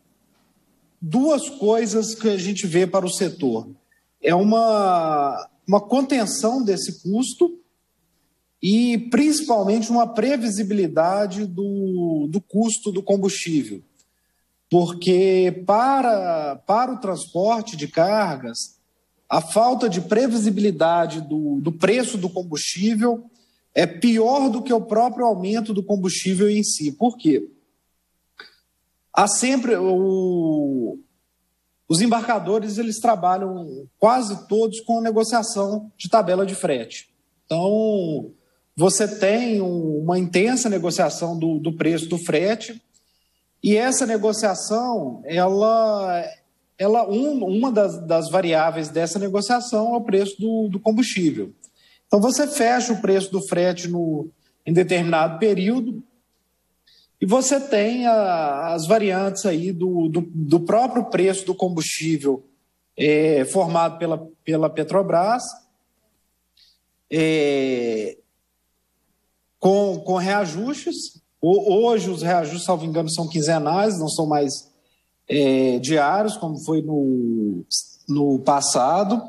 duas coisas que a gente vê para o setor. É uma, uma contenção desse custo e, principalmente, uma previsibilidade do, do custo do combustível. Porque para, para o transporte de cargas, a falta de previsibilidade do, do preço do combustível é pior do que o próprio aumento do combustível em si. Por quê? Há sempre... O, os embarcadores eles trabalham quase todos com negociação de tabela de frete. Então, você tem um, uma intensa negociação do, do preço do frete. E essa negociação, ela, ela, um, uma das, das variáveis dessa negociação é o preço do, do combustível. Então, você fecha o preço do frete no, em determinado período e você tem a, as variantes aí do, do, do próprio preço do combustível é, formado pela, pela Petrobras, é, com, com reajustes. Hoje, os reajustes, salvo engano, são quinzenais, não são mais é, diários, como foi no, no passado.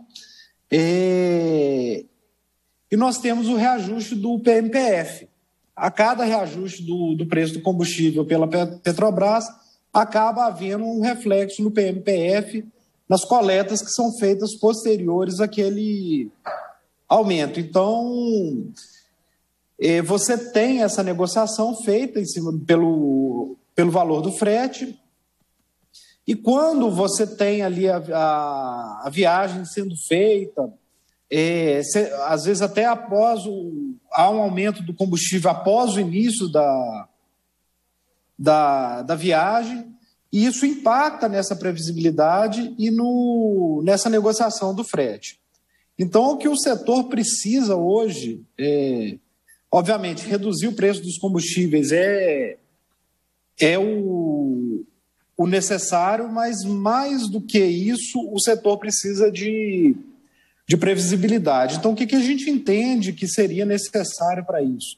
É, e nós temos o reajuste do P M P F. A cada reajuste do, do preço do combustível pela Petrobras, acaba havendo um reflexo no P M P F, nas coletas que são feitas posteriores àquele aumento. Então... você tem essa negociação feita em cima, pelo, pelo valor do frete, e quando você tem ali a, a, a viagem sendo feita, é, se, às vezes até após o, há um aumento do combustível após o início da, da, da viagem, e isso impacta nessa previsibilidade e no, nessa negociação do frete. Então, o que o setor precisa hoje é... Obviamente, reduzir o preço dos combustíveis é, é o, o necessário, mas mais do que isso, o setor precisa de, de previsibilidade. Então, o que, que a gente entende que seria necessário para isso?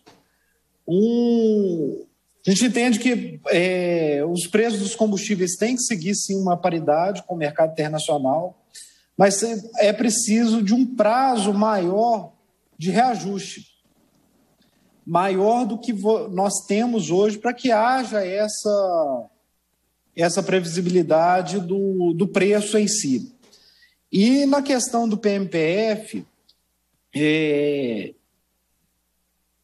Um, a gente entende que é, os preços dos combustíveis têm que seguir, sim, uma paridade com o mercado internacional, mas é preciso de um prazo maior de reajuste, maior do que nós temos hoje, para que haja essa, essa previsibilidade do, do preço em si. E na questão do P M P F, é,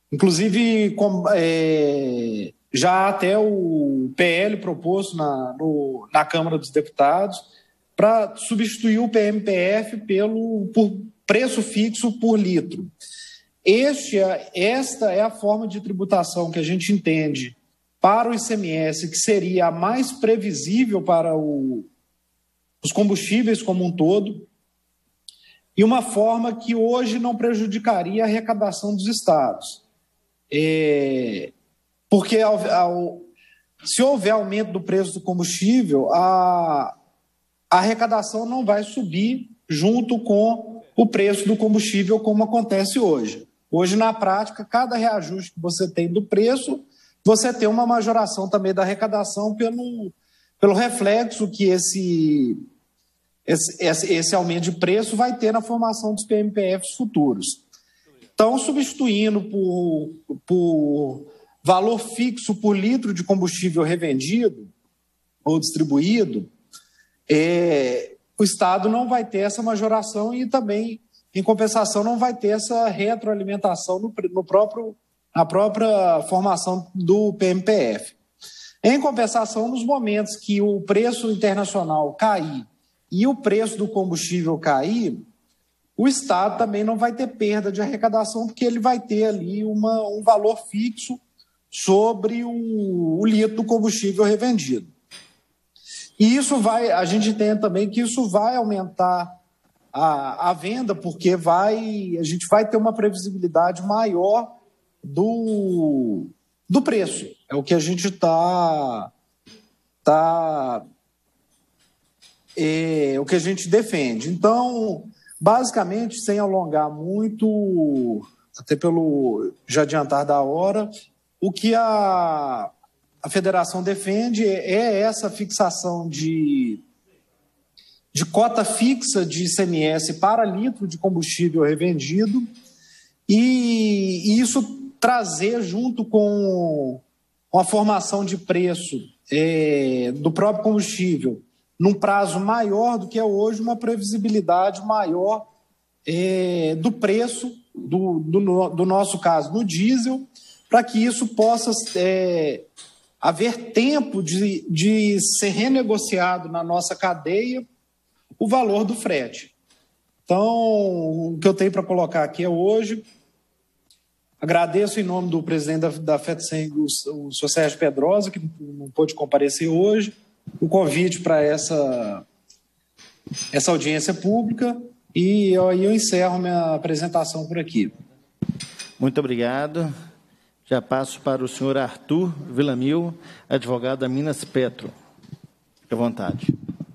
Inclusive, com, é, já até o P L proposto na, no, na Câmara dos Deputados para substituir o P M P F pelo, por preço fixo por litro. Este, esta é a forma de tributação que a gente entende para o I C M S, que seria a mais previsível para o, os combustíveis como um todo, e uma forma que hoje não prejudicaria a arrecadação dos estados. É, porque ao, ao, se houver aumento do preço do combustível, a, a arrecadação não vai subir junto com o preço do combustível, como acontece hoje. Hoje, na prática, cada reajuste que você tem do preço, você tem uma majoração também da arrecadação pelo, pelo reflexo que esse, esse, esse, esse aumento de preço vai ter na formação dos P M P Fs futuros. Então, substituindo por, por valor fixo por litro de combustível revendido ou distribuído, é, o Estado não vai ter essa majoração e também, em compensação, não vai ter essa retroalimentação no, no próprio, na própria formação do P M P F. Em compensação, nos momentos que o preço internacional cair e o preço do combustível cair, o Estado também não vai ter perda de arrecadação, porque ele vai ter ali uma, um valor fixo sobre o, o litro do combustível revendido. E isso vai, a gente entende também que isso vai aumentar a, a venda, porque vai, a gente vai ter uma previsibilidade maior do, do preço. É o que a gente está tá, é, o que a gente defende. Então, basicamente, sem alongar muito, até pelo já adiantar da hora, o que a, a federação defende é essa fixação de, de cota fixa de I C M S para litro de combustível revendido e, e isso trazer junto com a formação de preço é, do próprio combustível num prazo maior do que é hoje, uma previsibilidade maior é, do preço, do, do, do nosso caso, do diesel, para que isso possa é, haver tempo de, de ser renegociado na nossa cadeia o valor do frete. Então, o que eu tenho para colocar aqui é hoje. Agradeço em nome do presidente da, da FETSEM, o, o senhor Sérgio Pedrosa, que não pôde comparecer hoje, o convite para essa, essa audiência pública e eu, eu encerro minha apresentação por aqui. Muito obrigado. Já passo para o senhor Arthur Villamil, advogado da Minas Petro. Fique à vontade.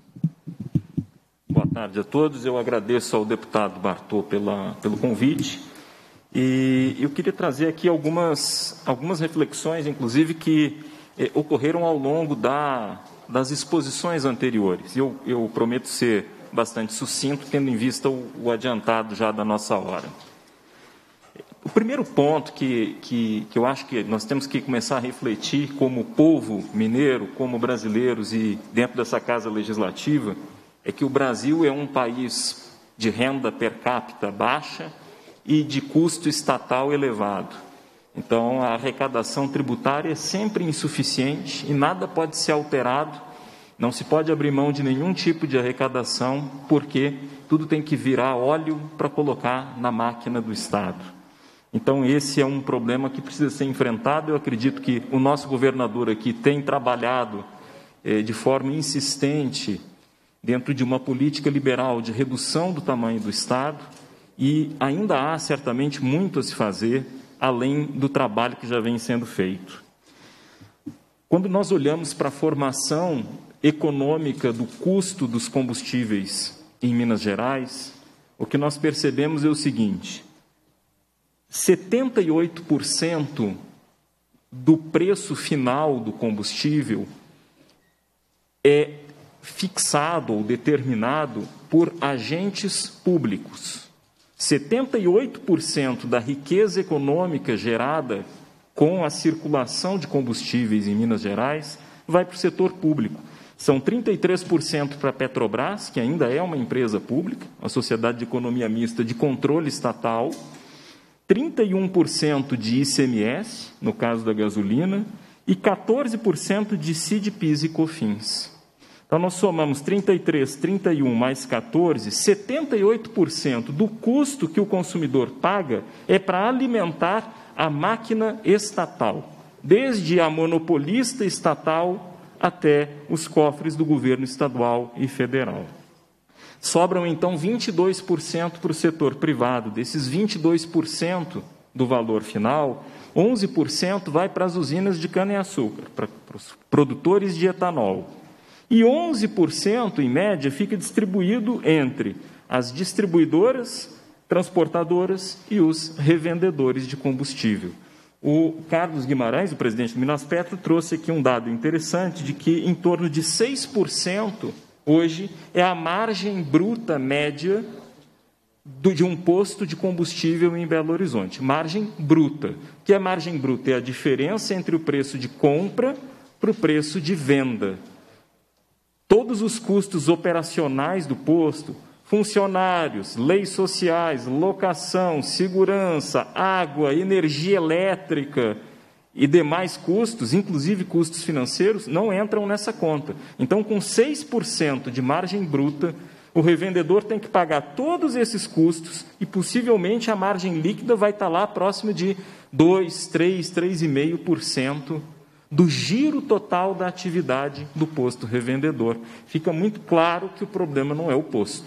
Boa tarde a todos. Eu agradeço ao deputado Bartô pela, pelo convite. E eu queria trazer aqui algumas, algumas reflexões, inclusive, que eh, ocorreram ao longo da, das exposições anteriores. Eu, eu prometo ser bastante sucinto, tendo em vista o, o adiantado já da nossa hora. O primeiro ponto que, que, que eu acho que nós temos que começar a refletir como povo mineiro, como brasileiros e dentro dessa casa legislativa, é que o Brasil é um país de renda per capita baixa e de custo estatal elevado. Então, a arrecadação tributária é sempre insuficiente e nada pode ser alterado, não se pode abrir mão de nenhum tipo de arrecadação, porque tudo tem que virar óleo para colocar na máquina do Estado. Então, esse é um problema que precisa ser enfrentado. Eu acredito que o nosso governador aqui tem trabalhado eh, de forma insistente dentro de uma política liberal de redução do tamanho do Estado, e ainda há certamente muito a se fazer, além do trabalho que já vem sendo feito. Quando nós olhamos para a formação econômica do custo dos combustíveis em Minas Gerais, o que nós percebemos é o seguinte: setenta e oito por cento do preço final do combustível é fixado ou determinado por agentes públicos. setenta e oito por cento da riqueza econômica gerada com a circulação de combustíveis em Minas Gerais vai para o setor público. São trinta e três por cento para a Petrobras, que ainda é uma empresa pública, uma sociedade de economia mista de controle estatal, trinta e um por cento de I C M S, no caso da gasolina, e quatorze por cento de C I D, PIS e COFINS. Então, nós somamos trinta e três, trinta e um mais quatorze, setenta e oito por cento do custo que o consumidor paga é para alimentar a máquina estatal, desde a monopolista estatal até os cofres do governo estadual e federal. Sobram, então, vinte e dois por cento para o setor privado. Desses vinte e dois por cento do valor final, onze por cento vai para as usinas de cana-e-açúcar, para, para os produtores de etanol. E onze por cento, em média, fica distribuído entre as distribuidoras, transportadoras e os revendedores de combustível. O Carlos Guimarães, o presidente do Minaspetro, trouxe aqui um dado interessante de que em torno de seis por cento hoje é a margem bruta média do, de um posto de combustível em Belo Horizonte. Margem bruta. O que é margem bruta? É a diferença entre o preço de compra para o preço de venda. Todos os custos operacionais do posto, funcionários, leis sociais, locação, segurança, água, energia elétrica e demais custos, inclusive custos financeiros, não entram nessa conta. Então, com seis por cento de margem bruta, o revendedor tem que pagar todos esses custos e, possivelmente, a margem líquida vai estar lá próximo de dois, três, três vírgula cinco por cento do giro total da atividade do posto revendedor. Fica muito claro que o problema não é o posto.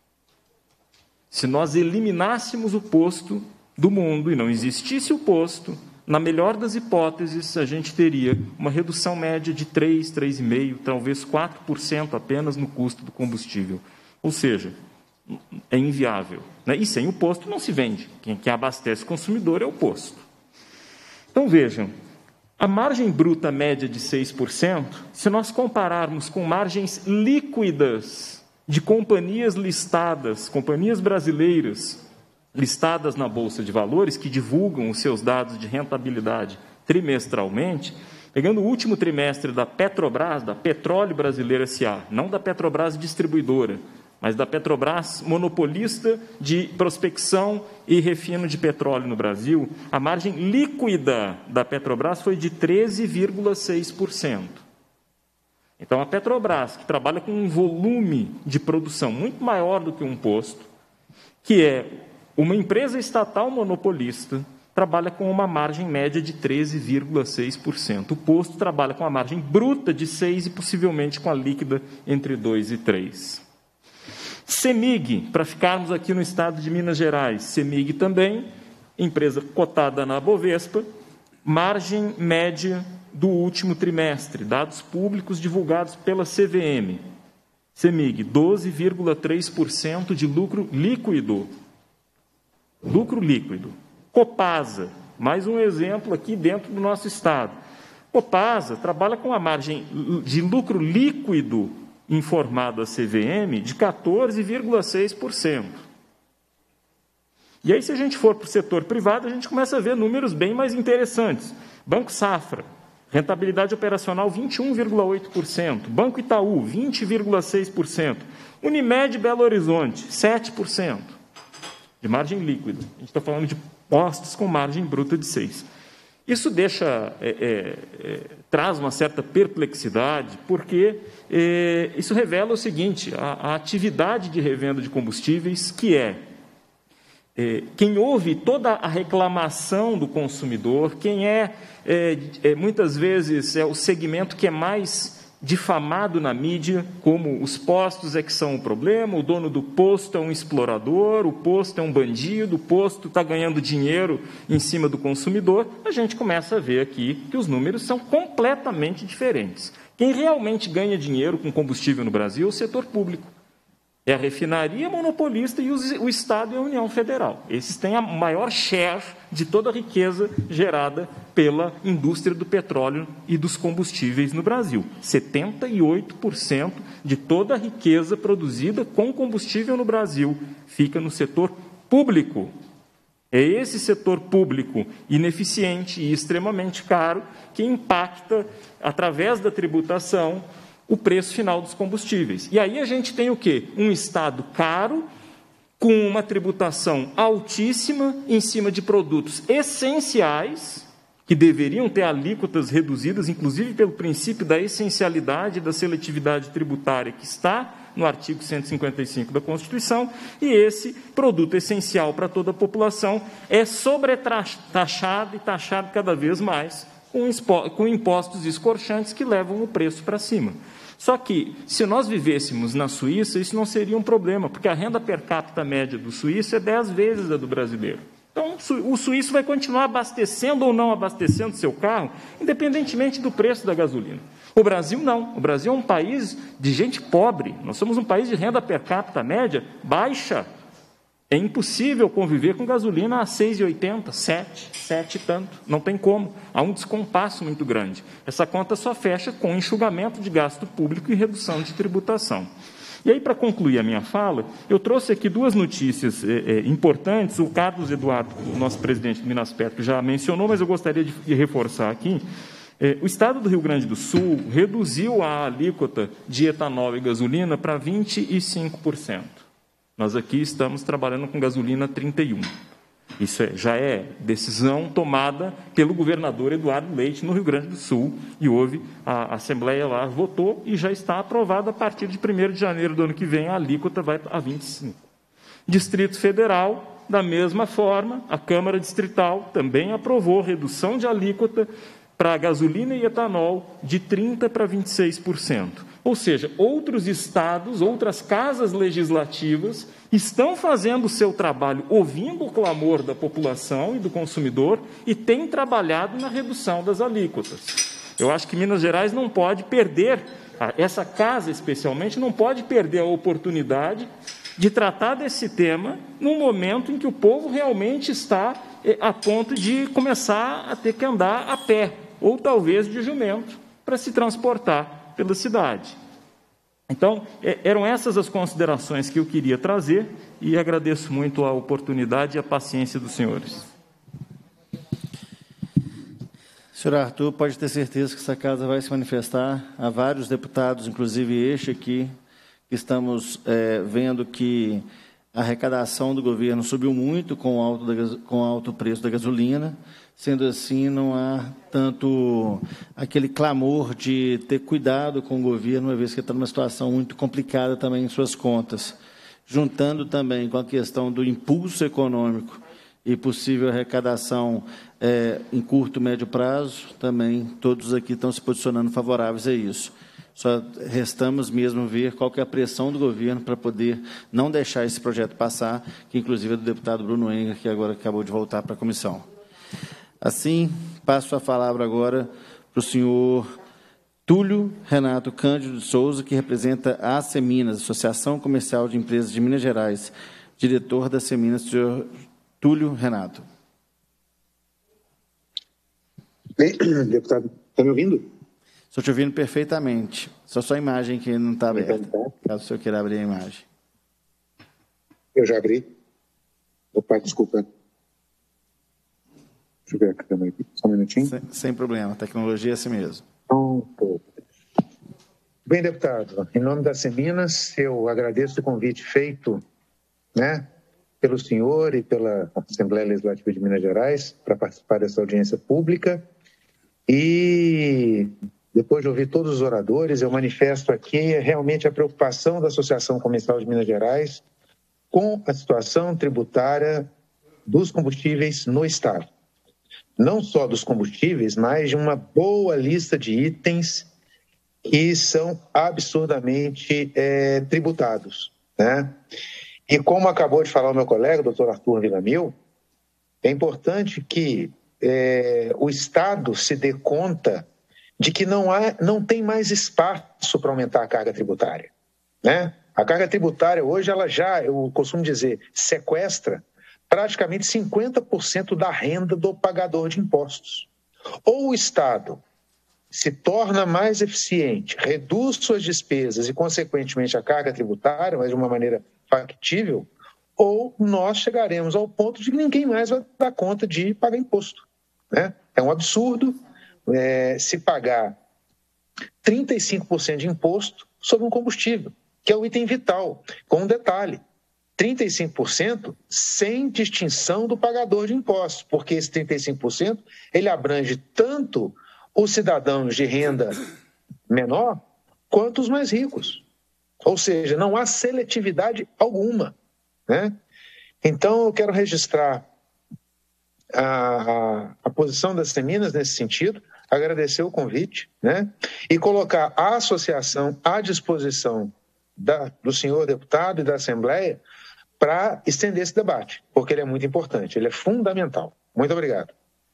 Se nós eliminássemos o posto do mundo e não existisse o posto, na melhor das hipóteses, a gente teria uma redução média de três, três vírgula cinco por cento, talvez quatro por cento apenas no custo do combustível. Ou seja, é inviável, né? E sem o posto não se vende. Quem, quem abastece o consumidor é o posto. Então, vejam, a margem bruta média de seis por cento, se nós compararmos com margens líquidas de companhias listadas, companhias brasileiras listadas na Bolsa de Valores, que divulgam os seus dados de rentabilidade trimestralmente, pegando o último trimestre da Petrobras, da Petróleo Brasileiro S A, não da Petrobras Distribuidora, mas da Petrobras monopolista de prospecção e refino de petróleo no Brasil, a margem líquida da Petrobras foi de treze vírgula seis por cento. Então, a Petrobras, que trabalha com um volume de produção muito maior do que um posto, que é uma empresa estatal monopolista, trabalha com uma margem média de treze vírgula seis por cento. O posto trabalha com a margem bruta de seis por cento e possivelmente com a líquida entre dois e três por cento. CEMIG, para ficarmos aqui no estado de Minas Gerais, CEMIG também, empresa cotada na Bovespa, margem média do último trimestre, dados públicos divulgados pela C V M. CEMIG, doze vírgula três por cento de lucro líquido. Lucro líquido. Copasa, mais um exemplo aqui dentro do nosso estado. Copasa trabalha com a margem de lucro líquido informado à C V M de quatorze vírgula seis por cento. E aí, se a gente for para o setor privado, a gente começa a ver números bem mais interessantes. Banco Safra, rentabilidade operacional vinte e um vírgula oito por cento. Banco Itaú, vinte vírgula seis por cento. Unimed Belo Horizonte, sete por cento. De margem líquida. A gente está falando de postos com margem bruta de seis por cento. Isso deixa, é, é, é, traz uma certa perplexidade, porque é, isso revela o seguinte, a, a atividade de revenda de combustíveis, que é, é quem ouve toda a reclamação do consumidor, quem é, é, é, muitas vezes, é o segmento que é mais difamado na mídia, como os postos é que são o problema, o dono do posto é um explorador, o posto é um bandido, o posto está ganhando dinheiro em cima do consumidor, a gente começa a ver aqui que os números são completamente diferentes. Quem realmente ganha dinheiro com combustível no Brasil é o setor público. É a refinaria monopolista e o Estado e a União Federal. Esses têm a maior share de toda a riqueza gerada pela indústria do petróleo e dos combustíveis no Brasil. setenta e oito por cento de toda a riqueza produzida com combustível no Brasil fica no setor público. É esse setor público ineficiente e extremamente caro que impacta, através da tributação, o preço final dos combustíveis. E aí a gente tem o quê? Um Estado caro, com uma tributação altíssima em cima de produtos essenciais, que deveriam ter alíquotas reduzidas, inclusive pelo princípio da essencialidade e da seletividade tributária que está no artigo cento e cinquenta e cinco da Constituição, e esse produto essencial para toda a população é sobretaxado e taxado cada vez mais com impostos escorchantes que levam o preço para cima. Só que, se nós vivêssemos na Suíça, isso não seria um problema, porque a renda per capita média do suíço é dez vezes a do brasileiro. Então, o suíço vai continuar abastecendo ou não abastecendo seu carro, independentemente do preço da gasolina. O Brasil não. O Brasil é um país de gente pobre. Nós somos um país de renda per capita média baixa. É impossível conviver com gasolina a seis reais e oitenta centavos, sete, sete e tanto. Não tem como. Há um descompasso muito grande. Essa conta só fecha com enxugamento de gasto público e redução de tributação. E aí, para concluir a minha fala, eu trouxe aqui duas notícias é, é, importantes. O Carlos Eduardo, o nosso presidente do Minaspetro, já mencionou, mas eu gostaria de, de reforçar aqui. É, o Estado do Rio Grande do Sul reduziu a alíquota de etanol e gasolina para vinte e cinco por cento. Nós aqui estamos trabalhando com gasolina trinta e um por cento. Isso é, já é decisão tomada pelo governador Eduardo Leite no Rio Grande do Sul, e houve, a Assembleia lá votou e já está aprovada a partir de primeiro de janeiro do ano que vem, a alíquota vai a vinte e cinco por cento. Distrito Federal, da mesma forma, a Câmara Distrital também aprovou redução de alíquota para gasolina e etanol de trinta por cento para vinte e seis por cento. Ou seja, outros estados, outras casas legislativas estão fazendo o seu trabalho, ouvindo o clamor da população e do consumidor, e têm trabalhado na redução das alíquotas. Eu acho que Minas Gerais não pode perder, essa casa especialmente, não pode perder a oportunidade de tratar desse tema num momento em que o povo realmente está a ponto de começar a ter que andar a pé, ou talvez de jumento, para se transportar pela cidade. Então, eram essas as considerações que eu queria trazer, e agradeço muito a oportunidade e a paciência dos senhores. Senhor Arthur, pode ter certeza que essa casa vai se manifestar. Há vários deputados, inclusive este aqui, que estamos é, vendo que a arrecadação do governo subiu muito com o alto, da, com o alto preço da gasolina. Sendo assim, não há tanto aquele clamor de ter cuidado com o governo, uma vez que está numa situação muito complicada também em suas contas. Juntando também com a questão do impulso econômico e possível arrecadação é, em curto e médio prazo, também todos aqui estão se posicionando favoráveis a isso. Só restamos mesmo ver qual que é a pressão do governo para poder não deixar esse projeto passar, que inclusive é do deputado Bruno Enger, que agora acabou de voltar para a comissão. Assim, passo a palavra agora para o senhor Túlio Renato Cândido de Souza, que representa a Seminas, Associação Comercial de Empresas de Minas Gerais, diretor da Seminas, senhor Túlio Renato. Bem, deputado, está me ouvindo? Estou te ouvindo perfeitamente, só sua imagem que não está aberta, caso o senhor queira abrir a imagem. Eu já abri. Opa, desculpa. Deixa eu ver a câmera aqui, só um minutinho. Sem, sem problema, a tecnologia é assim mesmo. Bem, deputado, em nome da Seminas, eu agradeço o convite feito, né, pelo senhor e pela Assembleia Legislativa de Minas Gerais para participar dessa audiência pública. E, depois de ouvir todos os oradores, eu manifesto aqui realmente a preocupação da Associação Comercial de Minas Gerais com a situação tributária dos combustíveis no Estado. Não só dos combustíveis, mas de uma boa lista de itens que são absurdamente é, tributados, né? E como acabou de falar o meu colega, o doutor Arthur Villamil, é importante que é, o Estado se dê conta de que não, há, não tem mais espaço para aumentar a carga tributária, né? A carga tributária hoje, ela já, eu costumo dizer, sequestra praticamente cinquenta por cento da renda do pagador de impostos. Ou o Estado se torna mais eficiente, reduz suas despesas e, consequentemente, a carga tributária, mas de uma maneira factível, ou nós chegaremos ao ponto de que ninguém mais vai dar conta de pagar imposto, né? É um absurdo é, se pagar trinta e cinco por cento de imposto sobre um combustível, que é um item vital, com um detalhe. trinta e cinco por cento sem distinção do pagador de impostos, porque esse trinta e cinco por cento ele abrange tanto os cidadãos de renda menor quanto os mais ricos. Ou seja, não há seletividade alguma, né? Então, eu quero registrar a, a, a posição das Seminas nesse sentido, agradecer o convite, né? E colocar a associação à disposição da, do senhor deputado e da Assembleia para estender esse debate, porque ele é muito importante, ele é fundamental. Muito obrigado.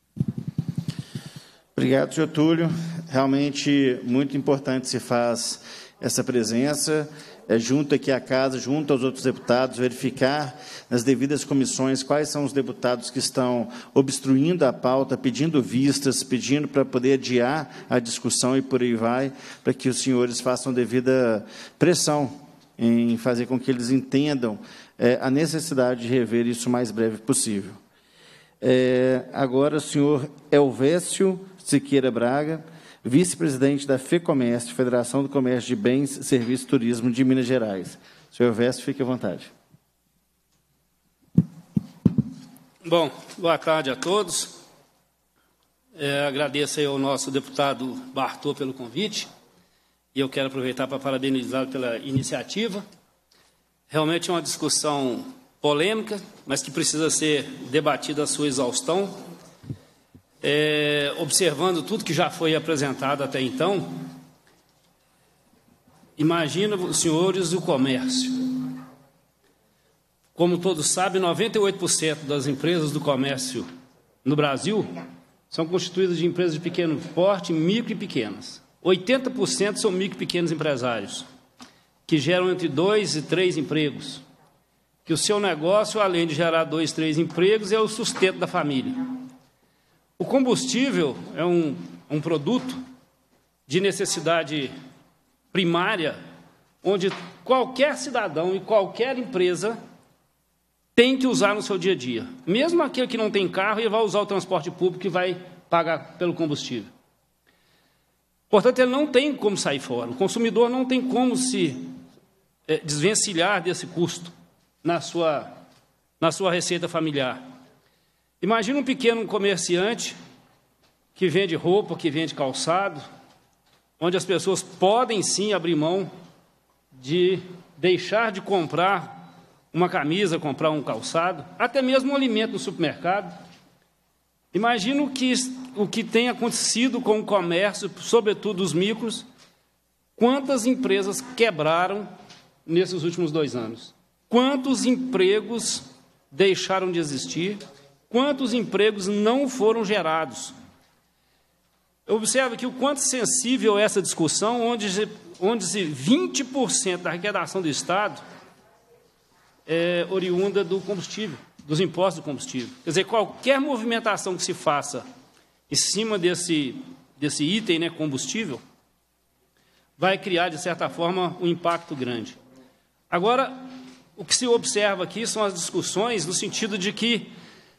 Obrigado, senhor Túlio. Realmente muito importante se faz essa presença, é, junto aqui à casa, junto aos outros deputados, verificar nas devidas comissões quais são os deputados que estão obstruindo a pauta, pedindo vistas, pedindo para poder adiar a discussão e por aí vai, para que os senhores façam devida pressão em fazer com que eles entendam é, a necessidade de rever isso o mais breve possível. É, agora, o senhor Elvésio Siqueira Braga, vice-presidente da FEComércio, Federação do Comércio de Bens, Serviços e Turismo de Minas Gerais. Senhor Elvésio, fique à vontade. Bom, boa tarde a todos. É, agradeço aí ao nosso deputado Bartô pelo convite, e eu quero aproveitar para parabenizá-lo pela iniciativa. Realmente é uma discussão polêmica, mas que precisa ser debatida à sua exaustão. É, observando tudo que já foi apresentado até então, imagina os senhores do comércio. Como todos sabem, noventa e oito por cento das empresas do comércio no Brasil são constituídas de empresas de pequeno porte, micro e pequenas. oitenta por cento são micro e pequenos empresários, que geram entre dois e três empregos, que o seu negócio, além de gerar dois, três empregos, é o sustento da família. O combustível é um, um produto de necessidade primária, onde qualquer cidadão e qualquer empresa tem que usar no seu dia a dia. Mesmo aquele que não tem carro, ele vai usar o transporte público e vai pagar pelo combustível. Portanto, ele não tem como sair fora. O consumidor não tem como se é, desvencilhar desse custo na sua, na sua receita familiar. Imagina um pequeno comerciante que vende roupa, que vende calçado, onde as pessoas podem sim abrir mão de deixar de comprar uma camisa, comprar um calçado, até mesmo um alimento no supermercado. Imagina o que, o que tem acontecido com o comércio, sobretudo os micros, quantas empresas quebraram nesses últimos dois anos, quantos empregos deixaram de existir, quantos empregos não foram gerados. Observe aqui o quanto sensível é essa discussão, onde, onde vinte por cento da arrecadação do Estado é oriunda do combustível, dos impostos do combustível. Quer dizer, qualquer movimentação que se faça em cima desse, desse item, né, combustível, vai criar, de certa forma, um impacto grande. Agora, o que se observa aqui são as discussões no sentido de que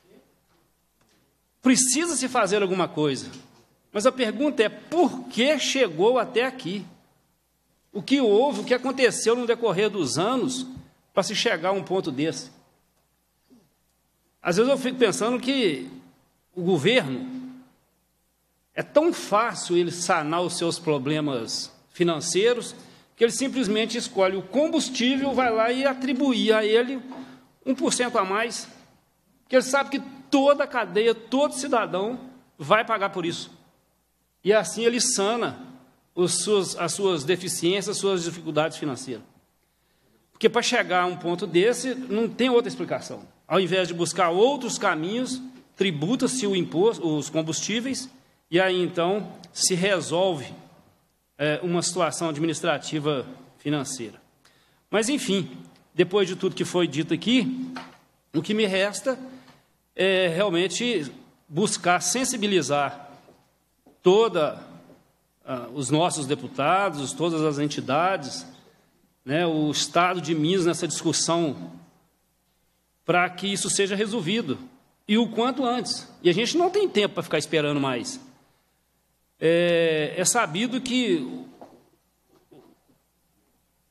precisa se fazer alguma coisa, mas a pergunta é por que chegou até aqui? O que houve, o que aconteceu no decorrer dos anos para se chegar a um ponto desse? Às vezes eu fico pensando que o governo é tão fácil ele sanar os seus problemas financeiros que ele simplesmente escolhe o combustível, vai lá e atribuir a ele um por cento a mais, que ele sabe que toda a cadeia, todo cidadão vai pagar por isso. E assim ele sana os suas, as suas deficiências, as suas dificuldades financeiras. Porque para chegar a um ponto desse, não tem outra explicação. Ao invés de buscar outros caminhos, tributa-se o imposto, os combustíveis, e aí então se resolve é, uma situação administrativa financeira. Mas, enfim, depois de tudo que foi dito aqui, o que me resta é realmente buscar sensibilizar toda uh, os nossos deputados, todas as entidades, né, o Estado de Minas nessa discussão, para que isso seja resolvido, e o quanto antes. E a gente não tem tempo para ficar esperando mais. É, é sabido que o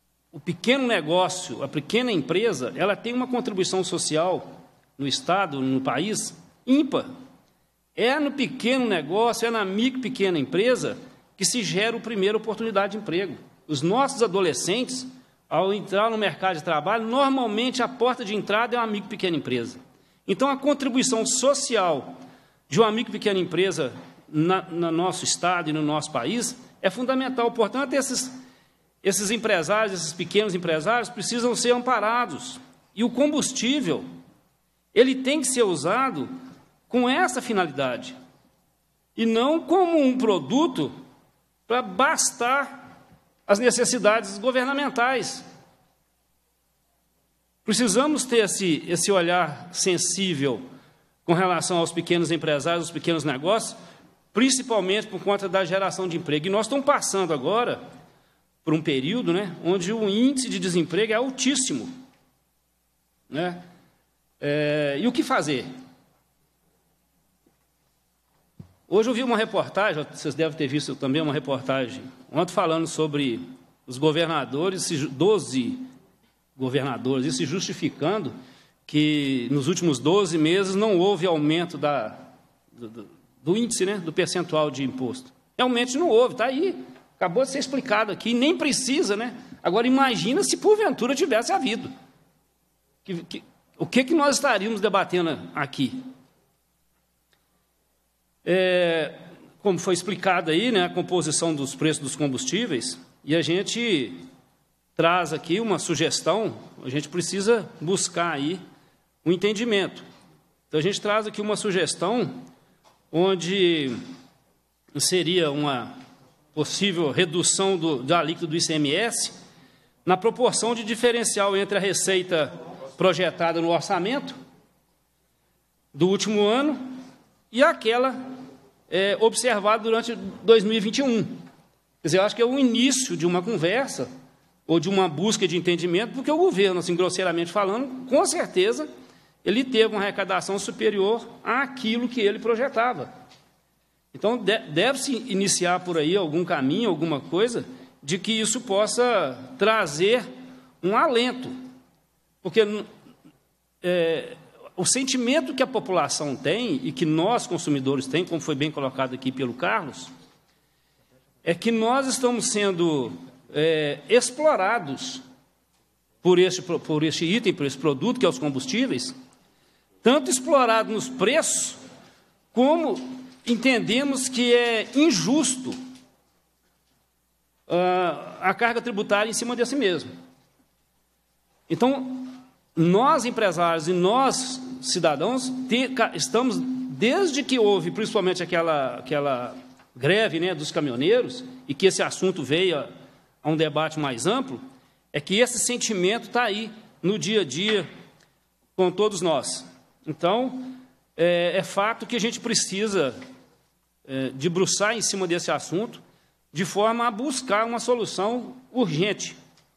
pequeno negócio, a pequena empresa, ela tem uma contribuição social no Estado, no país, ímpar. É no pequeno negócio, é na micro e pequena empresa que se gera a primeira oportunidade de emprego. Os nossos adolescentes, ao entrar no mercado de trabalho, normalmente a porta de entrada é uma micro e pequena empresa. Então, a contribuição social de uma micro e pequena empresa na, no nosso Estado e no nosso país é fundamental. Portanto, esses, esses empresários, esses pequenos empresários, precisam ser amparados. E o combustível, ele tem que ser usado com essa finalidade, e não como um produto para bastar as necessidades governamentais. Precisamos ter esse, esse olhar sensível com relação aos pequenos empresários, aos pequenos negócios, principalmente por conta da geração de emprego. E nós estamos passando agora por um período, né, onde o índice de desemprego é altíssimo, né? É, e o que fazer? Hoje eu vi uma reportagem, vocês devem ter visto também uma reportagem, ontem falando sobre os governadores, doze governadores, e se justificando que nos últimos doze meses não houve aumento da, do, do índice, né, do percentual de imposto. Realmente não houve, está aí, acabou de ser explicado aqui, nem precisa, né? Agora imagina se porventura tivesse havido. Que, que, o que, que nós estaríamos debatendo aqui? É, como foi explicado aí, né, a composição dos preços dos combustíveis, e a gente traz aqui uma sugestão, a gente precisa buscar aí um entendimento. Então, a gente traz aqui uma sugestão onde seria uma possível redução do, da alíquota do I C M S na proporção de diferencial entre a receita projetada no orçamento do último ano e aquela é, observada durante dois mil e vinte e um. Quer dizer, eu acho que é o início de uma conversa ou de uma busca de entendimento, porque o governo, assim, grosseiramente falando, com certeza, ele teve uma arrecadação superior àquilo que ele projetava. Então, de, deve-se iniciar por aí algum caminho, alguma coisa, de que isso possa trazer um alento. Porque é, o sentimento que a população tem e que nós, consumidores, temos, como foi bem colocado aqui pelo Carlos, é que nós estamos sendo é, explorados por este, por este item, por esse produto, que é os combustíveis, tanto explorado nos preços, como entendemos que é injusto uh, a carga tributária em cima desse mesmo. Então, nós, empresários, e nós, cidadãos, te, estamos, desde que houve, principalmente aquela, aquela greve, né, dos caminhoneiros, e que esse assunto veio a, a um debate mais amplo, é que esse sentimento está aí, no dia a dia, com todos nós. Então, é, é fato que a gente precisa é, debruçar em cima desse assunto, de forma a buscar uma solução urgente.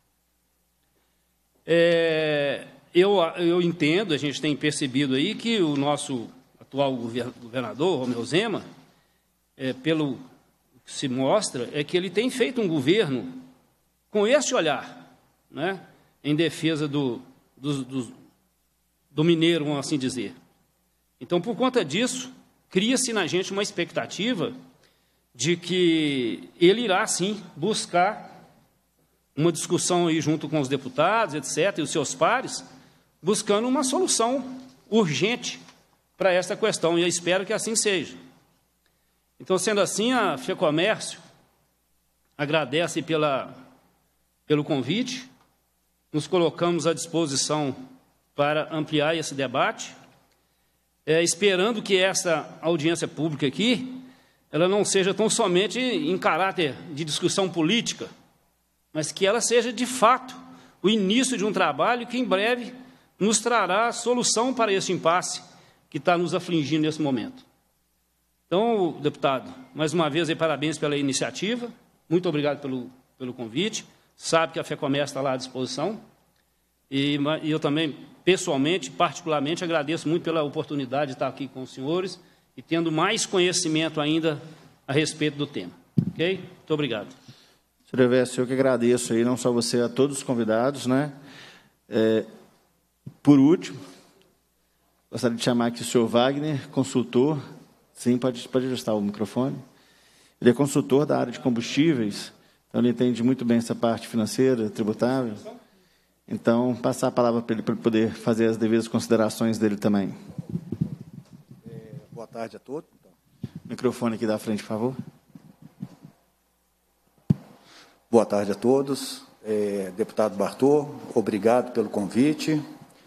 É, eu, eu entendo, a gente tem percebido aí que o nosso atual governador, Romeu Zema, é, pelo que se mostra, é que ele tem feito um governo com esse olhar, né, em defesa do, do, do, do mineiro, vamos assim dizer. Então, por conta disso, cria-se na gente uma expectativa de que ele irá, sim, buscar uma discussão aí junto com os deputados, etcétera, e os seus pares, buscando uma solução urgente para esta questão, e eu espero que assim seja. Então, sendo assim, a FEComércio agradece pela, pelo convite, nos colocamos à disposição para ampliar esse debate, é, esperando que essa audiência pública aqui, ela não seja tão somente em caráter de discussão política, mas que ela seja, de fato, o início de um trabalho que, em breve, nos trará solução para esse impasse que está nos afligindo nesse momento. Então, deputado, mais uma vez, aí, parabéns pela iniciativa, muito obrigado pelo, pelo convite, sabe que a FEComércio está lá à disposição, e, e eu também, pessoalmente, particularmente, agradeço muito pela oportunidade de estar aqui com os senhores e tendo mais conhecimento ainda a respeito do tema. Ok? Muito obrigado. Senhor Everson, eu que agradeço aí, não só você, a todos os convidados, né? É, por último, gostaria de chamar aqui o senhor Wagner, consultor. Sim, pode, pode ajustar o microfone. Ele é consultor da área de combustíveis, então ele entende muito bem essa parte financeira, tributável. Então, passar a palavra para ele, para ele poder fazer as devidas considerações dele também. É, boa tarde a todos. Microfone aqui da frente, por favor. Boa tarde a todos. É, deputado Bartô, obrigado pelo convite.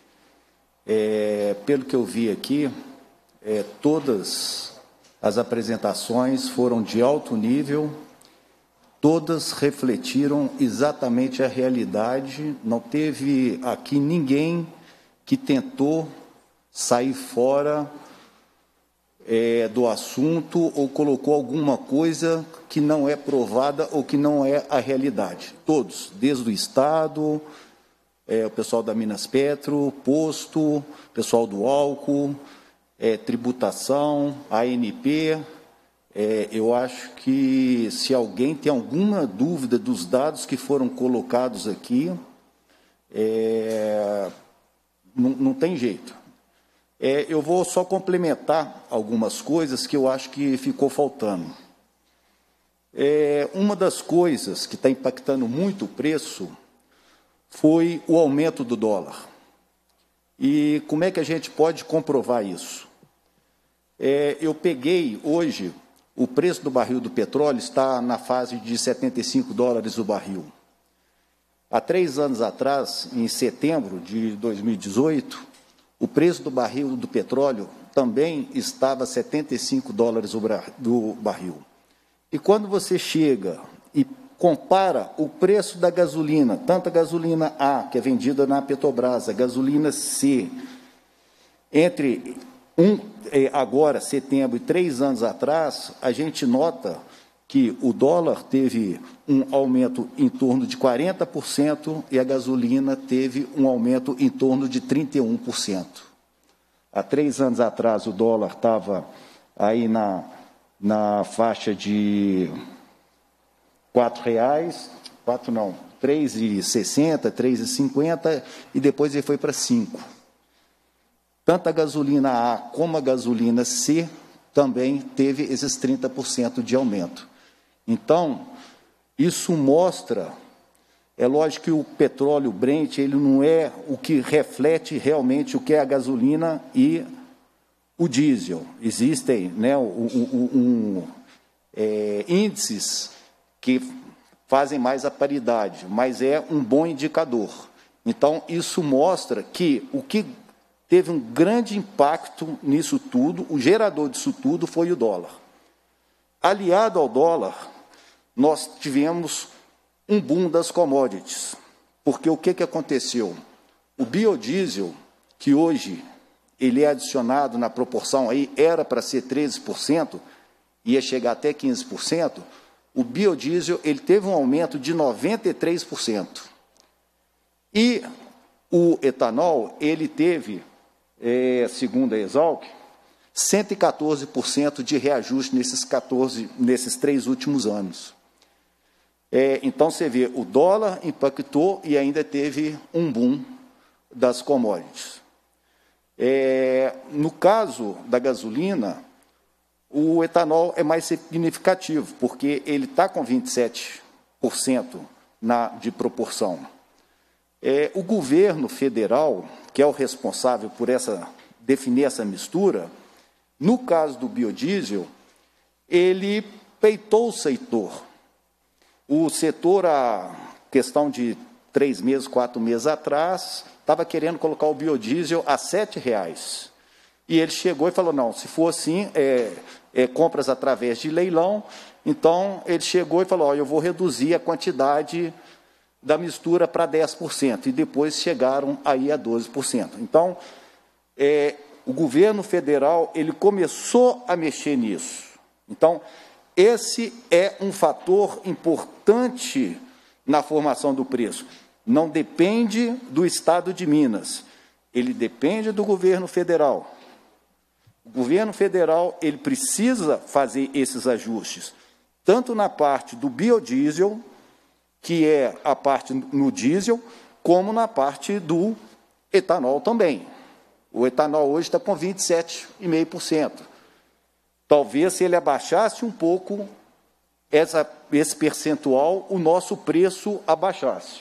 É, pelo que eu vi aqui, é, todas as apresentações foram de alto nível, todas refletiram exatamente a realidade, não teve aqui ninguém que tentou sair fora é, do assunto ou colocou alguma coisa que não é provada ou que não é a realidade. Todos, desde o Estado, é, o pessoal da Minas Petro, posto, pessoal do álcool, é, tributação, A N P. É, eu acho que se alguém tem alguma dúvida dos dados que foram colocados aqui, é, não, não tem jeito. É, eu vou só complementar algumas coisas que eu acho que ficou faltando. É, uma das coisas que está impactando muito o preço foi o aumento do dólar. E como é que a gente pode comprovar isso? É, eu peguei hoje, o preço do barril do petróleo está na fase de setenta e cinco dólares o barril. Há três anos atrás, em setembro de dois mil e dezoito, o preço do barril do petróleo também estava a setenta e cinco dólares do barril. E quando você chega e compara o preço da gasolina, tanto a gasolina A, que é vendida na Petrobras, a gasolina C, entre um, agora, setembro, e três anos atrás, a gente nota que o dólar teve um aumento em torno de quarenta por cento e a gasolina teve um aumento em torno de trinta e um por cento. Há três anos atrás, o dólar estava aí na, na faixa de quatro reais, quatro não, três reais e sessenta, três reais e cinquenta, e depois ele foi para cinco. Tanto a gasolina A como a gasolina C também teve esses trinta por cento de aumento. Então, isso mostra, é lógico que o petróleo Brent, ele não é o que reflete realmente o que é a gasolina e o diesel. Existem, né, um, um, um, é, índices que fazem mais a paridade, mas é um bom indicador. Então, isso mostra que o que teve um grande impacto nisso tudo, o gerador disso tudo foi o dólar. Aliado ao dólar, nós tivemos um boom das commodities, porque o que, que aconteceu? O biodiesel, que hoje ele é adicionado na proporção, aí era para ser treze por cento, ia chegar até quinze por cento, o biodiesel ele teve um aumento de noventa e três por cento. E o etanol, ele teve, é, segundo a Exalc, cento e quatorze por cento de reajuste nesses, quatorze, nesses três últimos anos. É, então, você vê, o dólar impactou e ainda teve um boom das commodities. É, no caso da gasolina, o etanol é mais significativo, porque ele está com vinte e sete por cento na, de proporção. É, o governo federal, que é o responsável por essa, definir essa mistura, no caso do biodiesel, ele peitou o setor. O setor, há questão de três meses, quatro meses atrás, estava querendo colocar o biodiesel a sete reais. E ele chegou e falou, não, se for assim, é, é, compras através de leilão, então ele chegou e falou, ó, eu vou reduzir a quantidade da mistura para dez por cento, e depois chegaram aí a doze por cento. Então, é, o governo federal, ele começou a mexer nisso. Então, esse é um fator importante na formação do preço. Não depende do Estado de Minas, ele depende do governo federal. O governo federal ele precisa fazer esses ajustes, tanto na parte do biodiesel, que é a parte no diesel, como na parte do etanol também. O etanol hoje está com vinte e sete vírgula cinco por cento. Talvez, se ele abaixasse um pouco essa, esse percentual, o nosso preço abaixasse.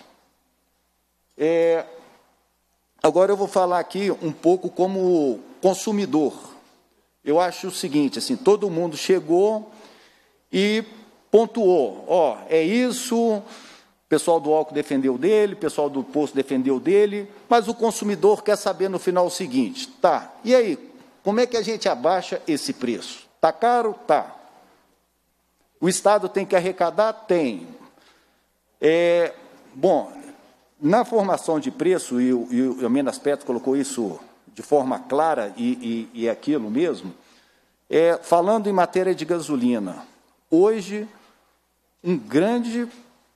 É, agora eu vou falar aqui um pouco como consumidor. Eu acho o seguinte, assim, todo mundo chegou e pontuou, ó, é isso, o pessoal do álcool defendeu dele, o pessoal do posto defendeu dele, mas o consumidor quer saber no final o seguinte, tá, e aí, como é que a gente abaixa esse preço? Tá caro? Tá. O Estado tem que arrecadar? Tem. É, bom, na formação de preço, e o, e o Menas Petro colocou isso de forma clara, e, e, e aquilo mesmo, é, falando em matéria de gasolina, hoje, um grande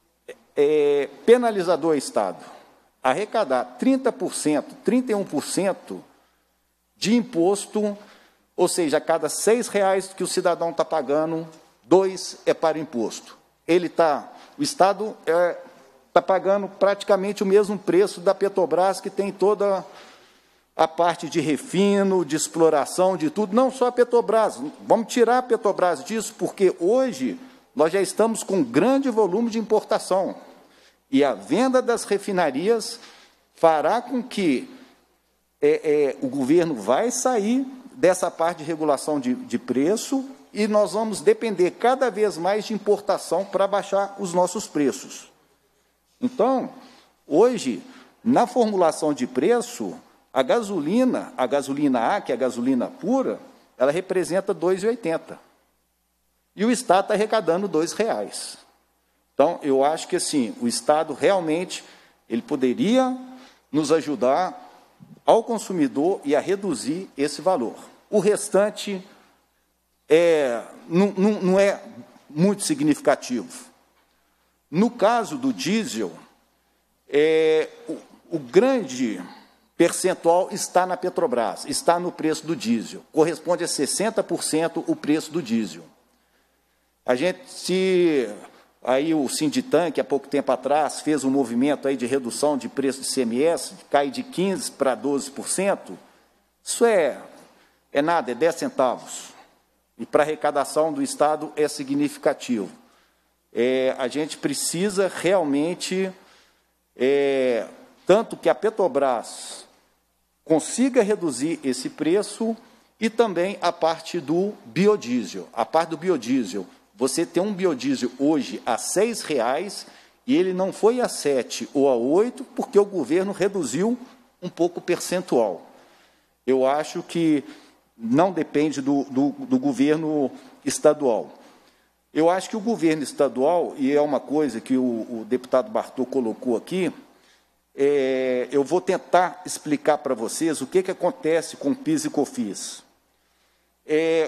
é, penalizador é o Estado. Arrecadar trinta por cento, trinta e um por cento de imposto, ou seja, a cada seis reais que o cidadão está pagando, dois é para imposto. Ele está, o Estado está é, pagando praticamente o mesmo preço da Petrobras, que tem toda a parte de refino, de exploração, de tudo, não só a Petrobras. Vamos tirar a Petrobras disso, porque hoje nós já estamos com um grande volume de importação. E a venda das refinarias fará com que é, é, o governo vai sair dessa parte de regulação de, de preço e nós vamos depender cada vez mais de importação para baixar os nossos preços. Então, hoje, na formulação de preço, a gasolina, a gasolina A, que é a gasolina pura, ela representa dois reais e oitenta centavos. E o Estado está arrecadando dois reais. Então, eu acho que assim, o Estado realmente ele poderia nos ajudar ao consumidor e a reduzir esse valor. O restante é, não, não, não é muito significativo. No caso do diesel, é, o, o grande percentual está na Petrobras, está no preço do diesel. Corresponde a sessenta por cento o preço do diesel. A gente, se aí o Sinditan, que há pouco tempo atrás fez um movimento aí de redução de preço de I C M S, cai de quinze por cento para doze por cento, isso é, é nada, é dez centavos. E para a arrecadação do Estado é significativo. É, a gente precisa realmente, é, tanto que a Petrobras consiga reduzir esse preço e também a parte do biodiesel. A parte do biodiesel, você tem um biodiesel hoje a seis reais e ele não foi a sete ou a oito porque o governo reduziu um pouco o percentual. Eu acho que não depende do, do, do governo estadual. Eu acho que o governo estadual, e é uma coisa que o, o deputado Bartô colocou aqui, é, eu vou tentar explicar para vocês o que, que acontece com o PIS e COFINS. É,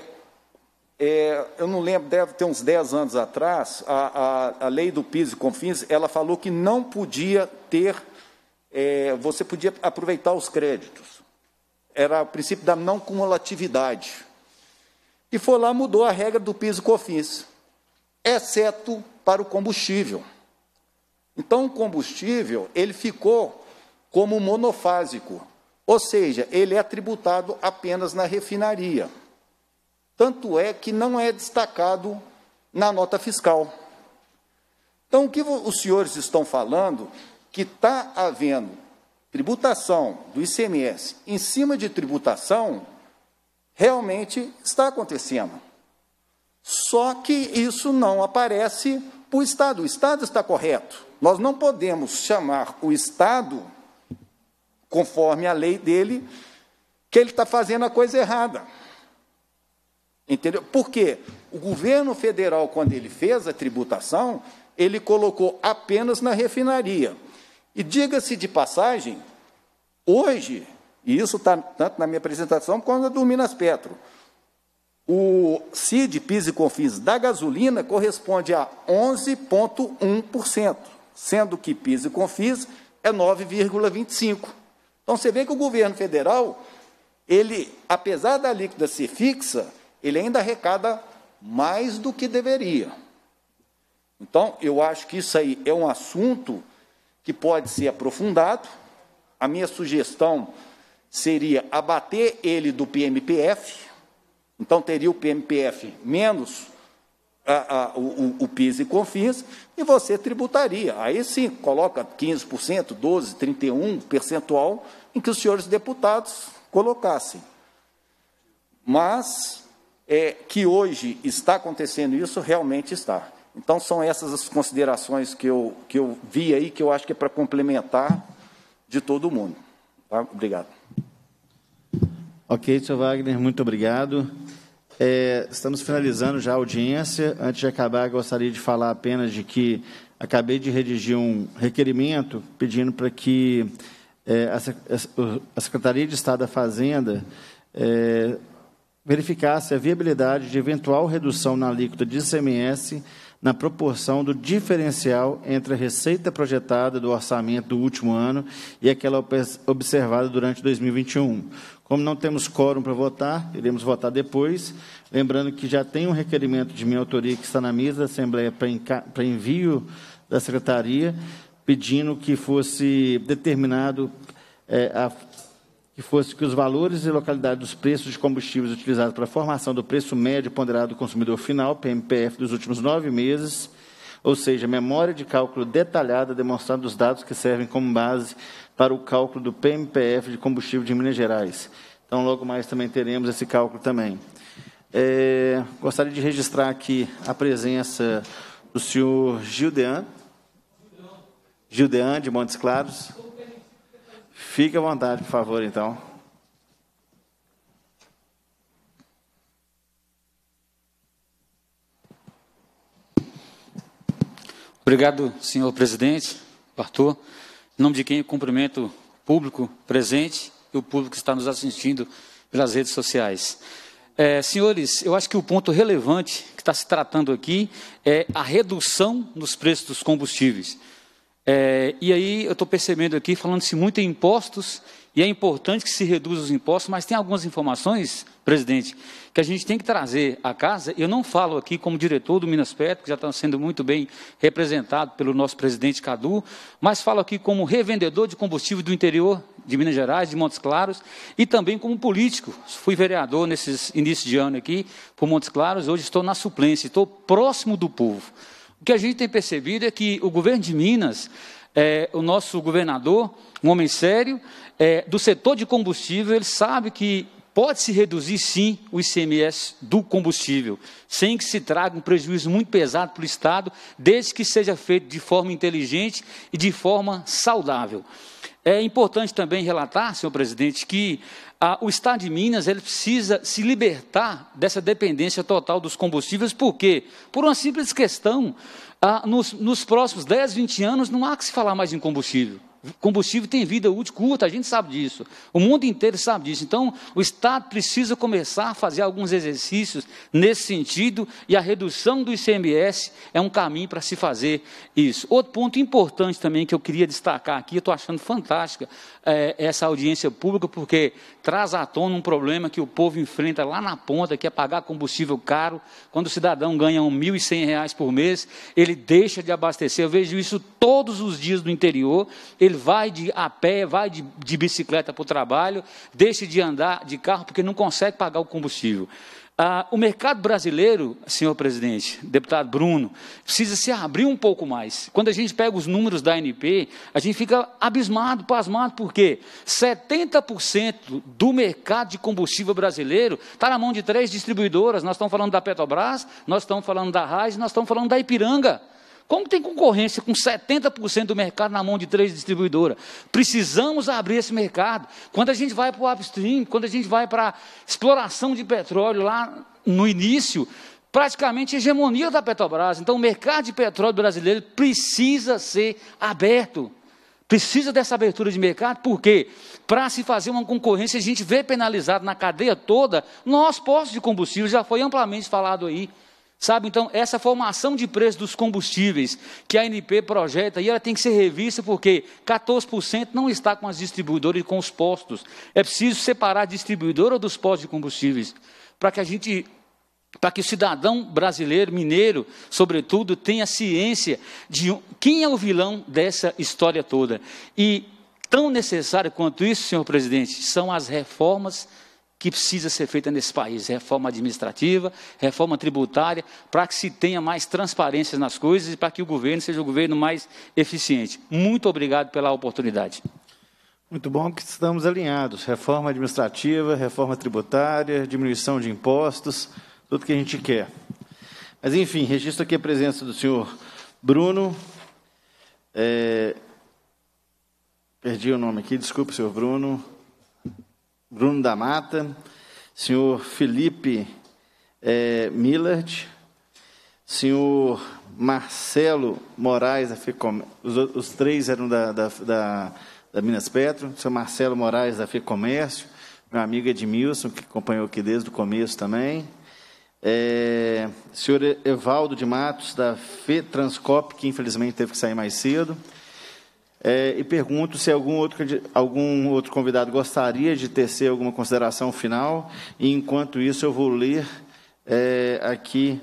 é, eu não lembro, deve ter uns dez anos atrás, a, a, a lei do PIS e COFINS, ela falou que não podia ter, é, você podia aproveitar os créditos. Era o princípio da não cumulatividade. E foi lá, mudou a regra do PIS e COFINS, exceto para o combustível. Então, o combustível, ele ficou como monofásico, ou seja, ele é tributado apenas na refinaria. Tanto é que não é destacado na nota fiscal. Então, o que os senhores estão falando, que está havendo tributação do I C M S em cima de tributação, realmente está acontecendo. Só que isso não aparece para o Estado. O Estado está correto. Nós não podemos chamar o Estado, conforme a lei dele, que ele está fazendo a coisa errada. Entendeu? Por quê? O governo federal, quando ele fez a tributação, ele colocou apenas na refinaria. E diga-se de passagem, hoje, e isso está tanto na minha apresentação quanto na do Minas Petro, o C I D, PIS e COFINS da gasolina corresponde a onze vírgula um por cento, sendo que PIS e COFINS é nove vírgula vinte e cinco por cento. Então, você vê que o governo federal, ele, apesar da alíquota ser fixa, ele ainda arrecada mais do que deveria. Então, eu acho que isso aí é um assunto que pode ser aprofundado. A minha sugestão seria abater ele do P M P F, então teria o P M P F menos a, a, o, o PIS e COFINS, e você tributaria. Aí sim, coloca quinze por cento, doze por cento, trinta e um por cento percentual em que os senhores deputados colocassem. Mas é, que hoje está acontecendo isso, realmente está. Então, são essas as considerações que eu, que eu vi aí, que eu acho que é para complementar de todo mundo. Tá? Obrigado. Ok, senhor Wagner, muito obrigado. É, estamos finalizando já a audiência. Antes de acabar, gostaria de falar apenas de que acabei de redigir um requerimento pedindo para que é, a, a Secretaria de Estado da Fazenda é, verificasse a viabilidade de eventual redução na alíquota de I C M S na proporção do diferencial entre a receita projetada do orçamento do último ano e aquela observada durante dois mil e vinte e um. Como não temos quórum para votar, iremos votar depois, lembrando que já tem um requerimento de minha autoria que está na mesa da Assembleia para envio da Secretaria, pedindo que fosse determinado é, a que fosse que os valores e localidade dos preços de combustíveis utilizados para a formação do preço médio ponderado do consumidor final, P M P F, dos últimos nove meses, ou seja, memória de cálculo detalhada demonstrando os dados que servem como base para o cálculo do P M P F de combustível de Minas Gerais. Então, logo mais também teremos esse cálculo também. É, gostaria de registrar aqui a presença do senhor Gildean, Gildean de Montes Claros. Fique à vontade, por favor, então. Obrigado, senhor presidente, Bartô. Em nome de quem eu cumprimento o público presente e o público que está nos assistindo pelas redes sociais. É, senhores, eu acho que o ponto relevante que está se tratando aqui é a redução nos preços dos combustíveis. É, e aí eu estou percebendo aqui, falando-se muito em impostos, e é importante que se reduza os impostos, mas tem algumas informações, presidente, que a gente tem que trazer à casa. Eu não falo aqui como diretor do Minas Petro, que já está sendo muito bem representado pelo nosso presidente Cadu, mas falo aqui como revendedor de combustível do interior de Minas Gerais, de Montes Claros, e também como político. Fui vereador nesses inícios de ano aqui, por Montes Claros, hoje estou na suplência, estou próximo do povo. O que a gente tem percebido é que o governo de Minas, é, o nosso governador, um homem sério, é, do setor de combustível, ele sabe que pode-se reduzir, sim, o I C M S do combustível, sem que se traga um prejuízo muito pesado para o Estado, desde que seja feito de forma inteligente e de forma saudável. É importante também relatar, senhor presidente, que ah, o Estado de Minas ele precisa se libertar dessa dependência total dos combustíveis. Por quê? Por uma simples questão, ah, nos, nos próximos dez, vinte anos não há que se falar mais em combustível. Combustível tem vida útil curta, a gente sabe disso. O mundo inteiro sabe disso. Então, o Estado precisa começar a fazer alguns exercícios nesse sentido, e a redução do I C M S é um caminho para se fazer isso. Outro ponto importante também que eu queria destacar aqui, eu estou achando fantástica é, essa audiência pública, porque traz à tona um problema que o povo enfrenta lá na ponta, que é pagar combustível caro. Quando o cidadão ganha mil e cem reais por mês, ele deixa de abastecer. Eu vejo isso todos os dias no interior. Ele vai de a pé, vai de, de bicicleta para o trabalho, deixa de andar de carro porque não consegue pagar o combustível. Ah, o mercado brasileiro, senhor presidente, deputado Bruno, precisa se abrir um pouco mais. Quando a gente pega os números da A N P, a gente fica abismado, pasmado, porque setenta por cento do mercado de combustível brasileiro está na mão de três distribuidoras. Nós estamos falando da Petrobras, nós estamos falando da Raiz, nós estamos falando da Ipiranga. Como tem concorrência com setenta por cento do mercado na mão de três distribuidoras? Precisamos abrir esse mercado. Quando a gente vai para o upstream, quando a gente vai para a exploração de petróleo lá no início, praticamente a hegemonia da Petrobras. Então, o mercado de petróleo brasileiro precisa ser aberto. Precisa dessa abertura de mercado, porque para se fazer uma concorrência, a gente vê penalizado na cadeia toda, nós postos de combustível, já foi amplamente falado aí. Sabe, então, essa formação de preço dos combustíveis que a A N P projeta, e ela tem que ser revista porque quatorze por cento não está com as distribuidoras e com os postos. É preciso separar a distribuidora dos postos de combustíveis, para que a gente para que o cidadão brasileiro, mineiro, sobretudo, tenha ciência de quem é o vilão dessa história toda. E tão necessário quanto isso, senhor presidente, são as reformas que precisa ser feita nesse país, reforma administrativa, reforma tributária, para que se tenha mais transparência nas coisas e para que o governo seja o governo mais eficiente. Muito obrigado pela oportunidade. Muito bom que estamos alinhados. Reforma administrativa, reforma tributária, diminuição de impostos, tudo que a gente quer. Mas, enfim, registro aqui a presença do senhor Bruno. É... Perdi o nome aqui, desculpe, senhor Bruno. Bruno da Mata, senhor Felipe é, Millard, senhor Marcelo Moraes, da FEComércio, os, os três eram da, da, da, da Minas Petro, senhor Marcelo Moraes, da FEComércio, meu amigo Edmilson, que acompanhou aqui desde o começo também, é, senhor Evaldo de Matos, da FETranscop, que infelizmente teve que sair mais cedo. É, e pergunto se algum outro, algum outro convidado gostaria de tecer alguma consideração final, e enquanto isso eu vou ler é, aqui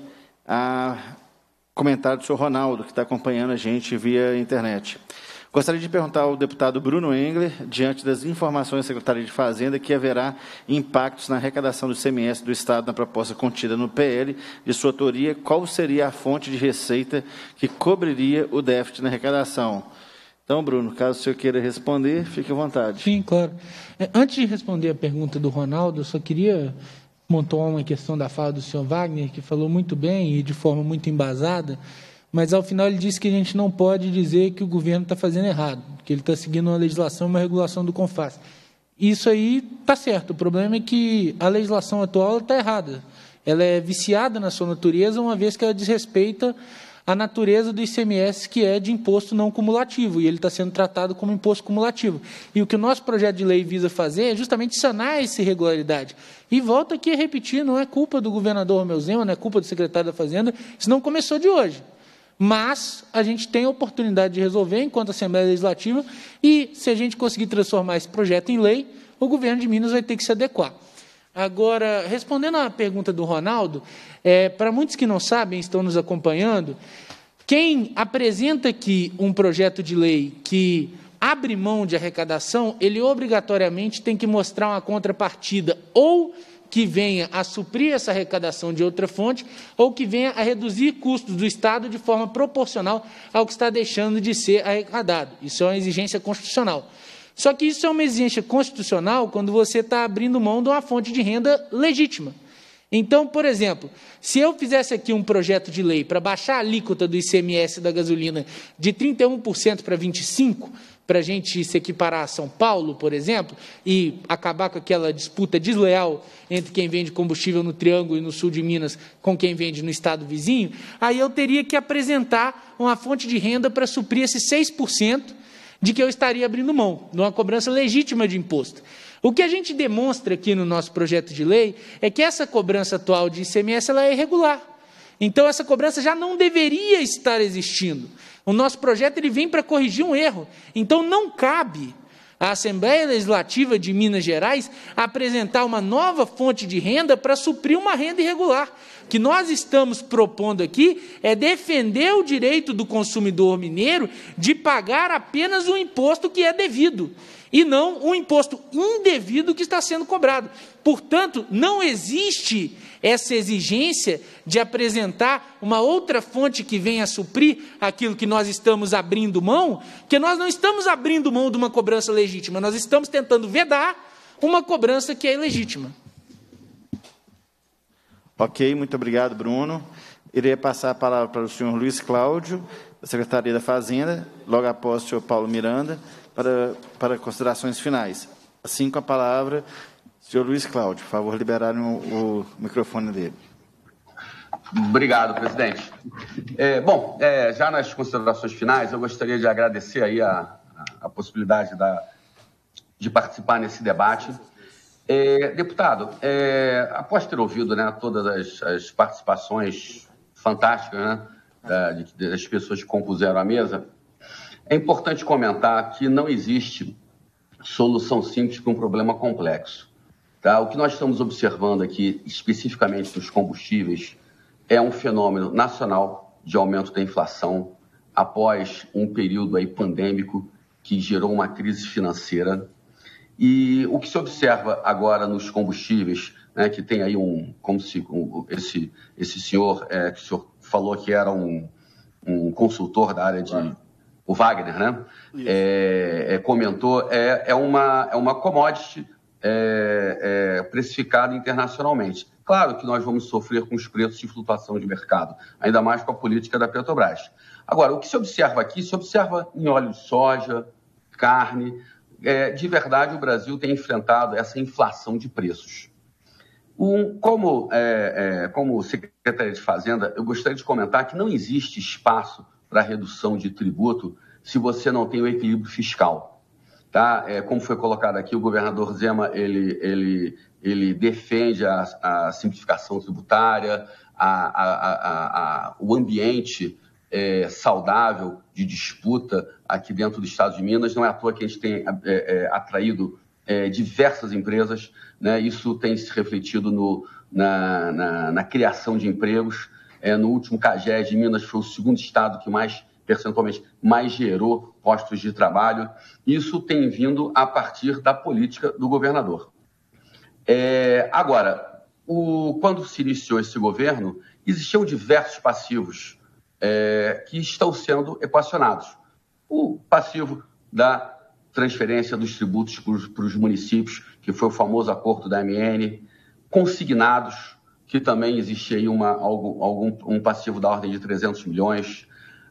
o comentário do senhor Ronaldo, que está acompanhando a gente via internet. Gostaria de perguntar ao deputado Bruno Engler, diante das informações da Secretaria de Fazenda, que haverá impactos na arrecadação do I C M S do Estado na proposta contida no P L de sua autoria, qual seria a fonte de receita que cobriria o déficit na arrecadação? Então, Bruno, caso o senhor queira responder, fique à vontade. Sim, claro. Antes de responder a pergunta do Ronaldo, eu só queria montar uma questão da fala do senhor Wagner, que falou muito bem e de forma muito embasada, mas ao final ele disse que a gente não pode dizer que o governo está fazendo errado, que ele está seguindo uma legislação e uma regulação do CONFAS. Isso aí está certo. O problema é que a legislação atual está errada. Ela é viciada na sua natureza, uma vez que ela desrespeita a natureza do I C M S, que é de imposto não cumulativo, e ele está sendo tratado como imposto cumulativo. E o que o nosso projeto de lei visa fazer é justamente sanar essa irregularidade. E volto aqui a repetir, não é culpa do governador Romeu Zema, não é culpa do secretário da Fazenda, isso não começou de hoje. Mas a gente tem a oportunidade de resolver enquanto Assembleia Legislativa, e se a gente conseguir transformar esse projeto em lei, o governo de Minas vai ter que se adequar. Agora, respondendo à pergunta do Ronaldo, é, para muitos que não sabem, estão nos acompanhando, quem apresenta aqui um projeto de lei que abre mão de arrecadação, ele obrigatoriamente tem que mostrar uma contrapartida, ou que venha a suprir essa arrecadação de outra fonte, ou que venha a reduzir custos do Estado de forma proporcional ao que está deixando de ser arrecadado. Isso é uma exigência constitucional. Só que isso é uma exigência constitucional quando você está abrindo mão de uma fonte de renda legítima. Então, por exemplo, se eu fizesse aqui um projeto de lei para baixar a alíquota do I C M S da gasolina de trinta e um por cento para vinte e cinco por cento, para a gente se equiparar a São Paulo, por exemplo, e acabar com aquela disputa desleal entre quem vende combustível no Triângulo e no sul de Minas com quem vende no estado vizinho, aí eu teria que apresentar uma fonte de renda para suprir esses seis por cento de que eu estaria abrindo mão, de uma cobrança legítima de imposto. O que a gente demonstra aqui no nosso projeto de lei é que essa cobrança atual de I C M S ela é irregular. Então, essa cobrança já não deveria estar existindo. O nosso projeto ele vem para corrigir um erro. Então, não cabe à Assembleia Legislativa de Minas Gerais apresentar uma nova fonte de renda para suprir uma renda irregular. O que nós estamos propondo aqui é defender o direito do consumidor mineiro de pagar apenas o imposto que é devido, e não o imposto indevido que está sendo cobrado. Portanto, não existe essa exigência de apresentar uma outra fonte que venha a suprir aquilo que nós estamos abrindo mão, porque nós não estamos abrindo mão de uma cobrança legítima, nós estamos tentando vedar uma cobrança que é ilegítima. Ok, muito obrigado, Bruno. Irei passar a palavra para o senhor Luiz Cláudio, da Secretaria da Fazenda, logo após o senhor Paulo Miranda, para, para considerações finais. Assim, com a palavra, senhor Luiz Cláudio, por favor, liberarem o, o microfone dele. Obrigado, presidente. É, bom, é, já nas considerações finais, eu gostaria de agradecer aí a, a, a possibilidade da, de participar nesse debate. É, deputado, é, após ter ouvido, né, todas as, as participações fantásticas, né, da, de, das pessoas que compuseram a mesa, é importante comentar que não existe solução simples para um problema complexo. Tá? O que nós estamos observando aqui, especificamente dos combustíveis, é um fenômeno nacional de aumento da inflação após um período aí pandêmico que gerou uma crise financeira. E o que se observa agora nos combustíveis, né, que tem aí um, como se um, esse, esse senhor, é, que o senhor falou que era um, um consultor da área de... O Wagner, né? É, é, comentou, é, é, uma, é uma commodity é, é, precificada internacionalmente. Claro que nós vamos sofrer com os preços de flutuação de mercado, ainda mais com a política da Petrobras. Agora, o que se observa aqui, se observa em óleo de soja, carne. É, de verdade, o Brasil tem enfrentado essa inflação de preços. Um, como, é, é, como Secretaria de Fazenda, eu gostaria de comentar que não existe espaço para redução de tributo se você não tem o equilíbrio fiscal. Tá? É, como foi colocado aqui, o governador Zema ele, ele, ele defende a, a simplificação tributária, a, a, a, a, o ambiente é, saudável de disputa aqui dentro do Estado de Minas. Não é à toa que a gente tem é, é, atraído é, diversas empresas, né? Isso tem se refletido no, na, na, na criação de empregos. É, no último CAGED, Minas foi o segundo estado que mais, percentualmente, mais gerou postos de trabalho. Isso tem vindo a partir da política do governador. É, agora, o, quando se iniciou esse governo, existiam diversos passivos é, que estão sendo equacionados. O passivo da transferência dos tributos para os municípios, que foi o famoso acordo da M N, consignados, que também existia aí uma, algum, algum, um passivo da ordem de trezentos milhões,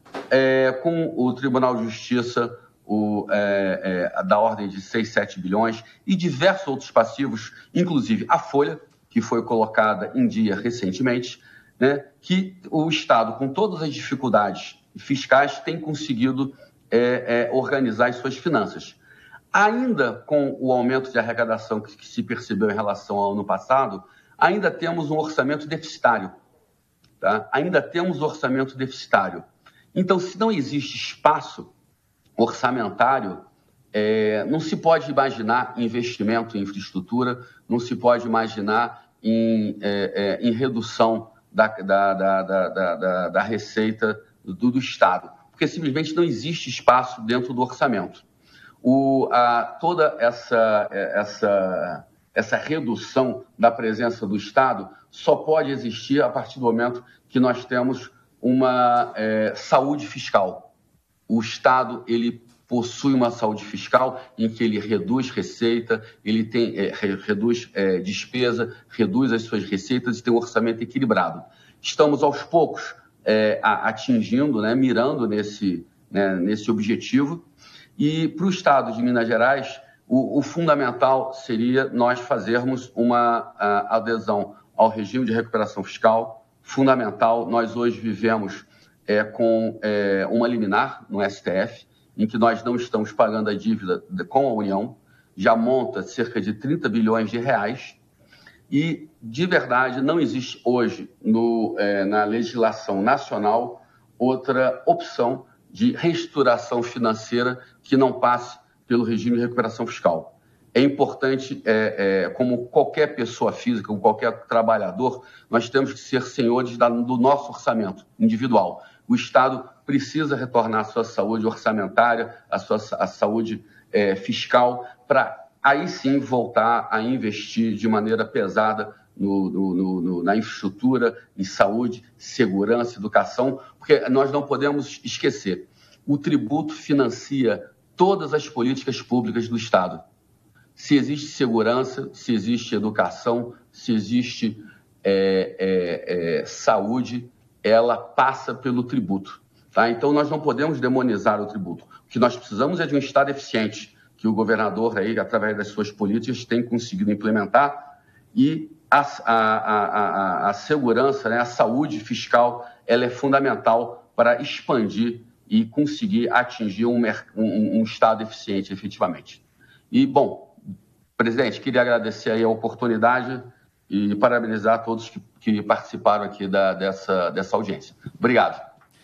é, com o Tribunal de Justiça o, é, é, da ordem de seis, sete bilhões, e diversos outros passivos, inclusive a Folha, que foi colocada em dia recentemente, né, que o Estado, com todas as dificuldades fiscais, tem conseguido é, é, organizar as suas finanças. Ainda com o aumento de arrecadação que, que se percebeu em relação ao ano passado, ainda temos um orçamento deficitário. Tá? Ainda temos orçamento deficitário. Então, se não existe espaço orçamentário, é, não se pode imaginar investimento em infraestrutura, não se pode imaginar em, é, é, em redução da, da, da, da, da, da receita do, do Estado, porque simplesmente não existe espaço dentro do orçamento. O, a, toda essa... essa Essa redução da presença do Estado só pode existir a partir do momento que nós temos uma é, saúde fiscal. O Estado ele possui uma saúde fiscal em que ele reduz receita, ele tem, é, reduz é, despesa, reduz as suas receitas e tem um orçamento equilibrado. Estamos, aos poucos, é, atingindo, né, mirando nesse, né, nesse objetivo. E para o Estado de Minas Gerais, O, o fundamental seria nós fazermos uma a, adesão ao regime de recuperação fiscal. Fundamental, nós hoje vivemos é, com é, uma liminar no S T F, em que nós não estamos pagando a dívida de, com a União, já monta cerca de trinta bilhões de reais, e, de verdade, não existe hoje no, é, na legislação nacional outra opção de reestruturação financeira que não passe pelo regime de recuperação fiscal. É importante, é, é, como qualquer pessoa física, como qualquer trabalhador, nós temos que ser senhores da, do nosso orçamento individual. O Estado precisa retornar a sua saúde orçamentária, a sua a saúde é, fiscal, para aí sim voltar a investir de maneira pesada no, no, no, na infraestrutura, em saúde, segurança, educação, porque nós não podemos esquecer, o tributo financia todas as políticas públicas do Estado. Se existe segurança, se existe educação, se existe é, é, é, saúde, ela passa pelo tributo. Tá? Então, nós não podemos demonizar o tributo. O que nós precisamos é de um Estado eficiente, que o governador, aí, através das suas políticas, tem conseguido implementar, e a, a, a, a, a segurança, né, a saúde fiscal, ela é fundamental para expandir e conseguir atingir um, um, um Estado eficiente, efetivamente. E, bom, presidente, queria agradecer aí a oportunidade e parabenizar todos que, que participaram aqui da, dessa, dessa audiência. Obrigado.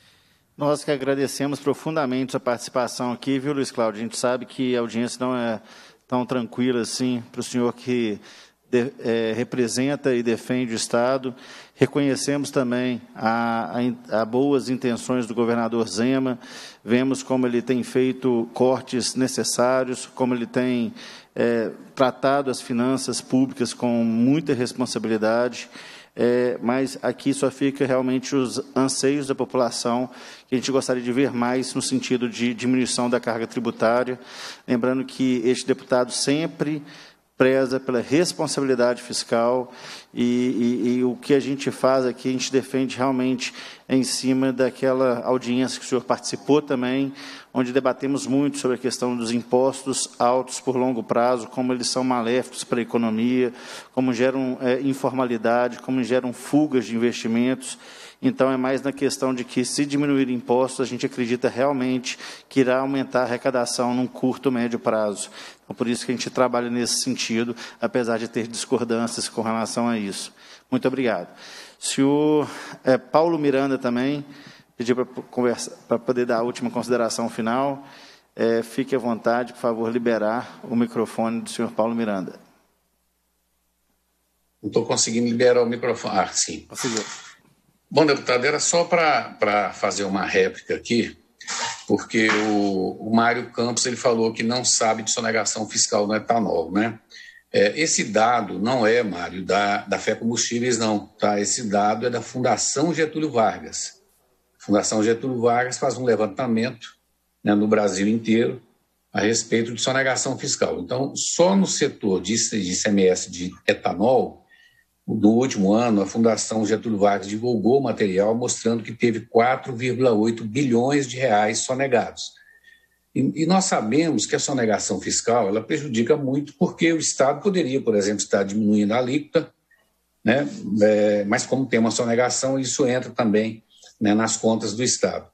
Nós que agradecemos profundamente a participação aqui, viu, Luiz Cláudio? A gente sabe que a audiência não é tão tranquila assim para o senhor que de, é, representa e defende o Estado. Reconhecemos também a, a, a boas intenções do governador Zema, vemos como ele tem feito cortes necessários, como ele tem é, tratado as finanças públicas com muita responsabilidade, é, mas aqui só fica realmente os anseios da população, que a gente gostaria de ver mais no sentido de diminuição da carga tributária, lembrando que este deputado sempre preza pela responsabilidade fiscal e, e, e o que a gente faz aqui, a gente defende realmente em cima daquela audiência que o senhor participou também, onde debatemos muito sobre a questão dos impostos altos por longo prazo, como eles são maléficos para a economia, como geram é, informalidade, como geram fugas de investimentos. Então, é mais na questão de que, se diminuir impostos, a gente acredita realmente que irá aumentar a arrecadação num curto, médio prazo. Então, por isso que a gente trabalha nesse sentido, apesar de ter discordâncias com relação a isso. Muito obrigado. Senhor é, Paulo Miranda também, pedi para conversa, para poder dar a última consideração final. É, fique à vontade, por favor, liberar o microfone do senhor Paulo Miranda. Não estou conseguindo liberar o microfone. Ah, sim. Conseguiu. Bom, deputado, era só para fazer uma réplica aqui, porque o, o Mário Campos ele falou que não sabe de sonegação fiscal no etanol, né? É, esse dado não é, Mário, da, da Fé Combustíveis, não, tá? Esse dado é da Fundação Getúlio Vargas. A Fundação Getúlio Vargas faz um levantamento, né, no Brasil inteiro a respeito de sonegação fiscal. Então, só no setor de, de I C M S de etanol, no último ano, a Fundação Getúlio Vargas divulgou material mostrando que teve quatro vírgula oito bilhões de reais sonegados. E, e nós sabemos que a sonegação fiscal ela prejudica muito porque o Estado poderia, por exemplo, estar diminuindo a alíquota, né? É, mas como tem uma sonegação, isso entra também, né, nas contas do Estado.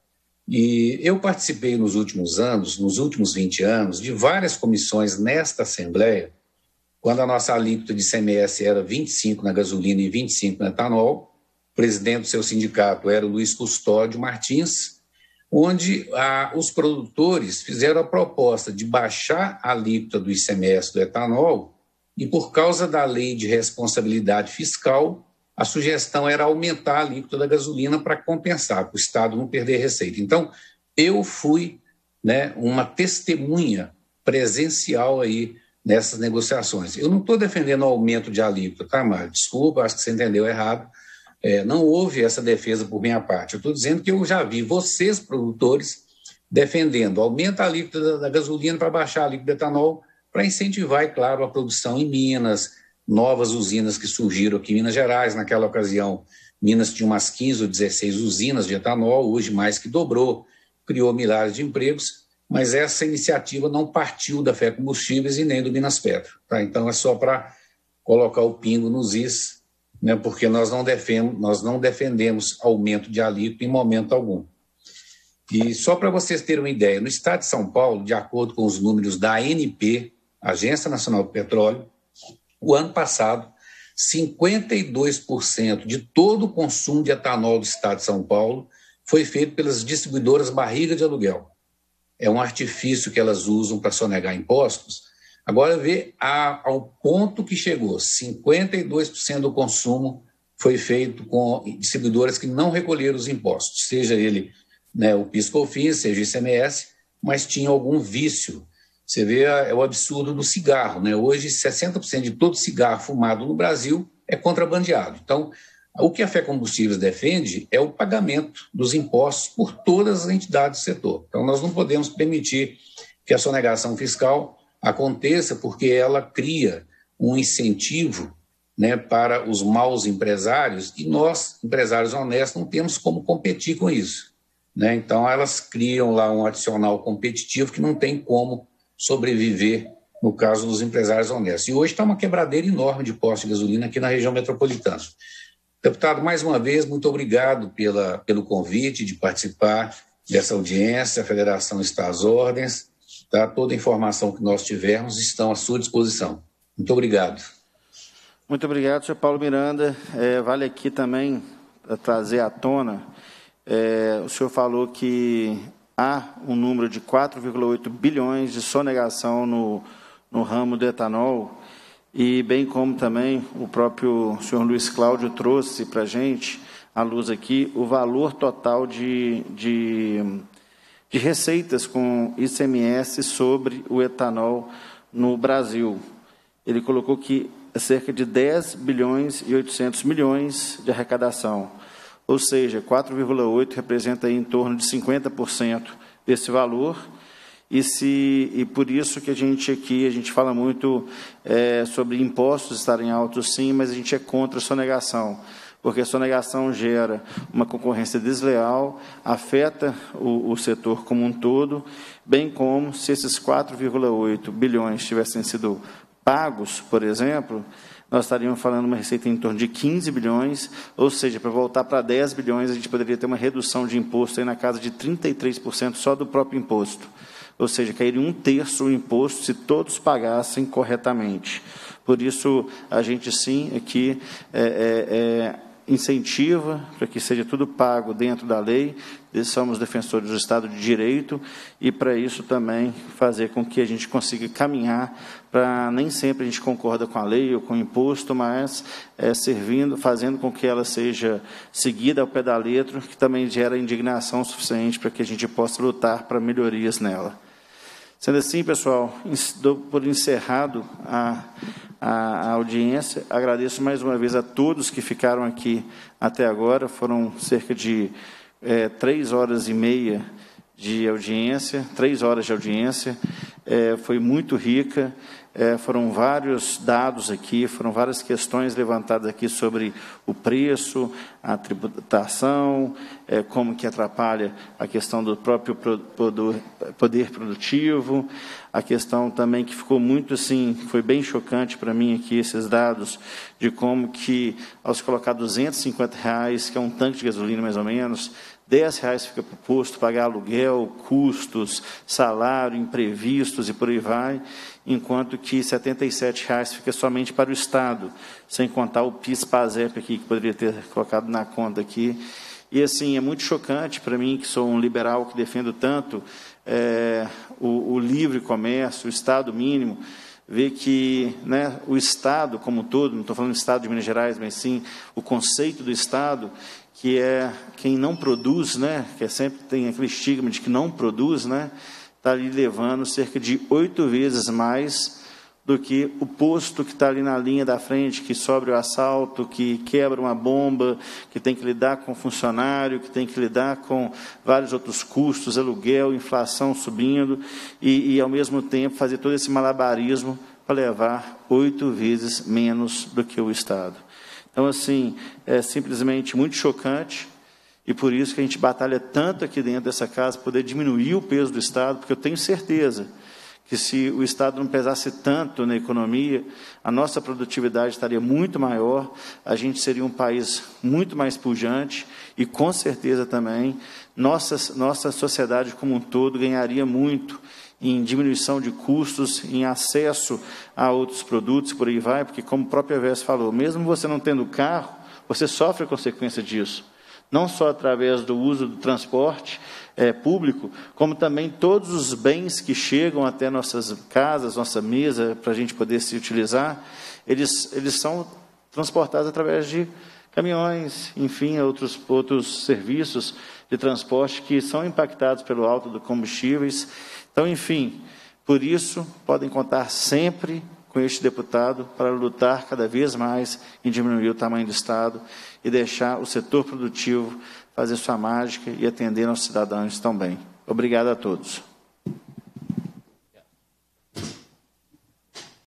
E eu participei nos últimos anos, nos últimos vinte anos, de várias comissões nesta Assembleia, quando a nossa alíquota de I C M S era vinte e cinco na gasolina e vinte e cinco no etanol. O presidente do seu sindicato era o Luiz Custódio Martins, onde ah, os produtores fizeram a proposta de baixar a alíquota do I C M S do etanol e, por causa da lei de responsabilidade fiscal, a sugestão era aumentar a alíquota da gasolina para compensar, para o Estado não perder receita. Então, eu fui, né, uma testemunha presencial aí nessas negociações. Eu não estou defendendo o aumento de alíquota, tá, Mário? Desculpa, acho que você entendeu errado. É, não houve essa defesa por minha parte. Eu estou dizendo que eu já vi vocês, produtores, defendendo aumenta a alíquota da, da gasolina para baixar a alíquota do etanol, para incentivar, é claro, a produção em Minas, novas usinas que surgiram aqui em Minas Gerais. Naquela ocasião, Minas tinha umas quinze ou dezesseis usinas de etanol, hoje mais que dobrou, criou milhares de empregos, mas essa iniciativa não partiu da Fé Combustíveis e nem do Minas Petro. Tá? Então, é só para colocar o pingo nos is, né, porque nós não, defendemos, nós não defendemos aumento de alíquota em momento algum. E só para vocês terem uma ideia, no estado de São Paulo, de acordo com os números da A N P, Agência Nacional do Petróleo, o ano passado, cinquenta e dois por cento de todo o consumo de etanol do estado de São Paulo foi feito pelas distribuidoras barriga de aluguel. É um artifício que elas usam para sonegar impostos. Agora vê a, ao ponto que chegou, cinquenta e dois por cento do consumo foi feito com distribuidoras que não recolheram os impostos, seja ele, né, o PIS/COFINS, seja o I C M S, mas tinha algum vício. Você vê é o absurdo do cigarro, né? Hoje, sessenta por cento de todo cigarro fumado no Brasil é contrabandeado. Então, o que a Fé Combustíveis defende é o pagamento dos impostos por todas as entidades do setor. Então, nós não podemos permitir que a sonegação fiscal aconteça, porque ela cria um incentivo, né, para os maus empresários, e nós, empresários honestos, não temos como competir com isso, né? Então, elas criam lá um adicional competitivo que não tem como sobreviver no caso dos empresários honestos. E hoje está uma quebradeira enorme de postos de gasolina aqui na região metropolitana. Deputado, mais uma vez, muito obrigado pela, pelo convite de participar dessa audiência. A Federação está às ordens. Tá? Toda a informação que nós tivermos estão à sua disposição. Muito obrigado. Muito obrigado, senhor Paulo Miranda. É, vale aqui também trazer à tona, é, o senhor falou que há um número de quatro vírgula oito bilhões de sonegação no, no ramo do etanol. e bem como também o próprio senhor Luiz Cláudio trouxe para a gente, à luz aqui, o valor total de, de, de receitas com I C M S sobre o etanol no Brasil. Ele colocou que é cerca de dez bilhões e oitocentos milhões de arrecadação, ou seja, quatro vírgula oito representa aí em torno de cinquenta por cento desse valor. E, se, e por isso que a gente aqui, a gente fala muito é, sobre impostos estarem altos sim, mas a gente é contra a sonegação, porque a sonegação gera uma concorrência desleal, afeta o, o setor como um todo, bem como se esses quatro vírgula oito bilhões tivessem sido pagos, por exemplo, nós estaríamos falando uma receita em torno de quinze bilhões, ou seja, para voltar para dez bilhões, a gente poderia ter uma redução de imposto aí na casa de trinta e três por cento só do próprio imposto. Ou seja, cairia um terço o imposto se todos pagassem corretamente. Por isso, a gente sim aqui é, é, é, incentiva para que seja tudo pago dentro da lei. Somos defensores do Estado de Direito e, para isso, também fazer com que a gente consiga caminhar para, nem sempre a gente concorda com a lei ou com o imposto, mas é, servindo, fazendo com que ela seja seguida ao pé da letra, que também gera indignação suficiente para que a gente possa lutar para melhorias nela. Sendo assim, pessoal, dou por encerrado a, a, a audiência. Agradeço mais uma vez a todos que ficaram aqui até agora. Foram cerca de é, três horas e meia de audiência, três horas de audiência. É, foi muito rica. É, foram vários dados aqui, foram várias questões levantadas aqui sobre o preço, a tributação, é, como que atrapalha a questão do próprio poder produtivo, a questão também que ficou muito assim, foi bem chocante para mim aqui esses dados, de como que ao se colocar duzentos e cinquenta reais, que é um tanque de gasolina mais ou menos, dez reais fica para o posto, pagar aluguel, custos, salário, imprevistos e por aí vai, enquanto que setenta e sete reais fica somente para o Estado, sem contar o PIS-PASEP aqui, que poderia ter colocado na conta aqui. E, assim, é muito chocante para mim, que sou um liberal que defendo tanto é, o, o livre comércio, o Estado mínimo, ver que, né, o Estado como um todo, não estou falando do Estado de Minas Gerais, mas sim o conceito do Estado, que é quem não produz, né, que é sempre tem aquele estigma de que não produz, né, está ali levando cerca de oito vezes mais do que o posto que está ali na linha da frente, que sofre o assalto, que quebra uma bomba, que tem que lidar com funcionário, que tem que lidar com vários outros custos, aluguel, inflação subindo, e, e ao mesmo tempo, fazer todo esse malabarismo para levar oito vezes menos do que o Estado. Então, assim, é simplesmente muito chocante, e por isso que a gente batalha tanto aqui dentro dessa casa, poder diminuir o peso do Estado, porque eu tenho certeza que se o Estado não pesasse tanto na economia, a nossa produtividade estaria muito maior, a gente seria um país muito mais pujante e, com certeza, também, nossa, nossa sociedade como um todo ganharia muito em diminuição de custos, em acesso a outros produtos, por aí vai, porque, como o próprio Evés falou, mesmo você não tendo carro, você sofre a consequência disso. Não só através do uso do transporte é, público, como também todos os bens que chegam até nossas casas, nossa mesa, para a gente poder se utilizar, eles, eles são transportados através de caminhões, enfim, outros, outros serviços de transporte que são impactados pelo alto dos combustíveis. Então, enfim, por isso, podem contar sempre com este deputado para lutar cada vez mais em diminuir o tamanho do Estado e deixar o setor produtivo fazer sua mágica e atender nossos cidadãos também. Obrigado a todos.